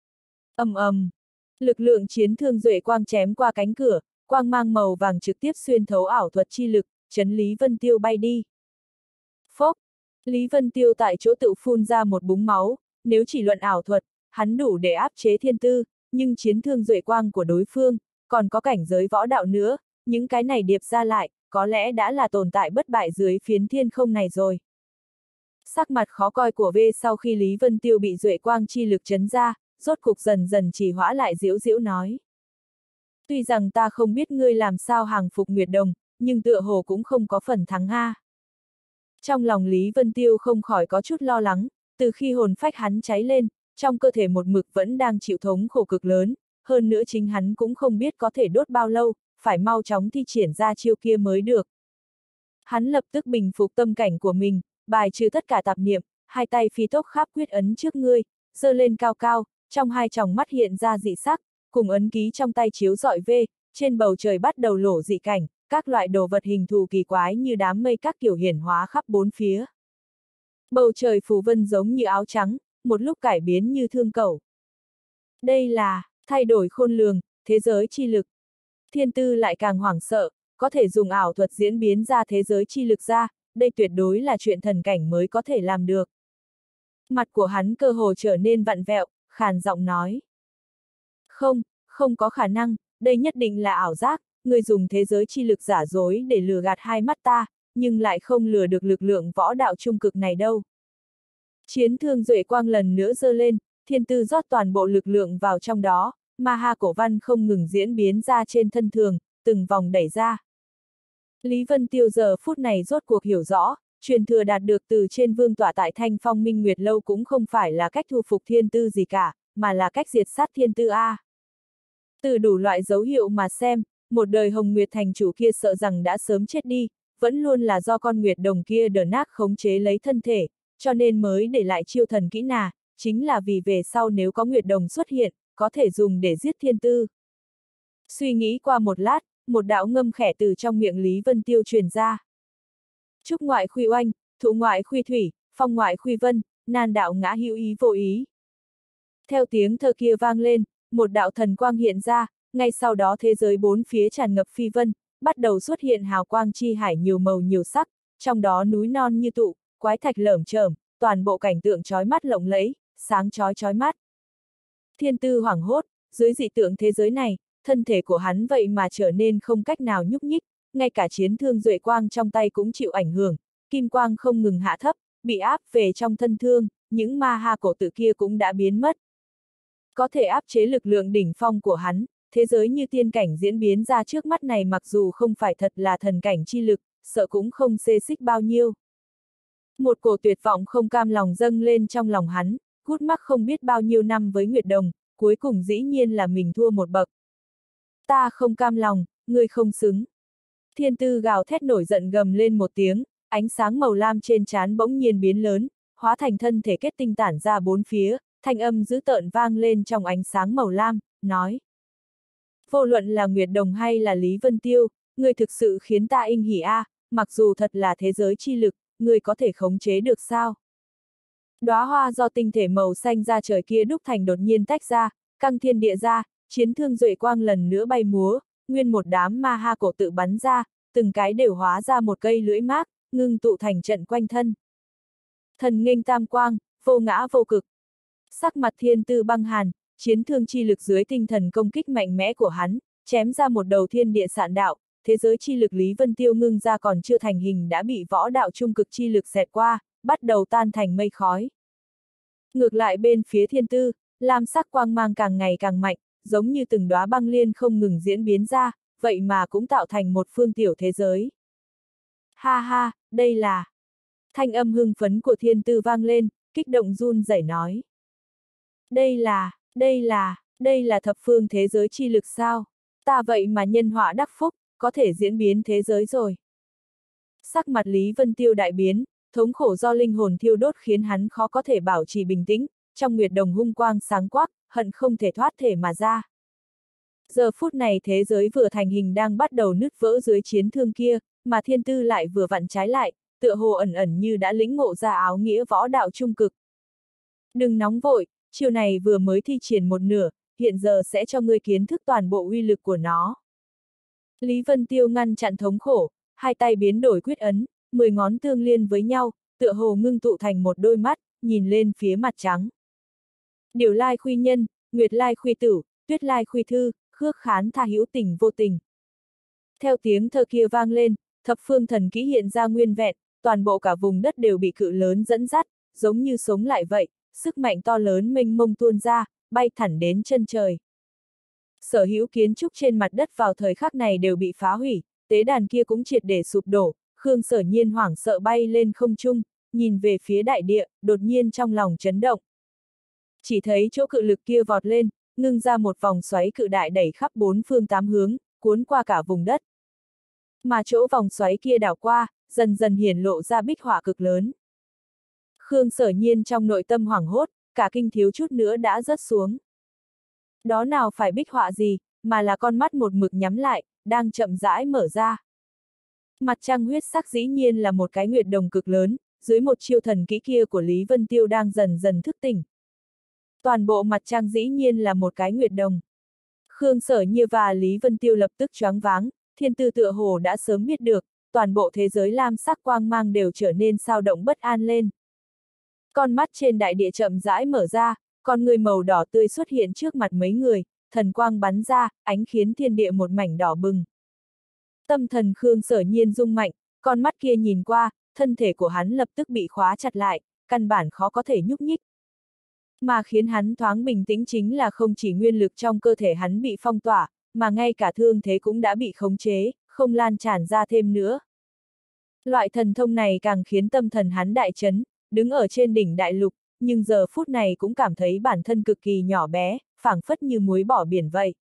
Lực lượng chiến thương duệ quang chém qua cánh cửa, quang mang màu vàng trực tiếp xuyên thấu ảo thuật chi lực, chấn Lý Vân Tiêu bay đi. Phốc! Lý Vân Tiêu tại chỗ tự phun ra một búng máu, nếu chỉ luận ảo thuật, hắn đủ để áp chế thiên tư, nhưng chiến thương duệ quang của đối phương, còn có cảnh giới võ đạo nữa, những cái này điệp ra lại, có lẽ đã là tồn tại bất bại dưới phiến thiên không này rồi. Sắc mặt khó coi của V sau khi Lý Vân Tiêu bị duệ quang chi lực chấn ra, rốt cục dần dần chỉ hoã lại giễu giễu nói. Tuy rằng ta không biết ngươi làm sao hàng phục Nguyệt Đồng, nhưng tựa hồ cũng không có phần thắng ha. Trong lòng Lý Vân Tiêu không khỏi có chút lo lắng, từ khi hồn phách hắn cháy lên, trong cơ thể một mực vẫn đang chịu thống khổ cực lớn, hơn nữa chính hắn cũng không biết có thể đốt bao lâu, phải mau chóng thi triển ra chiêu kia mới được. Hắn lập tức bình phục tâm cảnh của mình, bài trừ tất cả tạp niệm, hai tay phi tốc kháp quyết ấn trước ngươi, giơ lên cao cao, trong hai tròng mắt hiện ra dị sắc, cùng ấn ký trong tay chiếu rọi về, trên bầu trời bắt đầu lộ dị cảnh, các loại đồ vật hình thù kỳ quái như đám mây các kiểu hiển hóa khắp bốn phía. Bầu trời phù vân giống như áo trắng, một lúc cải biến như thương cẩu. Đây là thay đổi khôn lường, thế giới chi lực. Thiên tư lại càng hoảng sợ, có thể dùng ảo thuật diễn biến ra thế giới chi lực ra, đây tuyệt đối là chuyện thần cảnh mới có thể làm được. Mặt của hắn cơ hồ trở nên vặn vẹo, khàn giọng nói. Không có khả năng, đây nhất định là ảo giác, người dùng thế giới chi lực giả dối để lừa gạt hai mắt ta, nhưng lại không lừa được lực lượng võ đạo trung cực này đâu. Chiến thương duệ quang lần nữa giơ lên, thiên tư rót toàn bộ lực lượng vào trong đó, ma ha cổ văn không ngừng diễn biến ra trên thân thường, từng vòng đẩy ra. Lý Vân Tiêu giờ phút này rốt cuộc hiểu rõ, truyền thừa đạt được từ trên vương tọa tại Thanh Phong Minh Nguyệt Lâu cũng không phải là cách thu phục thiên tư gì cả, mà là cách diệt sát thiên tư A. Từ đủ loại dấu hiệu mà xem, một đời Hồng Nguyệt thành chủ kia sợ rằng đã sớm chết đi, vẫn luôn là do con Nguyệt Đồng kia đờ nác khống chế lấy thân thể, cho nên mới để lại chiêu thần kỹ nà, chính là vì về sau nếu có Nguyệt Đồng xuất hiện, có thể dùng để giết thiên tư. Suy nghĩ qua một lát, một đạo ngâm khẽ từ trong miệng Lý Vân Tiêu truyền ra. Trúc ngoại khuy oanh, thụ ngoại khuy thủy, phong ngoại khuy vân, nan đạo ngã hữu ý vô ý. Theo tiếng thơ kia vang lên, một đạo thần quang hiện ra, ngay sau đó thế giới bốn phía tràn ngập phi vân, bắt đầu xuất hiện hào quang chi hải nhiều màu nhiều sắc, trong đó núi non như tụ, quái thạch lởm chởm, toàn bộ cảnh tượng chói mắt lộng lẫy, sáng chói chói mắt. Thiên Tư hoảng hốt, dưới dị tượng thế giới này, thân thể của hắn vậy mà trở nên không cách nào nhúc nhích, ngay cả chiến thương duệ quang trong tay cũng chịu ảnh hưởng, kim quang không ngừng hạ thấp, bị áp về trong thân thương, những ma ha cổ tự kia cũng đã biến mất. Có thể áp chế lực lượng đỉnh phong của hắn, thế giới như tiên cảnh diễn biến ra trước mắt này mặc dù không phải thật là thần cảnh chi lực, sợ cũng không xê xích bao nhiêu. Một cổ tuyệt vọng không cam lòng dâng lên trong lòng hắn, hút mắc không biết bao nhiêu năm với Nguyệt Đồng, cuối cùng dĩ nhiên là mình thua một bậc. Ta không cam lòng, ngươi không xứng. Thiên Tư gào thét nổi giận gầm lên một tiếng, ánh sáng màu lam trên trán bỗng nhiên biến lớn, hóa thành thân thể kết tinh tản ra bốn phía, thanh âm dữ tợn vang lên trong ánh sáng màu lam, nói. Vô luận là Nguyệt Đồng hay là Lý Vân Tiêu, ngươi thực sự khiến ta inh hỉ a, mặc dù thật là thế giới chi lực, ngươi có thể khống chế được sao? Đóa hoa do tinh thể màu xanh ra trời kia đúc thành đột nhiên tách ra, căng thiên địa ra, chiến thương duệ quang lần nữa bay múa, nguyên một đám ma ha cổ tự bắn ra, từng cái đều hóa ra một cây lưỡi mác, ngưng tụ thành trận quanh thân. Thần nghênh tam quang, vô ngã vô cực. Sắc mặt Thiên Tư băng hàn, chiến thương chi lực dưới tinh thần công kích mạnh mẽ của hắn, chém ra một đầu thiên địa sạn đạo, thế giới chi lực Lý Vân Tiêu ngưng ra còn chưa thành hình đã bị võ đạo trung cực chi lực xẹt qua, bắt đầu tan thành mây khói. Ngược lại bên phía Thiên Tư, lam sắc quang mang càng ngày càng mạnh, giống như từng đóa băng liên không ngừng diễn biến ra, vậy mà cũng tạo thành một phương tiểu thế giới. Ha ha, đây là... Thanh âm hưng phấn của Thiên Tư vang lên, kích động run rẩy nói. Đây là thập phương thế giới chi lực sao? Ta vậy mà nhân họa đắc phúc, có thể diễn biến thế giới rồi. Sắc mặt Lý Vân Tiêu đại biến, thống khổ do linh hồn thiêu đốt khiến hắn khó có thể bảo trì bình tĩnh, trong Nguyệt Đồng hung quang sáng quắc, hận không thể thoát thể mà ra. Giờ phút này thế giới vừa thành hình đang bắt đầu nứt vỡ dưới chiến thương kia, mà Thiên Tư lại vừa vặn trái lại, tựa hồ ẩn ẩn như đã lĩnh ngộ ra áo nghĩa võ đạo trung cực. Đừng nóng vội, chiều này vừa mới thi triển một nửa, hiện giờ sẽ cho ngươi kiến thức toàn bộ uy lực của nó. Lý Vân Tiêu ngăn chặn thống khổ, hai tay biến đổi quyết ấn, 10 ngón tương liên với nhau, tựa hồ ngưng tụ thành một đôi mắt, nhìn lên phía mặt trắng. Điều lai khuy nhân, nguyệt lai khuy tử, tuyết lai khuy thư, khước khán tha hữu tình vô tình. Theo tiếng thơ kia vang lên, thập phương thần kỹ hiện ra nguyên vẹn, toàn bộ cả vùng đất đều bị cự lớn dẫn dắt, giống như sống lại vậy, sức mạnh to lớn mênh mông tuôn ra, bay thẳng đến chân trời. Sở hữu kiến trúc trên mặt đất vào thời khắc này đều bị phá hủy, tế đàn kia cũng triệt để sụp đổ, Khương Sở Nhiên hoảng sợ bay lên không trung, nhìn về phía đại địa, đột nhiên trong lòng chấn động. Chỉ thấy chỗ cự lực kia vọt lên, ngưng ra một vòng xoáy cự đại đẩy khắp bốn phương tám hướng, cuốn qua cả vùng đất. Mà chỗ vòng xoáy kia đảo qua, dần dần hiển lộ ra bích họa cực lớn. Khương Sở Nhiên trong nội tâm hoảng hốt, cả kinh thiếu chút nữa đã rớt xuống. Đó nào phải bích họa gì, mà là con mắt một mực nhắm lại, đang chậm rãi mở ra. Mặt trăng huyết sắc dĩ nhiên là một cái nguyệt đồng cực lớn, dưới một chiêu thần kỹ kia của Lý Vân Tiêu đang dần dần thức tỉnh. Toàn bộ mặt trăng dĩ nhiên là một cái nguyệt đồng. Khương Sở Nhiên và Lý Vân Tiêu lập tức choáng váng, Thiên Tư tựa hồ đã sớm biết được, toàn bộ thế giới lam sắc quang mang đều trở nên sao động bất an lên. Con mắt trên đại địa chậm rãi mở ra, con người màu đỏ tươi xuất hiện trước mặt mấy người, thần quang bắn ra, ánh khiến thiên địa một mảnh đỏ bừng. Tâm thần Khương Sở Nhiên rung mạnh, con mắt kia nhìn qua, thân thể của hắn lập tức bị khóa chặt lại, căn bản khó có thể nhúc nhích. Mà khiến hắn thoáng bình tĩnh chính là không chỉ nguyên lực trong cơ thể hắn bị phong tỏa, mà ngay cả thương thế cũng đã bị khống chế, không lan tràn ra thêm nữa. Loại thần thông này càng khiến tâm thần hắn đại chấn, đứng ở trên đỉnh đại lục, nhưng giờ phút này cũng cảm thấy bản thân cực kỳ nhỏ bé, phảng phất như muối bỏ biển vậy.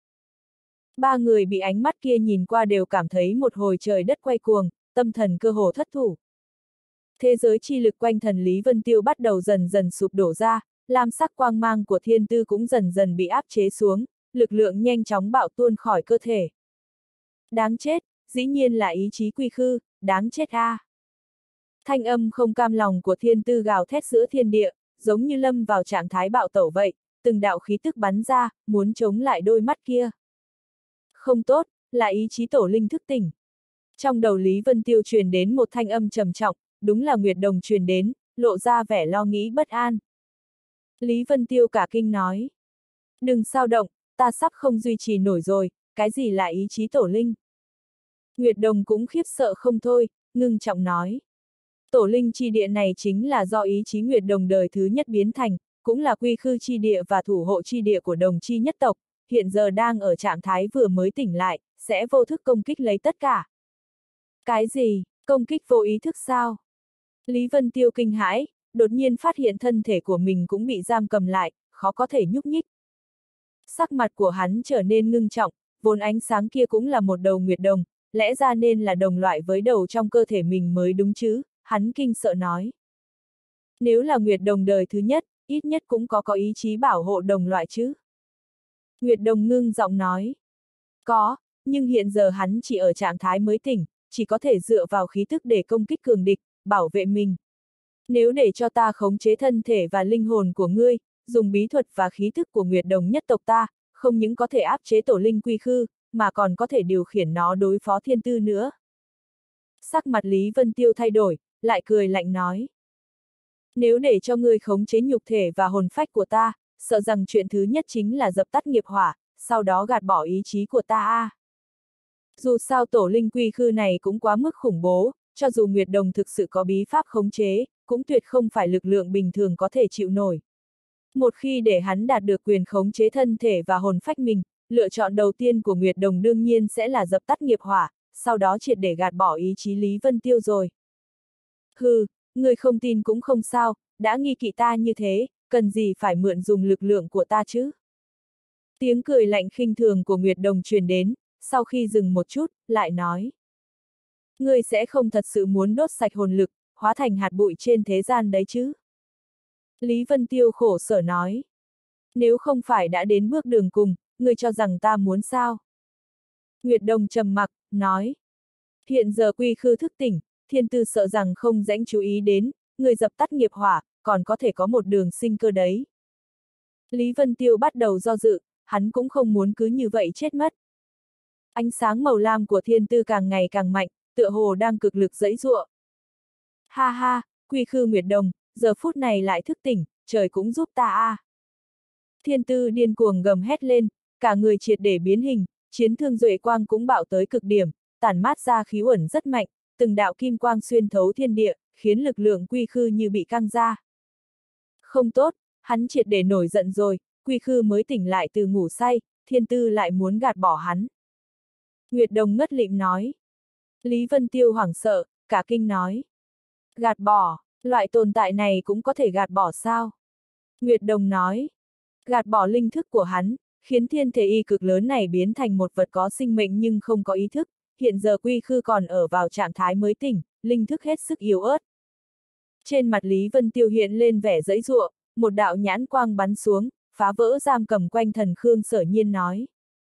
Ba người bị ánh mắt kia nhìn qua đều cảm thấy một hồi trời đất quay cuồng, tâm thần cơ hồ thất thủ. Thế giới chi lực quanh thần Lý Vân Tiêu bắt đầu dần dần sụp đổ ra, lam sắc quang mang của Thiên Tư cũng dần dần bị áp chế xuống, lực lượng nhanh chóng bạo tuôn khỏi cơ thể. Đáng chết, dĩ nhiên là ý chí quy khư, đáng chết a! Thanh âm không cam lòng của Thiên Tư gào thét giữa thiên địa, giống như lâm vào trạng thái bạo tẩu vậy, từng đạo khí tức bắn ra, muốn chống lại đôi mắt kia. Không tốt, là ý chí tổ linh thức tỉnh. Trong đầu Lý Vân Tiêu truyền đến một thanh âm trầm trọng, đúng là Nguyệt Đồng truyền đến, lộ ra vẻ lo nghĩ bất an. Lý Vân Tiêu cả kinh nói. Đừng sao động, ta sắp không duy trì nổi rồi, cái gì là ý chí tổ linh? Nguyệt Đồng cũng khiếp sợ không thôi, ngưng trọng nói. Tổ linh chi địa này chính là do ý chí Nguyệt Đồng đời thứ nhất biến thành, cũng là quy khư chi địa và thủ hộ chi địa của đồng chi nhất tộc, hiện giờ đang ở trạng thái vừa mới tỉnh lại, sẽ vô thức công kích lấy tất cả. Cái gì, công kích vô ý thức sao? Lý Vân Tiêu kinh hãi, đột nhiên phát hiện thân thể của mình cũng bị giam cầm lại, khó có thể nhúc nhích. Sắc mặt của hắn trở nên ngưng trọng, vốn ánh sáng kia cũng là một đầu Nguyệt Đồng, lẽ ra nên là đồng loại với đầu trong cơ thể mình mới đúng chứ, hắn kinh sợ nói. Nếu là Nguyệt Đồng đời thứ nhất, ít nhất cũng có ý chí bảo hộ đồng loại chứ. Nguyệt Đồng ngưng giọng nói. Có, nhưng hiện giờ hắn chỉ ở trạng thái mới tỉnh, chỉ có thể dựa vào khí thức để công kích cường địch, bảo vệ mình. Nếu để cho ta khống chế thân thể và linh hồn của ngươi, dùng bí thuật và khí thức của Nguyệt Đồng nhất tộc ta, không những có thể áp chế tổ linh quy khư, mà còn có thể điều khiển nó đối phó thiên tư nữa. Sắc mặt Lý Vân Tiêu thay đổi, lại cười lạnh nói. Nếu để cho ngươi khống chế nhục thể và hồn phách của ta, sợ rằng chuyện thứ nhất chính là dập tắt nghiệp hỏa, sau đó gạt bỏ ý chí của ta a. Dù sao tổ linh quy khư này cũng quá mức khủng bố, cho dù Nguyệt Đồng thực sự có bí pháp khống chế, cũng tuyệt không phải lực lượng bình thường có thể chịu nổi. Một khi để hắn đạt được quyền khống chế thân thể và hồn phách mình, lựa chọn đầu tiên của Nguyệt Đồng đương nhiên sẽ là dập tắt nghiệp hỏa, sau đó triệt để gạt bỏ ý chí Lý Vân Tiêu rồi. Hừ, người không tin cũng không sao, đã nghi kỵ ta như thế, cần gì phải mượn dùng lực lượng của ta chứ? Tiếng cười lạnh khinh thường của Nguyệt Đồng truyền đến, sau khi dừng một chút, lại nói. Ngươi sẽ không thật sự muốn đốt sạch hồn lực, hóa thành hạt bụi trên thế gian đấy chứ? Lý Vân Tiêu khổ sở nói. Nếu không phải đã đến bước đường cùng, ngươi cho rằng ta muốn sao? Nguyệt Đồng trầm mặc, nói. Hiện giờ quy khư thức tỉnh, thiên tư sợ rằng không dãnh chú ý đến, người dập tắt nghiệp hỏa, còn có thể có một đường sinh cơ đấy. Lý Vân Tiêu bắt đầu do dự, hắn cũng không muốn cứ như vậy chết mất. Ánh sáng màu lam của thiên tư càng ngày càng mạnh, tựa hồ đang cực lực giãy giụa. Ha ha, quy khư Nguyệt Đồng, giờ phút này lại thức tỉnh, trời cũng giúp ta a. Thiên tư điên cuồng gầm hét lên, cả người triệt để biến hình, chiến thương duệ quang cũng bạo tới cực điểm, tản mát ra khí uẩn rất mạnh, từng đạo kim quang xuyên thấu thiên địa, khiến lực lượng quy khư như bị căng ra. Không tốt, hắn triệt để nổi giận rồi, quy khư mới tỉnh lại từ ngủ say, thiên tư lại muốn gạt bỏ hắn. Nguyệt Đồng ngất lịm nói. Lý Vân Tiêu hoảng sợ, cả kinh nói. Gạt bỏ, loại tồn tại này cũng có thể gạt bỏ sao? Nguyệt Đồng nói. Gạt bỏ linh thức của hắn, khiến thiên thể y cực lớn này biến thành một vật có sinh mệnh nhưng không có ý thức, hiện giờ quy khư còn ở vào trạng thái mới tỉnh, linh thức hết sức yếu ớt. Trên mặt Lý Vân Tiêu hiện lên vẻ giãy giụa, một đạo nhãn quang bắn xuống, phá vỡ giam cầm quanh thần Khương Sở Nhiên nói.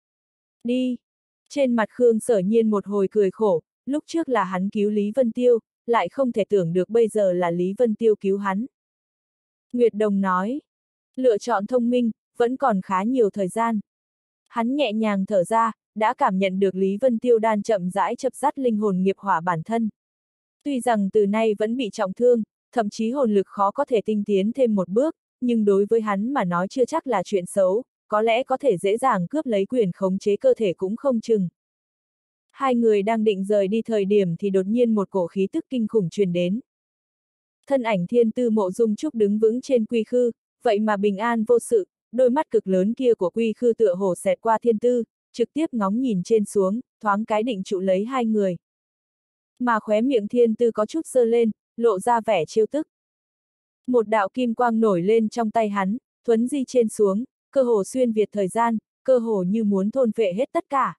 Đi! Trên mặt Khương Sở Nhiên một hồi cười khổ, lúc trước là hắn cứu Lý Vân Tiêu, lại không thể tưởng được bây giờ là Lý Vân Tiêu cứu hắn. Nguyệt Đồng nói. Lựa chọn thông minh, vẫn còn khá nhiều thời gian. Hắn nhẹ nhàng thở ra, đã cảm nhận được Lý Vân Tiêu đang chậm rãi chập dắt linh hồn nghiệp hỏa bản thân. Tuy rằng từ nay vẫn bị trọng thương, thậm chí hồn lực khó có thể tinh tiến thêm một bước, nhưng đối với hắn mà nói chưa chắc là chuyện xấu, có lẽ có thể dễ dàng cướp lấy quyền khống chế cơ thể cũng không chừng. Hai người đang định rời đi thời điểm thì đột nhiên một cổ khí tức kinh khủng truyền đến. Thân ảnh thiên tư Mộ Dung Trúc đứng vững trên quy khư, vậy mà bình an vô sự, đôi mắt cực lớn kia của quy khư tựa hồ xẹt qua thiên tư, trực tiếp ngóng nhìn trên xuống, thoáng cái định trụ lấy hai người. Mà khóe miệng thiên tư có chút giơ lên, lộ ra vẻ trêu tức. Một đạo kim quang nổi lên trong tay hắn, thuấn di trên xuống, cơ hồ xuyên việt thời gian, cơ hồ như muốn thôn phệ hết tất cả.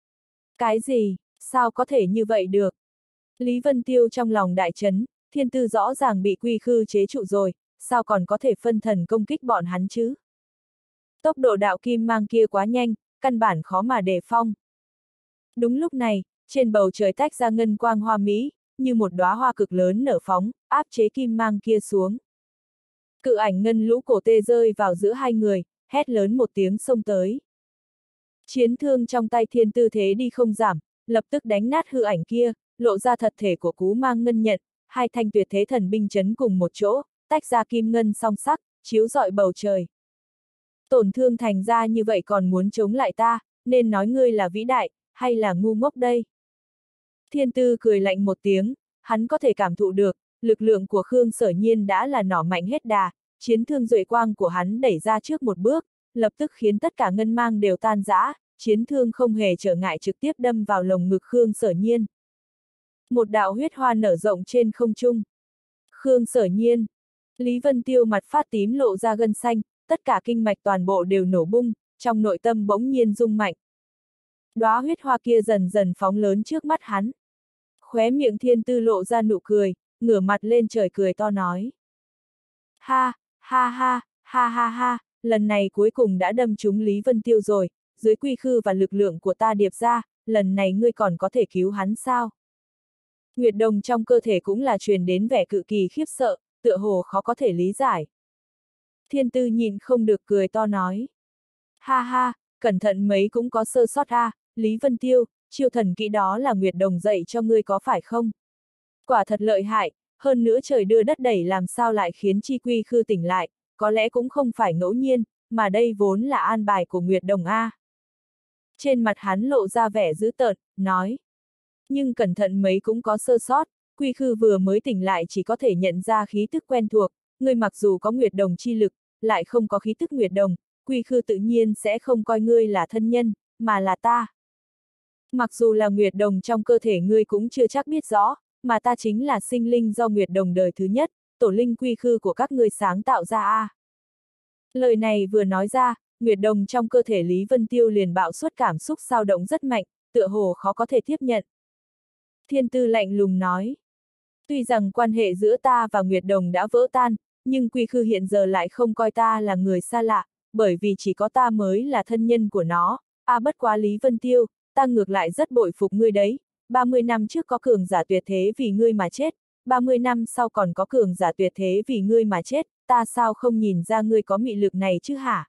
Cái gì, sao có thể như vậy được? Lý Vân Tiêu trong lòng đại chấn, thiên tư rõ ràng bị quy khư chế trụ rồi, sao còn có thể phân thần công kích bọn hắn chứ? Tốc độ đạo kim mang kia quá nhanh, căn bản khó mà đề phong. Đúng lúc này, trên bầu trời tách ra ngân quang hoa mỹ, như một đóa hoa cực lớn nở phóng, áp chế kim mang kia xuống. Cự ảnh ngân lũ cổ tê rơi vào giữa hai người, hét lớn một tiếng xông tới. Chiến thương trong tay thiên tư thế đi không giảm, lập tức đánh nát hư ảnh kia, lộ ra thật thể của cú mang ngân nhận, hai thanh tuyệt thế thần binh chấn cùng một chỗ, tách ra kim ngân song sắc, chiếu rọi bầu trời. Tổn thương thành ra như vậy còn muốn chống lại ta, nên nói ngươi là vĩ đại, hay là ngu ngốc đây? Thiên Tư cười lạnh một tiếng, hắn có thể cảm thụ được, lực lượng của Khương Sở Nhiên đã là nỏ mạnh hết đà, chiến thương duệ quang của hắn đẩy ra trước một bước, lập tức khiến tất cả ngân mang đều tan rã, chiến thương không hề trở ngại trực tiếp đâm vào lồng ngực Khương Sở Nhiên. Một đạo huyết hoa nở rộng trên không trung. Khương Sở Nhiên. Lý Vân Tiêu mặt phát tím lộ ra gân xanh, tất cả kinh mạch toàn bộ đều nổ bung, trong nội tâm bỗng nhiên rung mạnh. Đóa huyết hoa kia dần dần phóng lớn trước mắt hắn. Khóe miệng Thiên Tư lộ ra nụ cười, ngửa mặt lên trời cười to nói. Ha, ha ha, ha ha ha, lần này cuối cùng đã đâm trúng Lý Vân Tiêu rồi, dưới quy khư và lực lượng của ta điệp ra, lần này ngươi còn có thể cứu hắn sao? Nguyệt đồng trong cơ thể cũng là truyền đến vẻ cự kỳ khiếp sợ, tựa hồ khó có thể lý giải. Thiên Tư nhìn không được cười to nói. Ha ha, cẩn thận mấy cũng có sơ sót a, Lý Vân Tiêu, chiêu thần kỹ đó là Nguyệt đồng dạy cho ngươi có phải không? Quả thật lợi hại, hơn nữa trời đưa đất đẩy làm sao lại khiến chi quy khư tỉnh lại, có lẽ cũng không phải ngẫu nhiên, mà đây vốn là an bài của Nguyệt đồng a. Trên mặt hắn lộ ra vẻ dữ tợn, nói. Nhưng cẩn thận mấy cũng có sơ sót, quy khư vừa mới tỉnh lại chỉ có thể nhận ra khí tức quen thuộc, ngươi mặc dù có Nguyệt đồng chi lực, lại không có khí tức Nguyệt đồng, quy khư tự nhiên sẽ không coi ngươi là thân nhân, mà là ta. Mặc dù là Nguyệt đồng trong cơ thể ngươi cũng chưa chắc biết rõ, mà ta chính là sinh linh do Nguyệt đồng đời thứ nhất, tổ linh quy khư của các ngươi sáng tạo ra a. Lời này vừa nói ra, Nguyệt đồng trong cơ thể Lý Vân Tiêu liền bạo xuất cảm xúc dao động rất mạnh, tựa hồ khó có thể tiếp nhận. Thiên Tư lạnh lùng nói. Tuy rằng quan hệ giữa ta và Nguyệt đồng đã vỡ tan, nhưng quy khư hiện giờ lại không coi ta là người xa lạ, bởi vì chỉ có ta mới là thân nhân của nó. Bất quá Lý Vân Tiêu, ta ngược lại rất bội phục ngươi đấy, 30 năm trước có cường giả tuyệt thế vì ngươi mà chết, 30 năm sau còn có cường giả tuyệt thế vì ngươi mà chết, ta sao không nhìn ra ngươi có mị lực này chứ hả?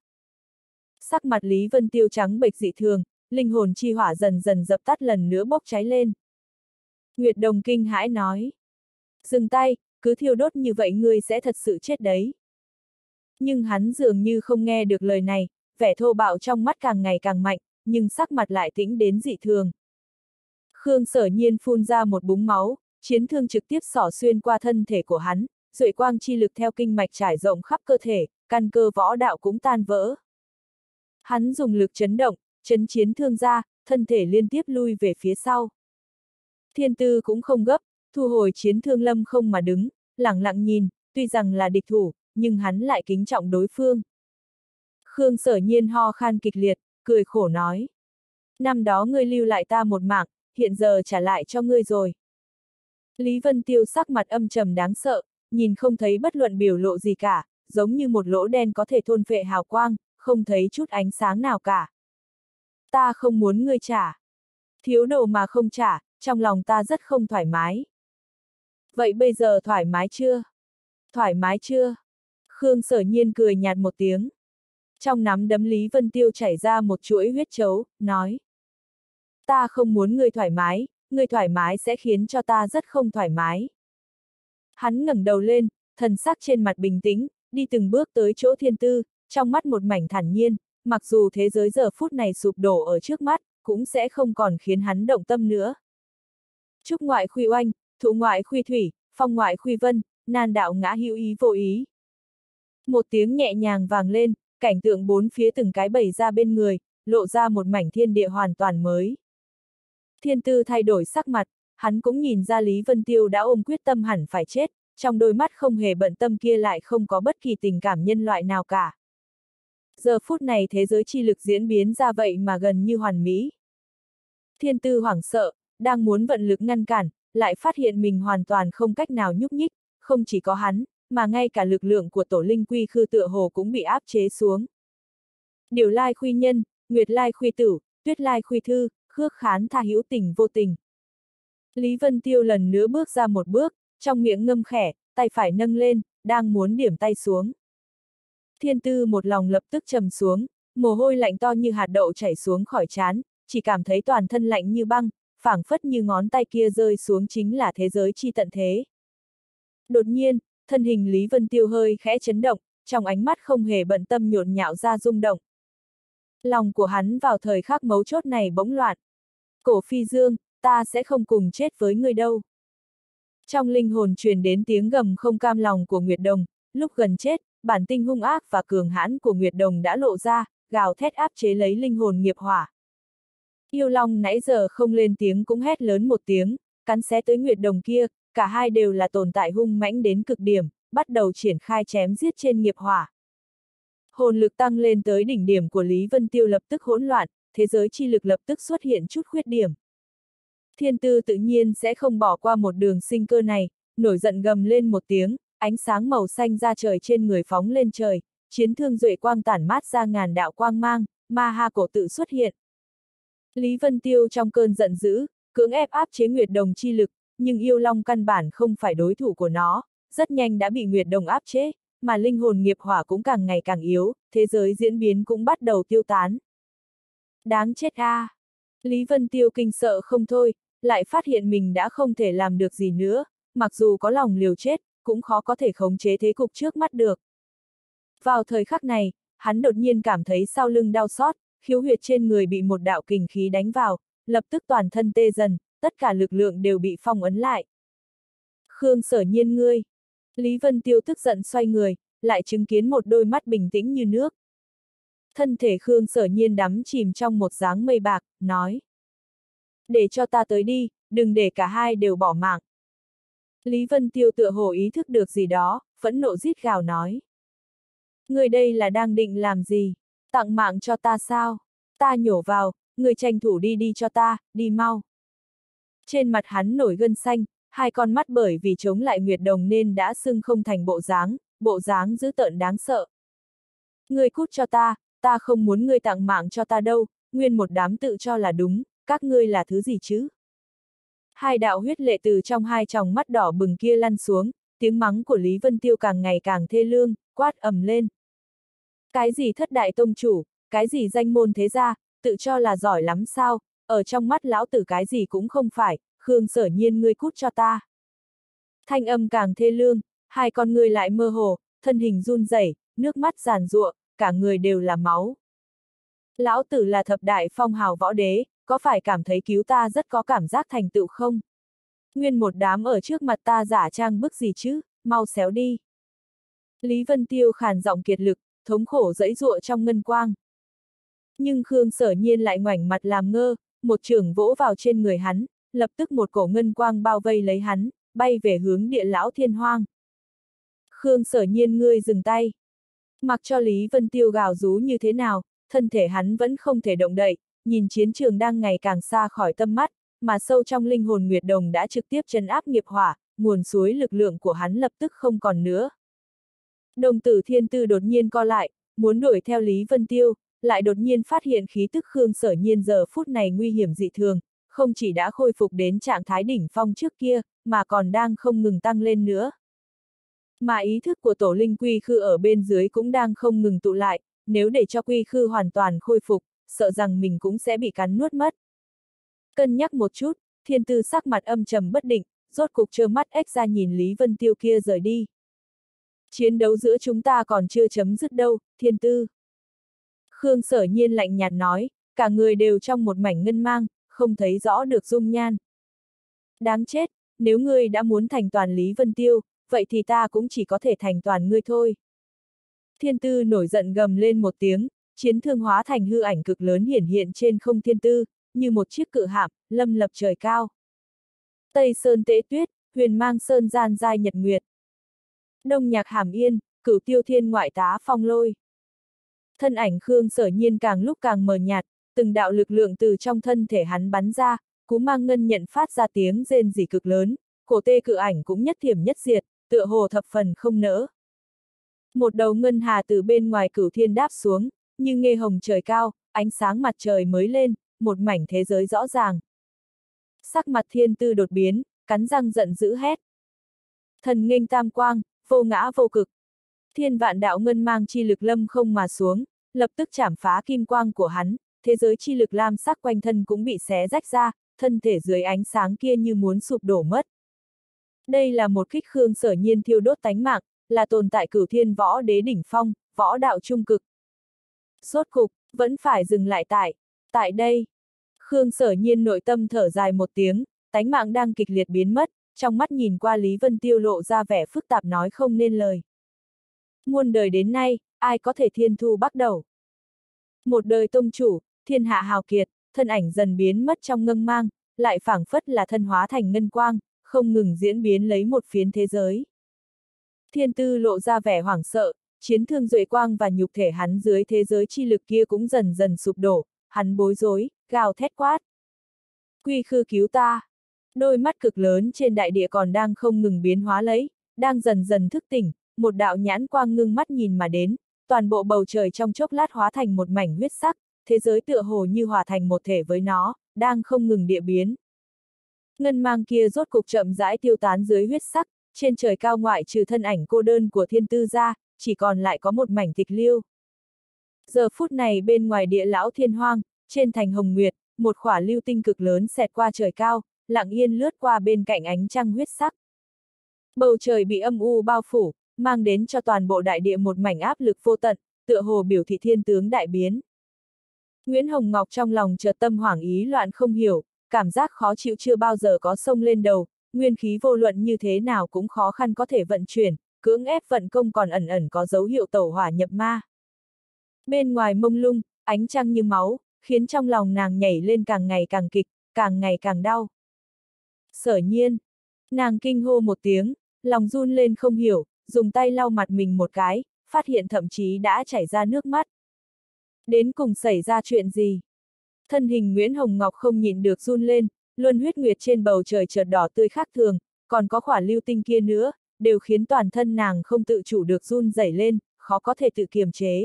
Sắc mặt Lý Vân Tiêu trắng bệch dị thường, linh hồn chi hỏa dần dần dập tắt lần nữa bốc cháy lên. Nguyệt đồng kinh hãi nói. Dừng tay, cứ thiêu đốt như vậy ngươi sẽ thật sự chết đấy. Nhưng hắn dường như không nghe được lời này, vẻ thô bạo trong mắt càng ngày càng mạnh, nhưng sắc mặt lại tĩnh đến dị thường. Khương Sở Nhiên phun ra một búng máu, chiến thương trực tiếp xỏ xuyên qua thân thể của hắn, duệ quang chi lực theo kinh mạch trải rộng khắp cơ thể, căn cơ võ đạo cũng tan vỡ. Hắn dùng lực chấn động, chấn chiến thương ra, thân thể liên tiếp lui về phía sau. Thiên Tư cũng không gấp, thu hồi chiến thương lâm không mà đứng, lẳng lặng nhìn, tuy rằng là địch thủ, nhưng hắn lại kính trọng đối phương. Khương Sở Nhiên ho khan kịch liệt, cười khổ nói. Năm đó ngươi lưu lại ta một mạng, hiện giờ trả lại cho ngươi rồi. Lý Vân Tiêu sắc mặt âm trầm đáng sợ, nhìn không thấy bất luận biểu lộ gì cả, giống như một lỗ đen có thể thôn phệ hào quang, không thấy chút ánh sáng nào cả. Ta không muốn ngươi trả. Thiếu đồ mà không trả, trong lòng ta rất không thoải mái. Vậy bây giờ thoải mái chưa? Thoải mái chưa? Khương Sở Nhiên cười nhạt một tiếng. Trong nắm đấm Lý Vân Tiêu chảy ra một chuỗi huyết chấu, nói. Ta không muốn ngươi thoải mái sẽ khiến cho ta rất không thoải mái. Hắn ngẩng đầu lên, thần sắc trên mặt bình tĩnh, đi từng bước tới chỗ Thiên Tư, trong mắt một mảnh thản nhiên, mặc dù thế giới giờ phút này sụp đổ ở trước mắt, cũng sẽ không còn khiến hắn động tâm nữa. Trúc ngoại khuy oanh, thụ ngoại khuy thủy, phong ngoại khuy vân, nan đạo ngã hữu ý vô ý. Một tiếng nhẹ nhàng vang lên, cảnh tượng bốn phía từng cái bày ra bên người, lộ ra một mảnh thiên địa hoàn toàn mới. Thiên Tư thay đổi sắc mặt, hắn cũng nhìn ra Lý Vân Tiêu đã ôm quyết tâm hẳn phải chết, trong đôi mắt không hề bận tâm kia lại không có bất kỳ tình cảm nhân loại nào cả. Giờ phút này thế giới chi lực diễn biến ra vậy mà gần như hoàn mỹ. Thiên Tư hoảng sợ, đang muốn vận lực ngăn cản, lại phát hiện mình hoàn toàn không cách nào nhúc nhích, không chỉ có hắn, mà ngay cả lực lượng của tổ linh quy khư tựa hồ cũng bị áp chế xuống. Điều lai khuy nhân, nguyệt lai khuy tử, tuyết lai khuy thư, khước khán tha hữu tình vô tình. Lý Vân Tiêu lần nữa bước ra một bước, trong miệng ngâm khẽ, tay phải nâng lên, đang muốn điểm tay xuống. Thiên Tư một lòng lập tức trầm xuống, mồ hôi lạnh to như hạt đậu chảy xuống khỏi trán, chỉ cảm thấy toàn thân lạnh như băng, phảng phất như ngón tay kia rơi xuống chính là thế giới chi tận thế. Đột nhiên, thân hình Lý Vân Tiêu hơi khẽ chấn động, trong ánh mắt không hề bận tâm nhộn nhạo ra rung động. Lòng của hắn vào thời khắc mấu chốt này bỗng loạn. Cổ Phi Dương, ta sẽ không cùng chết với ngươi đâu. Trong linh hồn truyền đến tiếng gầm không cam lòng của Nguyệt Đồng, lúc gần chết, bản tinh hung ác và cường hãn của Nguyệt Đồng đã lộ ra, gào thét áp chế lấy linh hồn nghiệp hỏa. Yêu Long nãy giờ không lên tiếng cũng hét lớn một tiếng, cắn xé tới Nguyệt Đồng kia, cả hai đều là tồn tại hung mãnh đến cực điểm, bắt đầu triển khai chém giết trên nghiệp hỏa. Hồn lực tăng lên tới đỉnh điểm của Lý Vân Tiêu lập tức hỗn loạn, thế giới chi lực lập tức xuất hiện chút khuyết điểm. Thiên Tư tự nhiên sẽ không bỏ qua một đường sinh cơ này, nổi giận gầm lên một tiếng, ánh sáng màu xanh ra trời trên người phóng lên trời, chiến thương duệ quang tản mát ra ngàn đạo quang mang, ma ha cổ tự xuất hiện. Lý Vân Tiêu trong cơn giận dữ, cưỡng ép áp chế Nguyệt Đồng chi lực, nhưng yêu long căn bản không phải đối thủ của nó, rất nhanh đã bị Nguyệt Đồng áp chế, mà linh hồn nghiệp hỏa cũng càng ngày càng yếu, thế giới diễn biến cũng bắt đầu tiêu tán. Đáng chết a! Lý Vân Tiêu kinh sợ không thôi, lại phát hiện mình đã không thể làm được gì nữa, mặc dù có lòng liều chết, cũng khó có thể khống chế thế cục trước mắt được. Vào thời khắc này, hắn đột nhiên cảm thấy sau lưng đau xót, khiếu huyệt trên người bị một đạo kình khí đánh vào, lập tức toàn thân tê dần, tất cả lực lượng đều bị phong ấn lại. Khương Sở Nhiên ngươi! Lý Vân Tiêu tức giận xoay người, lại chứng kiến một đôi mắt bình tĩnh như nước. Thân thể Khương Sở Nhiên đắm chìm trong một dáng mây bạc, nói. Để cho ta tới đi, đừng để cả hai đều bỏ mạng. Lý Vân Tiêu tựa hồ ý thức được gì đó, phẫn nộ rít gào nói. Người đây là đang định làm gì? Tặng mạng cho ta sao? Ta nhổ vào, người tranh thủ đi đi cho ta, đi mau. Trên mặt hắn nổi gân xanh, hai con mắt bởi vì chống lại Nguyệt Đồng nên đã sưng không thành bộ dáng dữ tợn đáng sợ. Ngươi cút cho ta không muốn ngươi tặng mạng cho ta đâu, nguyên một đám tự cho là đúng, các ngươi là thứ gì chứ? Hai đạo huyết lệ từ trong hai tròng mắt đỏ bừng kia lăn xuống, tiếng mắng của Lý Vân Tiêu càng ngày càng thê lương, quát ầm lên. Cái gì thất đại tông chủ, cái gì danh môn thế gia, tự cho là giỏi lắm sao, ở trong mắt lão tử cái gì cũng không phải, Khương Sở Nhiên ngươi cút cho ta. Thanh âm càng thê lương, hai con người lại mơ hồ, thân hình run rẩy, nước mắt giàn giụa, cả người đều là máu. Lão tử là thập đại phong hào võ đế, có phải cảm thấy cứu ta rất có cảm giác thành tựu không? Nguyên một đám ở trước mặt ta giả trang bức gì chứ, mau xéo đi. Lý Vân Tiêu khàn giọng kiệt lực, thống khổ giãy giụa trong ngân quang. Nhưng Khương Sở Nhiên lại ngoảnh mặt làm ngơ, một chưởng vỗ vào trên người hắn, lập tức một cổ ngân quang bao vây lấy hắn, bay về hướng Địa Lão Thiên Hoang. Khương Sở Nhiên ngươi dừng tay. Mặc cho Lý Vân Tiêu gào rú như thế nào, thân thể hắn vẫn không thể động đậy, nhìn chiến trường đang ngày càng xa khỏi tâm mắt, mà sâu trong linh hồn Nguyệt Đồng đã trực tiếp trấn áp nghiệp hỏa, nguồn suối lực lượng của hắn lập tức không còn nữa. Đồng tử Thiên Tư đột nhiên co lại, muốn đuổi theo Lý Vân Tiêu, lại đột nhiên phát hiện khí tức Khương Sở Nhiên giờ phút này nguy hiểm dị thường, không chỉ đã khôi phục đến trạng thái đỉnh phong trước kia, mà còn đang không ngừng tăng lên nữa. Mà ý thức của tổ linh quy khư ở bên dưới cũng đang không ngừng tụ lại, nếu để cho quy khư hoàn toàn khôi phục, sợ rằng mình cũng sẽ bị cắn nuốt mất. Cân nhắc một chút, Thiên Tư sắc mặt âm trầm bất định, rốt cục trơ mắt ếch ra nhìn Lý Vân Tiêu kia rời đi. Chiến đấu giữa chúng ta còn chưa chấm dứt đâu, Thiên Tư. Khương Sở Nhiên lạnh nhạt nói, cả người đều trong một mảnh ngân mang, không thấy rõ được dung nhan. Đáng chết, nếu ngươi đã muốn thành toàn Lý Vân Tiêu, vậy thì ta cũng chỉ có thể thành toàn ngươi thôi. Thiên Tư nổi giận gầm lên một tiếng, chiến thương hóa thành hư ảnh cực lớn hiển hiện trên không Thiên Tư, như một chiếc cự hạm, lâm lập trời cao. Tây Sơn Tế Tuyết, Huyền Mang Sơn Gian Giai Nhật Nguyệt. Đông Nhạc Hàm Yên, Cửu Tiêu Thiên Ngoại Tá Phong Lôi. Thân ảnh Khương Sở Nhiên càng lúc càng mờ nhạt, từng đạo lực lượng từ trong thân thể hắn bắn ra, Cú Mang Ngân nhận phát ra tiếng rên rỉ cực lớn, cổ tê cự ảnh cũng nhất thiểm nhất diệt, tựa hồ thập phần không nỡ. Một đầu ngân hà từ bên ngoài Cửu Thiên đáp xuống, như nghe hồng trời cao, ánh sáng mặt trời mới lên, một mảnh thế giới rõ ràng. Sắc mặt Thiên Tư đột biến, cắn răng giận dữ hét. Thần nghênh tam quang, vô ngã vô cực. Thiên vạn đạo ngân mang chi lực lâm không mà xuống, lập tức chảm phá kim quang của hắn, thế giới chi lực lam sắc quanh thân cũng bị xé rách ra, thân thể dưới ánh sáng kia như muốn sụp đổ mất. Đây là một kích Khương Sở Nhiên thiêu đốt tánh mạng, là tồn tại cửu thiên võ đế đỉnh phong, võ đạo trung cực. Rốt cục, vẫn phải dừng lại tại đây. Khương Sở Nhiên nội tâm thở dài một tiếng, tánh mạng đang kịch liệt biến mất, trong mắt nhìn qua Lý Vân Tiêu lộ ra vẻ phức tạp nói không nên lời. Muôn đời đến nay, ai có thể thiên thu bắt đầu. Một đời tông chủ, thiên hạ hào kiệt, thân ảnh dần biến mất trong ngân mang, lại phảng phất là thân hóa thành ngân quang, không ngừng diễn biến lấy một phiến thế giới. Thiên Tư lộ ra vẻ hoảng sợ, chiến thương duệ quang và nhục thể hắn dưới thế giới chi lực kia cũng dần dần sụp đổ, hắn bối rối, gào thét quát. Quy Khư cứu ta! Đôi mắt cực lớn trên đại địa còn đang không ngừng biến hóa lấy, đang dần dần thức tỉnh, một đạo nhãn quang ngưng mắt nhìn mà đến, toàn bộ bầu trời trong chốc lát hóa thành một mảnh huyết sắc, thế giới tựa hồ như hòa thành một thể với nó, đang không ngừng địa biến. Ngân mang kia rốt cục chậm rãi tiêu tán dưới huyết sắc, trên trời cao ngoại trừ thân ảnh cô đơn của Thiên Tư ra, chỉ còn lại có một mảnh tịch liêu. Giờ phút này bên ngoài địa lão thiên hoang, trên thành Hồng Nguyệt, một khỏa lưu tinh cực lớn xẹt qua trời cao, lặng yên lướt qua bên cạnh ánh trăng huyết sắc. Bầu trời bị âm u bao phủ, mang đến cho toàn bộ đại địa một mảnh áp lực vô tận, tựa hồ biểu thị thiên tướng đại biến. Nguyễn Hồng Ngọc trong lòng chợt tâm hoảng ý loạn không hiểu, cảm giác khó chịu chưa bao giờ có xông lên đầu, nguyên khí vô luận như thế nào cũng khó khăn có thể vận chuyển, cưỡng ép vận công còn ẩn ẩn có dấu hiệu tẩu hỏa nhập ma. Bên ngoài mông lung, ánh trăng như máu, khiến trong lòng nàng nhảy lên càng ngày càng kịch, càng ngày càng đau. Sở Nhiên, nàng kinh hô một tiếng, lòng run lên không hiểu, dùng tay lau mặt mình một cái, phát hiện thậm chí đã chảy ra nước mắt. Đến cùng xảy ra chuyện gì? Thân hình Nguyễn Hồng Ngọc không nhịn được run lên, luân huyết nguyệt trên bầu trời chợt đỏ tươi khác thường, còn có khỏa lưu tinh kia nữa, đều khiến toàn thân nàng không tự chủ được run rẩy lên, khó có thể tự kiềm chế.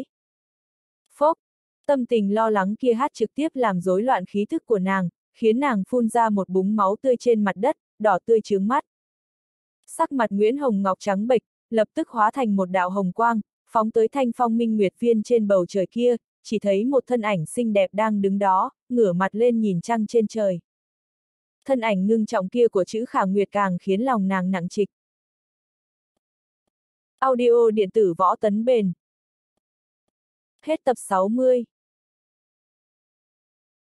Phốc, tâm tình lo lắng kia hát trực tiếp làm rối loạn khí thức của nàng, khiến nàng phun ra một búng máu tươi trên mặt đất, đỏ tươi chướng mắt. Sắc mặt Nguyễn Hồng Ngọc trắng bệch, lập tức hóa thành một đạo hồng quang, phóng tới Thanh Phong Minh Nguyệt Viên trên bầu trời kia, chỉ thấy một thân ảnh xinh đẹp đang đứng đó, ngửa mặt lên nhìn trăng trên trời. Thân ảnh ngưng trọng kia của chữ Khả Nguyệt càng khiến lòng nàng nặng trịch. Audio điện tử Võ Tấn Bền. Hết tập 60.